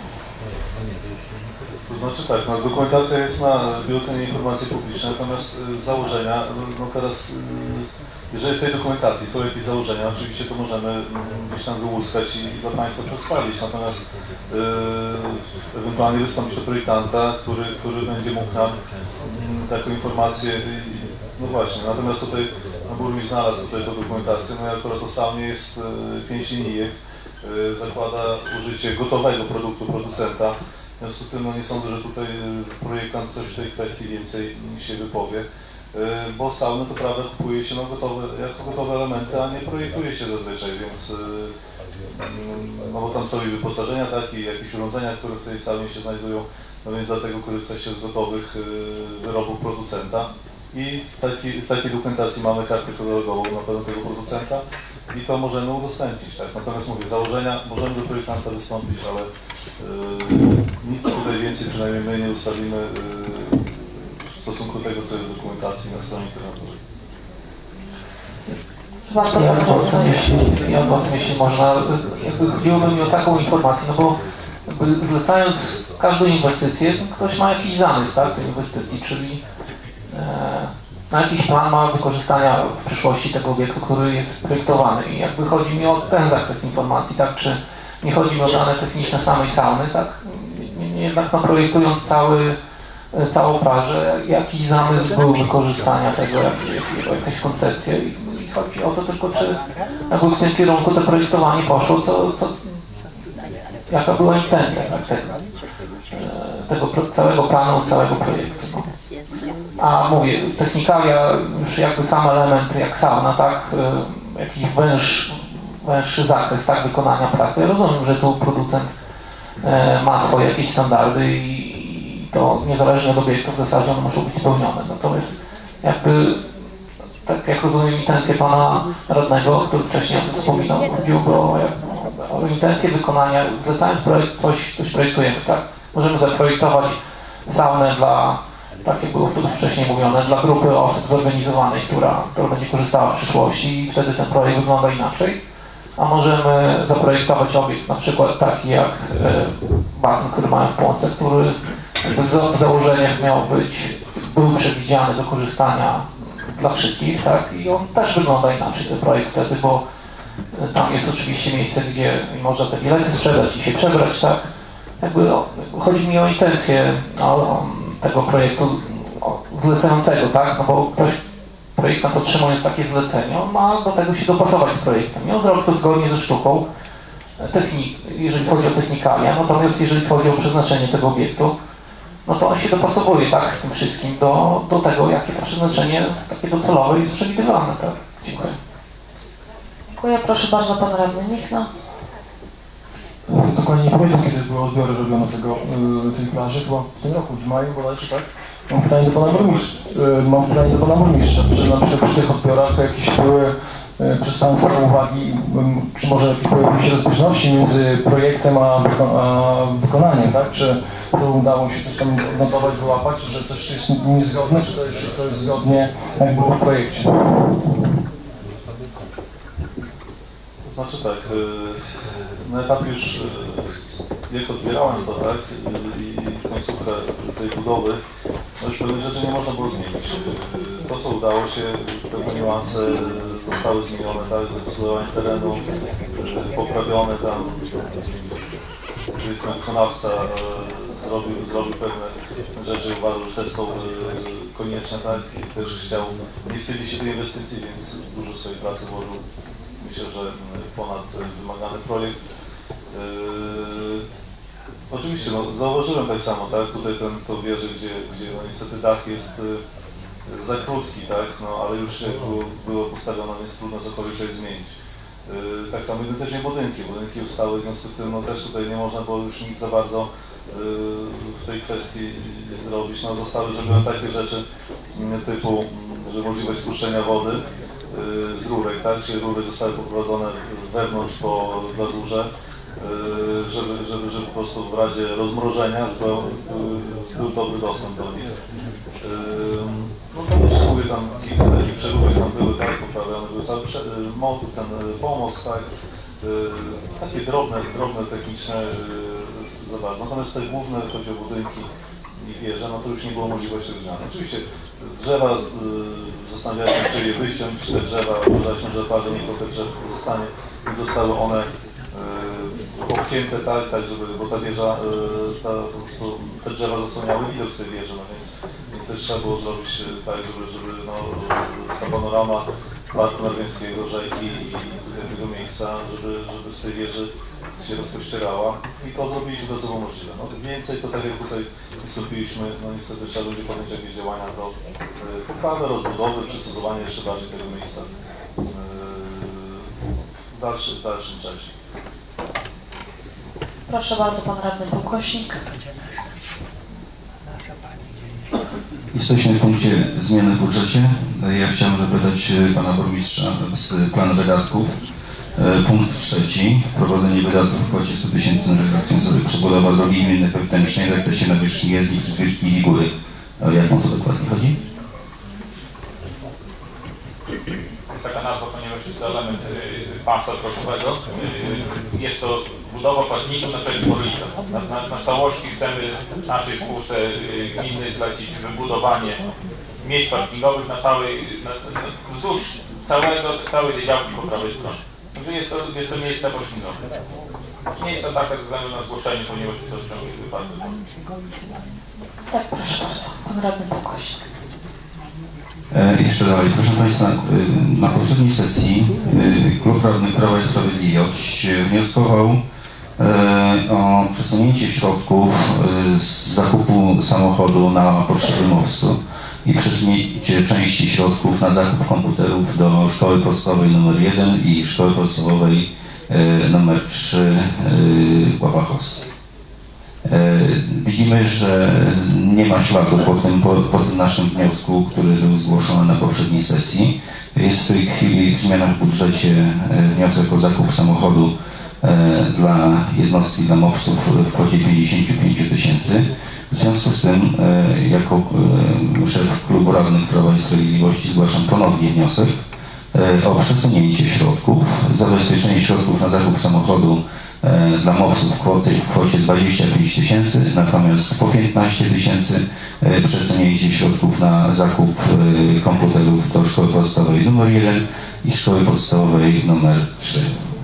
[SPEAKER 17] To znaczy tak, no, dokumentacja jest na biuletynie informacji publicznej, natomiast y, założenia, no, no teraz y, jeżeli w tej dokumentacji są jakieś założenia, oczywiście to możemy y, gdzieś tam wyłuskać i, i dla Państwa przedstawić, natomiast y, ewentualnie wystąpić do projektanta, który, który będzie mógł nam y, taką informację, y, no właśnie, natomiast tutaj no, burmistrz znalazł tutaj tą dokumentację, no i akurat to sam nie jest y, pięć linijek, y, zakłada użycie gotowego produktu producenta. W związku z tym no, nie sądzę, że tutaj projektant coś w tej kwestii więcej się wypowie, bo sauny to prawda kupuje się no, gotowe, jako gotowe elementy, a nie projektuje się zazwyczaj, więc no bo tam są i wyposażenia takie, jakieś urządzenia, które w tej saunie się znajdują, no więc dlatego korzysta się z gotowych wyrobów producenta i w takiej, w takiej dokumentacji mamy kartę kolorową na pewno tego producenta i to możemy udostępnić, tak? Natomiast mówię, założenia możemy do projektanta wystąpić, ale yy, nic tutaj więcej, przynajmniej my nie ustalimy yy, w stosunku do tego, co jest w dokumentacji na stronie internetowej.
[SPEAKER 5] Bardzo ja odwracam, jeśli, ja odwracam, jeśli można, jakby chodziłoby mi o taką informację, no bo jakby zlecając każdą inwestycję, ktoś ma jakiś zamysł, tak, tej inwestycji, czyli na jakiś plan ma wykorzystania w przyszłości tego obiektu, który jest projektowany i jakby chodzi mi o ten zakres informacji, tak, czy nie chodzi mi o dane techniczne samej sauny, tak, nie, nie, jednak no, projektując cały, całą plażę, jakiś zamysł był wykorzystania tego, jak, jakaś koncepcja i, i chodzi o to tylko, czy jakby w tym kierunku to projektowanie poszło, co, co, jaka była intencja, tak, tego, tego całego planu, całego projektu. No. A mówię, technikalia, już jakby sam element jak sauna, tak, jakiś węż, węższy zakres, tak, wykonania pracy. Ja rozumiem, że tu producent ma swoje jakieś standardy i to niezależnie od obiektu w zasadzie one muszą być spełnione. Natomiast jakby, tak jak rozumiem intencję pana radnego, który wcześniej o tym wspominał, chodziłoby o, o intencję wykonania, zlecając projekt, coś, coś projektujemy, tak? Możemy zaprojektować saunę dla, tak jak było tu wcześniej mówione, dla grupy osób zorganizowanej, która, która będzie korzystała w przyszłości i wtedy ten projekt wygląda inaczej. A możemy zaprojektować obiekt, na przykład taki jak e, basen, który mamy w Płonce, który w założeniach miał być, był przewidziany do korzystania dla wszystkich, tak? I on też wygląda inaczej, ten projekt wtedy, bo tam jest oczywiście miejsce, gdzie można te bilety sprzedać i się przebrać, tak? Jakby, o, chodzi mi o intencję o, tego projektu o, zlecającego, tak? No bo ktoś, projektant otrzymując takie zlecenie, on ma do tego się dopasować z projektem i on zrobi to zgodnie ze sztuką, technik, jeżeli chodzi o technikalia, natomiast jeżeli chodzi o przeznaczenie tego obiektu, no to on się dopasowuje, tak, z tym wszystkim do, do tego, jakie to przeznaczenie takie docelowe jest przewidywane, tak? Dziękuję.
[SPEAKER 4] Dziękuję, proszę bardzo, pan radny Michno.
[SPEAKER 16] Dokładnie nie pamiętam, kiedy były odbiory robione tego, tej plaży, chyba w tym roku, w maju bodajże, tak? Mam pytanie do pana burmistrza, mam pytanie do pana burmistrza, czy na przykład przy tych odbiorach jakieś były przedstawione same uwagi, czy może jakieś pojawiły się rozbieżności między projektem a, wyko a wykonaniem, tak? Czy to udało się coś tam odnotować, wyłapać, że coś jest niezgodne, czy to jest wszystko jest zgodnie, jak było w projekcie?
[SPEAKER 17] To znaczy tak, na etapie już jak odbierałem to, tak, i końcówkę tej budowy, no już pewnych rzeczy nie można było zmienić. To, co udało się, pewne niuanse zostały zmienione, tak, zaeksploatowanie terenu, poprawione tam, powiedzmy, wykonawca zrobił, zrobił pewne rzeczy, uważał, że te są konieczne, tak, i też chciał, nie wstydzi się tej inwestycji, więc dużo swojej pracy włożył. Myślę, że ponad wymagany projekt. Oczywiście, no, zauważyłem tak samo, tak, tutaj ten, to wieży, gdzie, gdzie no, niestety dach jest y, za krótki, tak, no, ale już jak było, było postawione, jest trudno cokolwiek tutaj zmienić. Y, tak samo identycznie budynki, budynki ustały, w związku z tym no, też tutaj nie można było już nic za bardzo y, w tej kwestii zrobić. No, zostały zrobione takie rzeczy y, typu, że możliwość spuszczenia wody y, z rurek, tak, czyli rury zostały poprowadzone wewnątrz po glazurze, Żeby, żeby, żeby po prostu w razie rozmrożenia żeby był dobry dostęp do nich. No to jeszcze mówię, tam kilka takich przeróbek tam były, tak, poprawione były cały ten pomost, tak, takie drobne, drobne techniczne zabawy. Natomiast te główne, chodzi o budynki i wieże, no to już nie było możliwości zmian. Oczywiście drzewa, zastanawiałem się, czy je wyściąć, te drzewa, uważaliśmy, że parze nie trochę drzew zostanie i zostały one obcięte tak, tak, żeby, bo ta wieża, ta, to, te drzewa zasłaniały widok z tej wieży, no więc, więc też trzeba było zrobić tak, żeby, żeby no, ta panorama Parku Narwiańskiego, rzeki i tego miejsca, żeby, żeby z tej wieży się rozpościerała i to zrobiliśmy to, co było możliwe. No, więcej to tak jak tutaj wystąpiliśmy, no niestety trzeba będzie podjąć jakieś działania do poprawy, rozbudowy, przystosowania jeszcze bardziej tego miejsca w dalszym, w dalszym czasie.
[SPEAKER 4] Proszę bardzo, pan radny Pułkośnik.
[SPEAKER 18] Jesteśmy w punkcie zmiany w budżecie. Ja chciałem zapytać pana burmistrza z planu wydatków. Punkt trzeci. Prowadzenie wydatków w kwocie sto tysięcy na realizację zasady przebudowa drogi gminnej wewnętrznej w zakresie nawierzchni jezdni przez Wielki i Góry. O jaką to dokładnie chodzi?
[SPEAKER 3] Taka nazwa, ponieważ jest to element y, pasa drogowego. Y, jest to budowa płatników na część Borlita. Na, na, na całości chcemy naszej spółce y, gminnej zlecić wybudowanie miejsc parkingowych na całej, na, na, wzdłuż całego, całej działki po prawej stronie. Także jest to, jest to miejsca parkingowe. Miejsca takie ze względu na zgłoszenie, ponieważ jest to ciągły pas.
[SPEAKER 4] Tak, proszę bardzo. Pan radny Pułkośnik.
[SPEAKER 18] E, jeszcze dalej, proszę Państwa, e, na poprzedniej sesji e, Klub Radny Prawa i Sprawiedliwość wnioskował e, o przesunięcie środków e, z zakupu samochodu na potrzeby mostu i przesunięcie części środków na zakup komputerów do Szkoły Podstawowej numer jeden i Szkoły Podstawowej e, numer trzy e, Łapachos. Widzimy, że nie ma śladu po tym, po, po tym naszym wniosku, który był zgłoszony na poprzedniej sesji. Jest w tej chwili w zmianach w budżecie wniosek o zakup samochodu dla jednostki dla mopsów w kwocie pięćdziesiąt pięć tysięcy. W związku z tym, jako szef Klubu Radnych Prawa i Sprawiedliwości zgłaszam ponownie wniosek o przesunięcie środków, zabezpieczenie środków na zakup samochodu dla mopsów kwoty w kwocie dwadzieścia pięć tysięcy, natomiast po piętnaście tysięcy przesunięcie środków na zakup komputerów do Szkoły Podstawowej numer jeden i Szkoły Podstawowej numer trzy.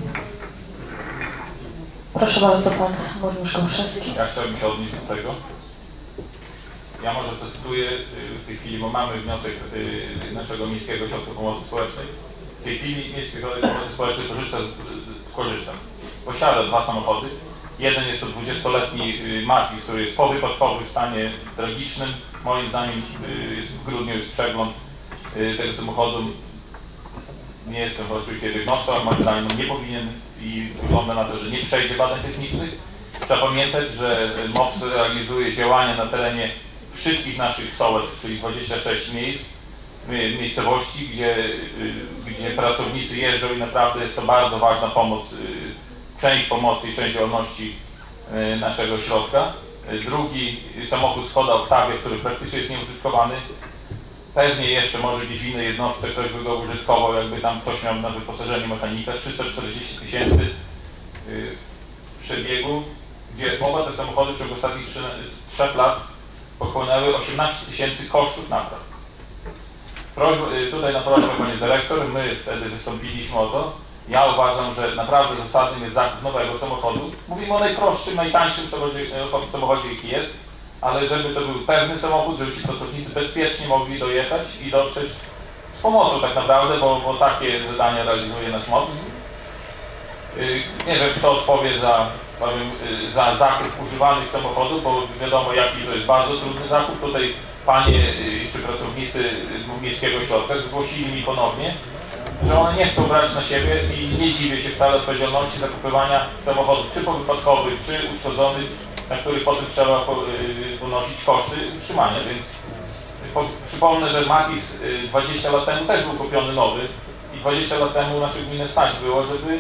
[SPEAKER 4] Proszę bardzo, pan burmistrz Gąszewski.
[SPEAKER 3] Ja chciałbym się odnieść do tego. Ja może zacytuję w tej chwili, bo mamy wniosek naszego Miejskiego Ośrodka Pomocy Społecznej. W tej chwili Miejski Ośrodek Pomocy Społecznej korzysta, korzysta. Posiada dwa samochody. Jeden jest to dwudziestoletni Matiz, który jest powypadkowy w stanie tragicznym. Moim zdaniem jest, w grudniu jest przegląd tego samochodu. Nie jestem oczywiście diagnostą, ale moim zdaniem nie powinien i wygląda na to, że nie przejdzie badań technicznych. Trzeba pamiętać, że MOPS realizuje działania na terenie wszystkich naszych sołectw, czyli dwadzieścia sześć miejsc, miejscowości, gdzie, gdzie pracownicy jeżdżą i naprawdę jest to bardzo ważna pomoc, część pomocy i część działalności naszego ośrodka. Drugi samochód Skoda Octavia, który praktycznie jest nieużytkowany. Pewnie jeszcze może gdzieś w innej jednostce ktoś by go użytkował, jakby tam ktoś miał na wyposażeniu mechanika. trzysta czterdzieści tysięcy przebiegu, gdzie oba te samochody w ciągu ostatnich trzech lat pochłonęły osiemnaście tysięcy kosztów napraw. Prośba, tutaj na prośbę pani dyrektor, my wtedy wystąpiliśmy o to. Ja uważam, że naprawdę zasadnym jest zakup nowego samochodu. Mówimy o najprostszym, najtańszym samochodzie, jaki jest, ale żeby to był pewny samochód, żeby ci pracownicy bezpiecznie mogli dojechać i dotrzeć z pomocą tak naprawdę, bo, bo takie zadania realizuje nasz MOPS. Nie wiem, kto odpowie za, powiem, za zakup używanych samochodów, bo wiadomo, jaki to jest bardzo trudny zakup. Tutaj panie czy pracownicy Miejskiego Ośrodka zgłosili mi ponownie, że one nie chcą brać na siebie i nie dziwię się wcale odpowiedzialności zakupywania samochodów, czy powypadkowych, czy uszkodzonych, na których potem trzeba ponosić koszty utrzymania, więc po, przypomnę, że Matiz dwadzieścia lat temu też był kupiony nowy i dwadzieścia lat temu naszą gminę stać było, żeby,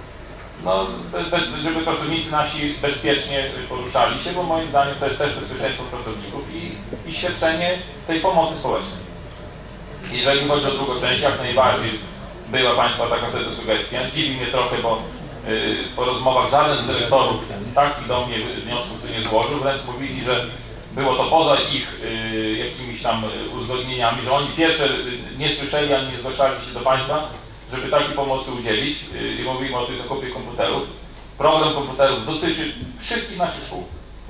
[SPEAKER 3] no, bez, żeby pracownicy nasi bezpiecznie poruszali się, bo moim zdaniem to jest też bezpieczeństwo pracowników i, i świadczenie tej pomocy społecznej. Jeżeli chodzi o drugą część, jak najbardziej była Państwa taka wtedy sugestia. Dziwi mnie trochę, bo y, po rozmowach żaden z dyrektorów takich do mnie wniosków tu nie złożył, wręcz mówili, że było to poza ich y, jakimiś tam uzgodnieniami, że oni pierwsze nie słyszeli, ani nie zgłaszali się do Państwa, żeby takiej pomocy udzielić. Y, I mówimy o tej zakupie komputerów. Problem komputerów dotyczy wszystkich naszych szkół.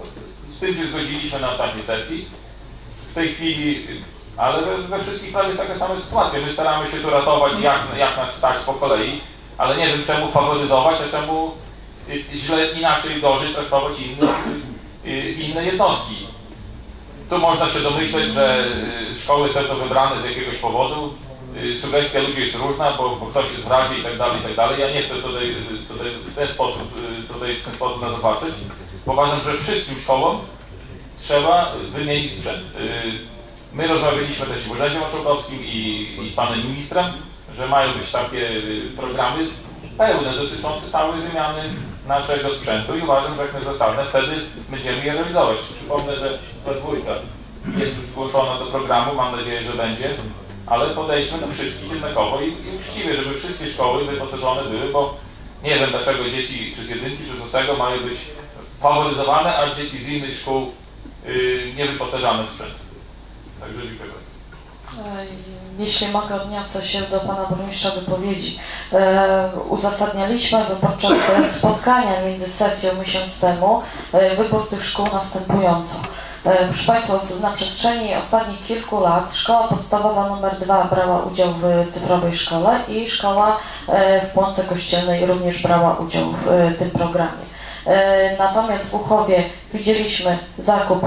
[SPEAKER 3] Z tym się zgodziliśmy na ostatniej sesji. W tej chwili, ale we, we wszystkich prawie jest taka sama sytuacja. My staramy się tu ratować, jak, jak nas stać po kolei, ale nie wiem, czemu faworyzować, a czemu źle, inaczej gorzej traktować inne, inne jednostki. Tu można się domyśleć, że szkoły są to wybrane z jakiegoś powodu. Sugestia ludzi jest różna, bo, bo ktoś jest w radzie i tak dalej, i tak dalej. Ja nie chcę tutaj, tutaj, w, ten sposób, tutaj w ten sposób na to patrzeć. Uważam, że wszystkim szkołom trzeba wymienić sprzęt. My rozmawialiśmy też w Urzędzie Marszałkowskim i, i z panem ministrem, że mają być takie programy pełne dotyczące całej wymiany naszego sprzętu i uważam, że jak na zasadne wtedy będziemy je realizować. Przypomnę, że ta dwójka jest już zgłoszona do programu, mam nadzieję, że będzie, ale podejdźmy do wszystkich jednakowo i, i uczciwie, żeby wszystkie szkoły wyposażone były, bo nie wiem, dlaczego dzieci czy z jedynki, czy z ósmego mają być faworyzowane, a dzieci z innych szkół yy, nie wyposażane w sprzęt. Także dziękuję.
[SPEAKER 4] Jeśli mogę, odniosę się do pana burmistrza wypowiedzi. E, uzasadnialiśmy podczas spotkania między sesją miesiąc temu e, wybór tych szkół następująco. E, proszę Państwa, na przestrzeni ostatnich kilku lat szkoła podstawowa numer dwa brała udział w cyfrowej szkole i szkoła e, w Płonce Kościelnej również brała udział w e, tym programie. Natomiast w Głuchowie widzieliśmy zakup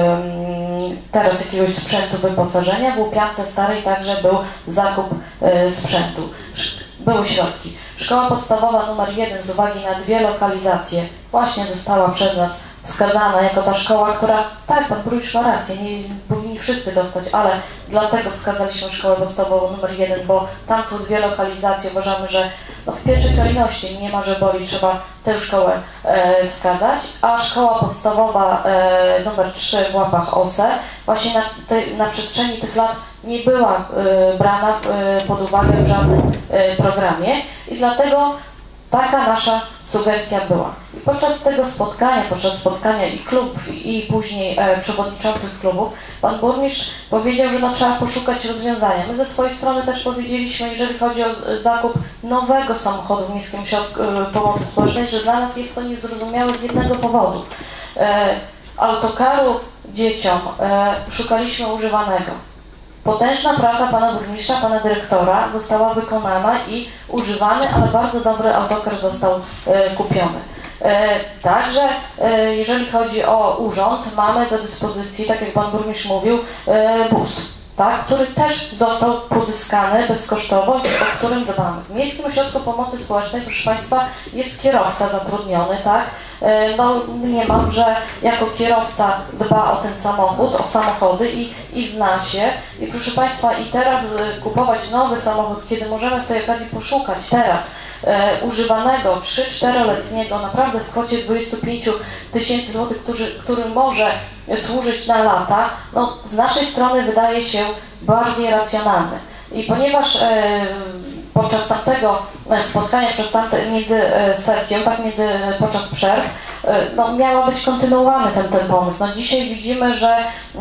[SPEAKER 4] teraz jakiegoś sprzętu wyposażenia, w Łupiance Starej także był zakup sprzętu. Były środki. Szkoła podstawowa numer jeden z uwagi na dwie lokalizacje właśnie została przez nas wskazana jako ta szkoła, która, tak, pan burmistrz ma rację, nie powinni wszyscy dostać, ale dlatego wskazaliśmy szkołę podstawową numer jeden, bo tam są dwie lokalizacje, uważamy, że no, w pierwszej kolejności nie ma, że boli, trzeba tę szkołę e, wskazać, a szkoła podstawowa e, numer trzy w Łapach Ose właśnie na, te, na przestrzeni tych lat nie była e, brana e, pod uwagę w żadnym e, programie i dlatego taka nasza sugestia była. I podczas tego spotkania, podczas spotkania i klubów, i, i później e, przewodniczących klubów, pan burmistrz powiedział, że no, trzeba poszukać rozwiązania. My ze swojej strony też powiedzieliśmy, jeżeli chodzi o zakup nowego samochodu w Miejskim Ośrodku e, Pomocy Społecznej, że dla nas jest to niezrozumiałe z jednego powodu. E, autokaru dzieciom e, szukaliśmy używanego. Potężna praca pana burmistrza, pana dyrektora została wykonana i używany, ale bardzo dobry autokar został e, kupiony. E, także e, jeżeli chodzi o urząd, mamy do dyspozycji, tak jak pan burmistrz mówił, e, bus, tak, który też został pozyskany bezkosztowo i o którym dbamy. W Miejskim Ośrodku Pomocy Społecznej, proszę Państwa, jest kierowca zatrudniony, tak? No nie mam, że jako kierowca dba o ten samochód, o samochody i, i zna się. I proszę Państwa, i teraz kupować nowy samochód, kiedy możemy w tej okazji poszukać teraz e, używanego trzy-czteroletniego naprawdę w kwocie dwudziestu pięciu tysięcy złotych, który, który może służyć na lata, no z naszej strony wydaje się bardziej racjonalny. I ponieważ e, podczas tamtego spotkania, przez tamte, między sesją, tak między, podczas przerw, no, miał być kontynuowany ten, ten pomysł. No, dzisiaj widzimy, że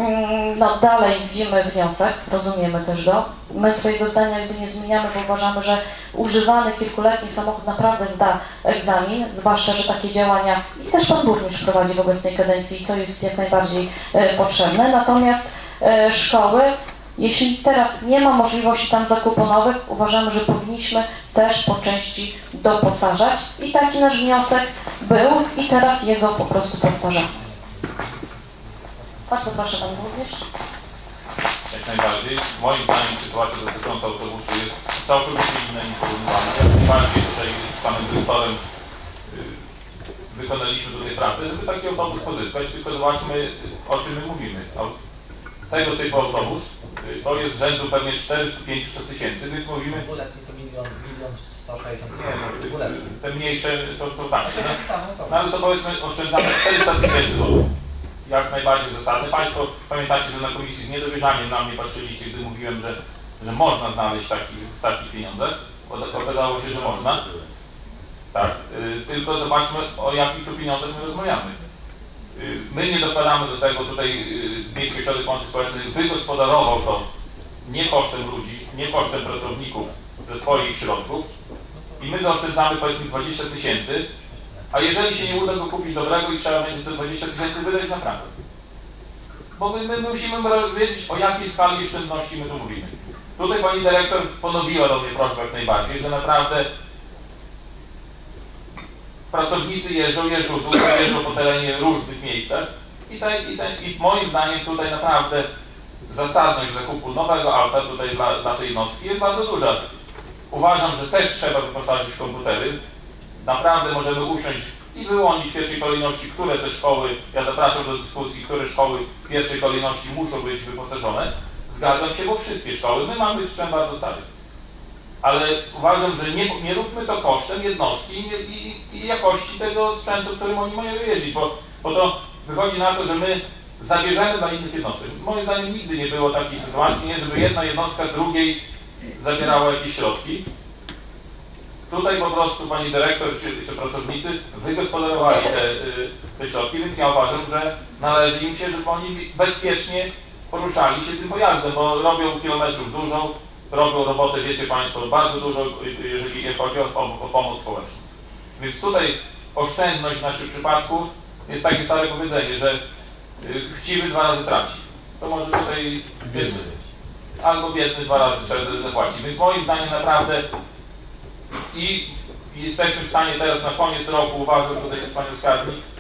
[SPEAKER 4] no, dalej widzimy wniosek, rozumiemy też go. My swojego zdania jakby nie zmieniamy, bo uważamy, że używany kilkuletni samochód naprawdę zda egzamin, zwłaszcza, że takie działania i też pan burmistrz prowadzi w obecnej kadencji, co jest jak najbardziej e, potrzebne. Natomiast e, szkoły Jeśli teraz nie ma możliwości tam zakupu nowych, uważamy, że powinniśmy też po części doposażać i taki nasz wniosek był i teraz jego po prostu powtarzamy. Bardzo proszę Panie Burmistrz.
[SPEAKER 3] Jak najbardziej. Moim zdaniem sytuacja dotycząca autobusu jest całkowicie inna niż porównywana. Jak najbardziej tutaj z Panem Dyrektorem yy, wykonaliśmy tutaj pracę, żeby taki autobus pozyskać, tylko zobaczmy, o czym my mówimy. Tego typu autobus yy, to jest rzędu pewnie czterysta do pięciuset tysięcy, więc mówimy...
[SPEAKER 7] To milion, milion sto sześćdziesiąt
[SPEAKER 3] Nie, no, te mniejsze to są tańsze, no ale to powiedzmy oszczędzamy czterysta tysięcy złotych. Jak najbardziej zasadne. Państwo pamiętacie, że na komisji z niedowierzaniem na mnie patrzyliście, gdy mówiłem, że, że można znaleźć taki, taki pieniądze. Okazało się, że można. Tak, yy, tylko zobaczmy, o jakich tu pieniądzach my rozmawiamy. Yy, my nie dokładamy do tego tutaj yy, Miejski Ośrodek Pomocy Społecznej wygospodarował to nie kosztem ludzi, nie kosztem pracowników ze swoich środków i my zaoszczędzamy powiedzmy dwadzieścia tysięcy. A jeżeli się nie uda go kupić dobrego i trzeba będzie te dwadzieścia tysięcy wydać na prawo. Bo my, my musimy wiedzieć, o jakiej skali oszczędności my tu mówimy. Tutaj Pani Dyrektor ponowiła do mnie prośbę jak najbardziej, że naprawdę pracownicy jeżdżą, jeżdżą tu, jeżdżą po terenie różnych miejscach i, te, i, te, i moim zdaniem tutaj naprawdę zasadność zakupu nowego auta tutaj dla, dla tej jednostki jest bardzo duża. Uważam, że też trzeba wyposażyć w komputery. Naprawdę możemy usiąść i wyłonić w pierwszej kolejności, które te szkoły, ja zapraszam do dyskusji, które szkoły w pierwszej kolejności muszą być wyposażone. Zgadzam się, bo wszystkie szkoły, my mamy sprzęt bardzo stary. Ale uważam, że nie, nie róbmy to kosztem jednostki i, i, i jakości tego sprzętu, którym oni mają jeździć, bo, bo to wychodzi na to, że my zabierzemy dla innych jednostek. Moim zdaniem nigdy nie było takiej sytuacji, nie, żeby jedna jednostka z drugiej zabierała jakieś środki. Tutaj po prostu Pani Dyrektor czy, czy pracownicy wygospodarowali te, te środki, więc ja uważam, że należy im się, żeby oni bezpiecznie poruszali się tym pojazdem, bo robią kilometrów dużo, robią robotę, wiecie Państwo, bardzo dużo, jeżeli chodzi o, o, o pomoc społeczną. Więc tutaj oszczędność w naszym przypadku jest takie stare powiedzenie, że chciwy dwa razy traci. To może tutaj jest, albo biedny dwa razy trzeba zapłacić. Więc moim zdaniem naprawdę i jesteśmy w stanie teraz na koniec roku, uważam tutaj jest Panią Skarbnik,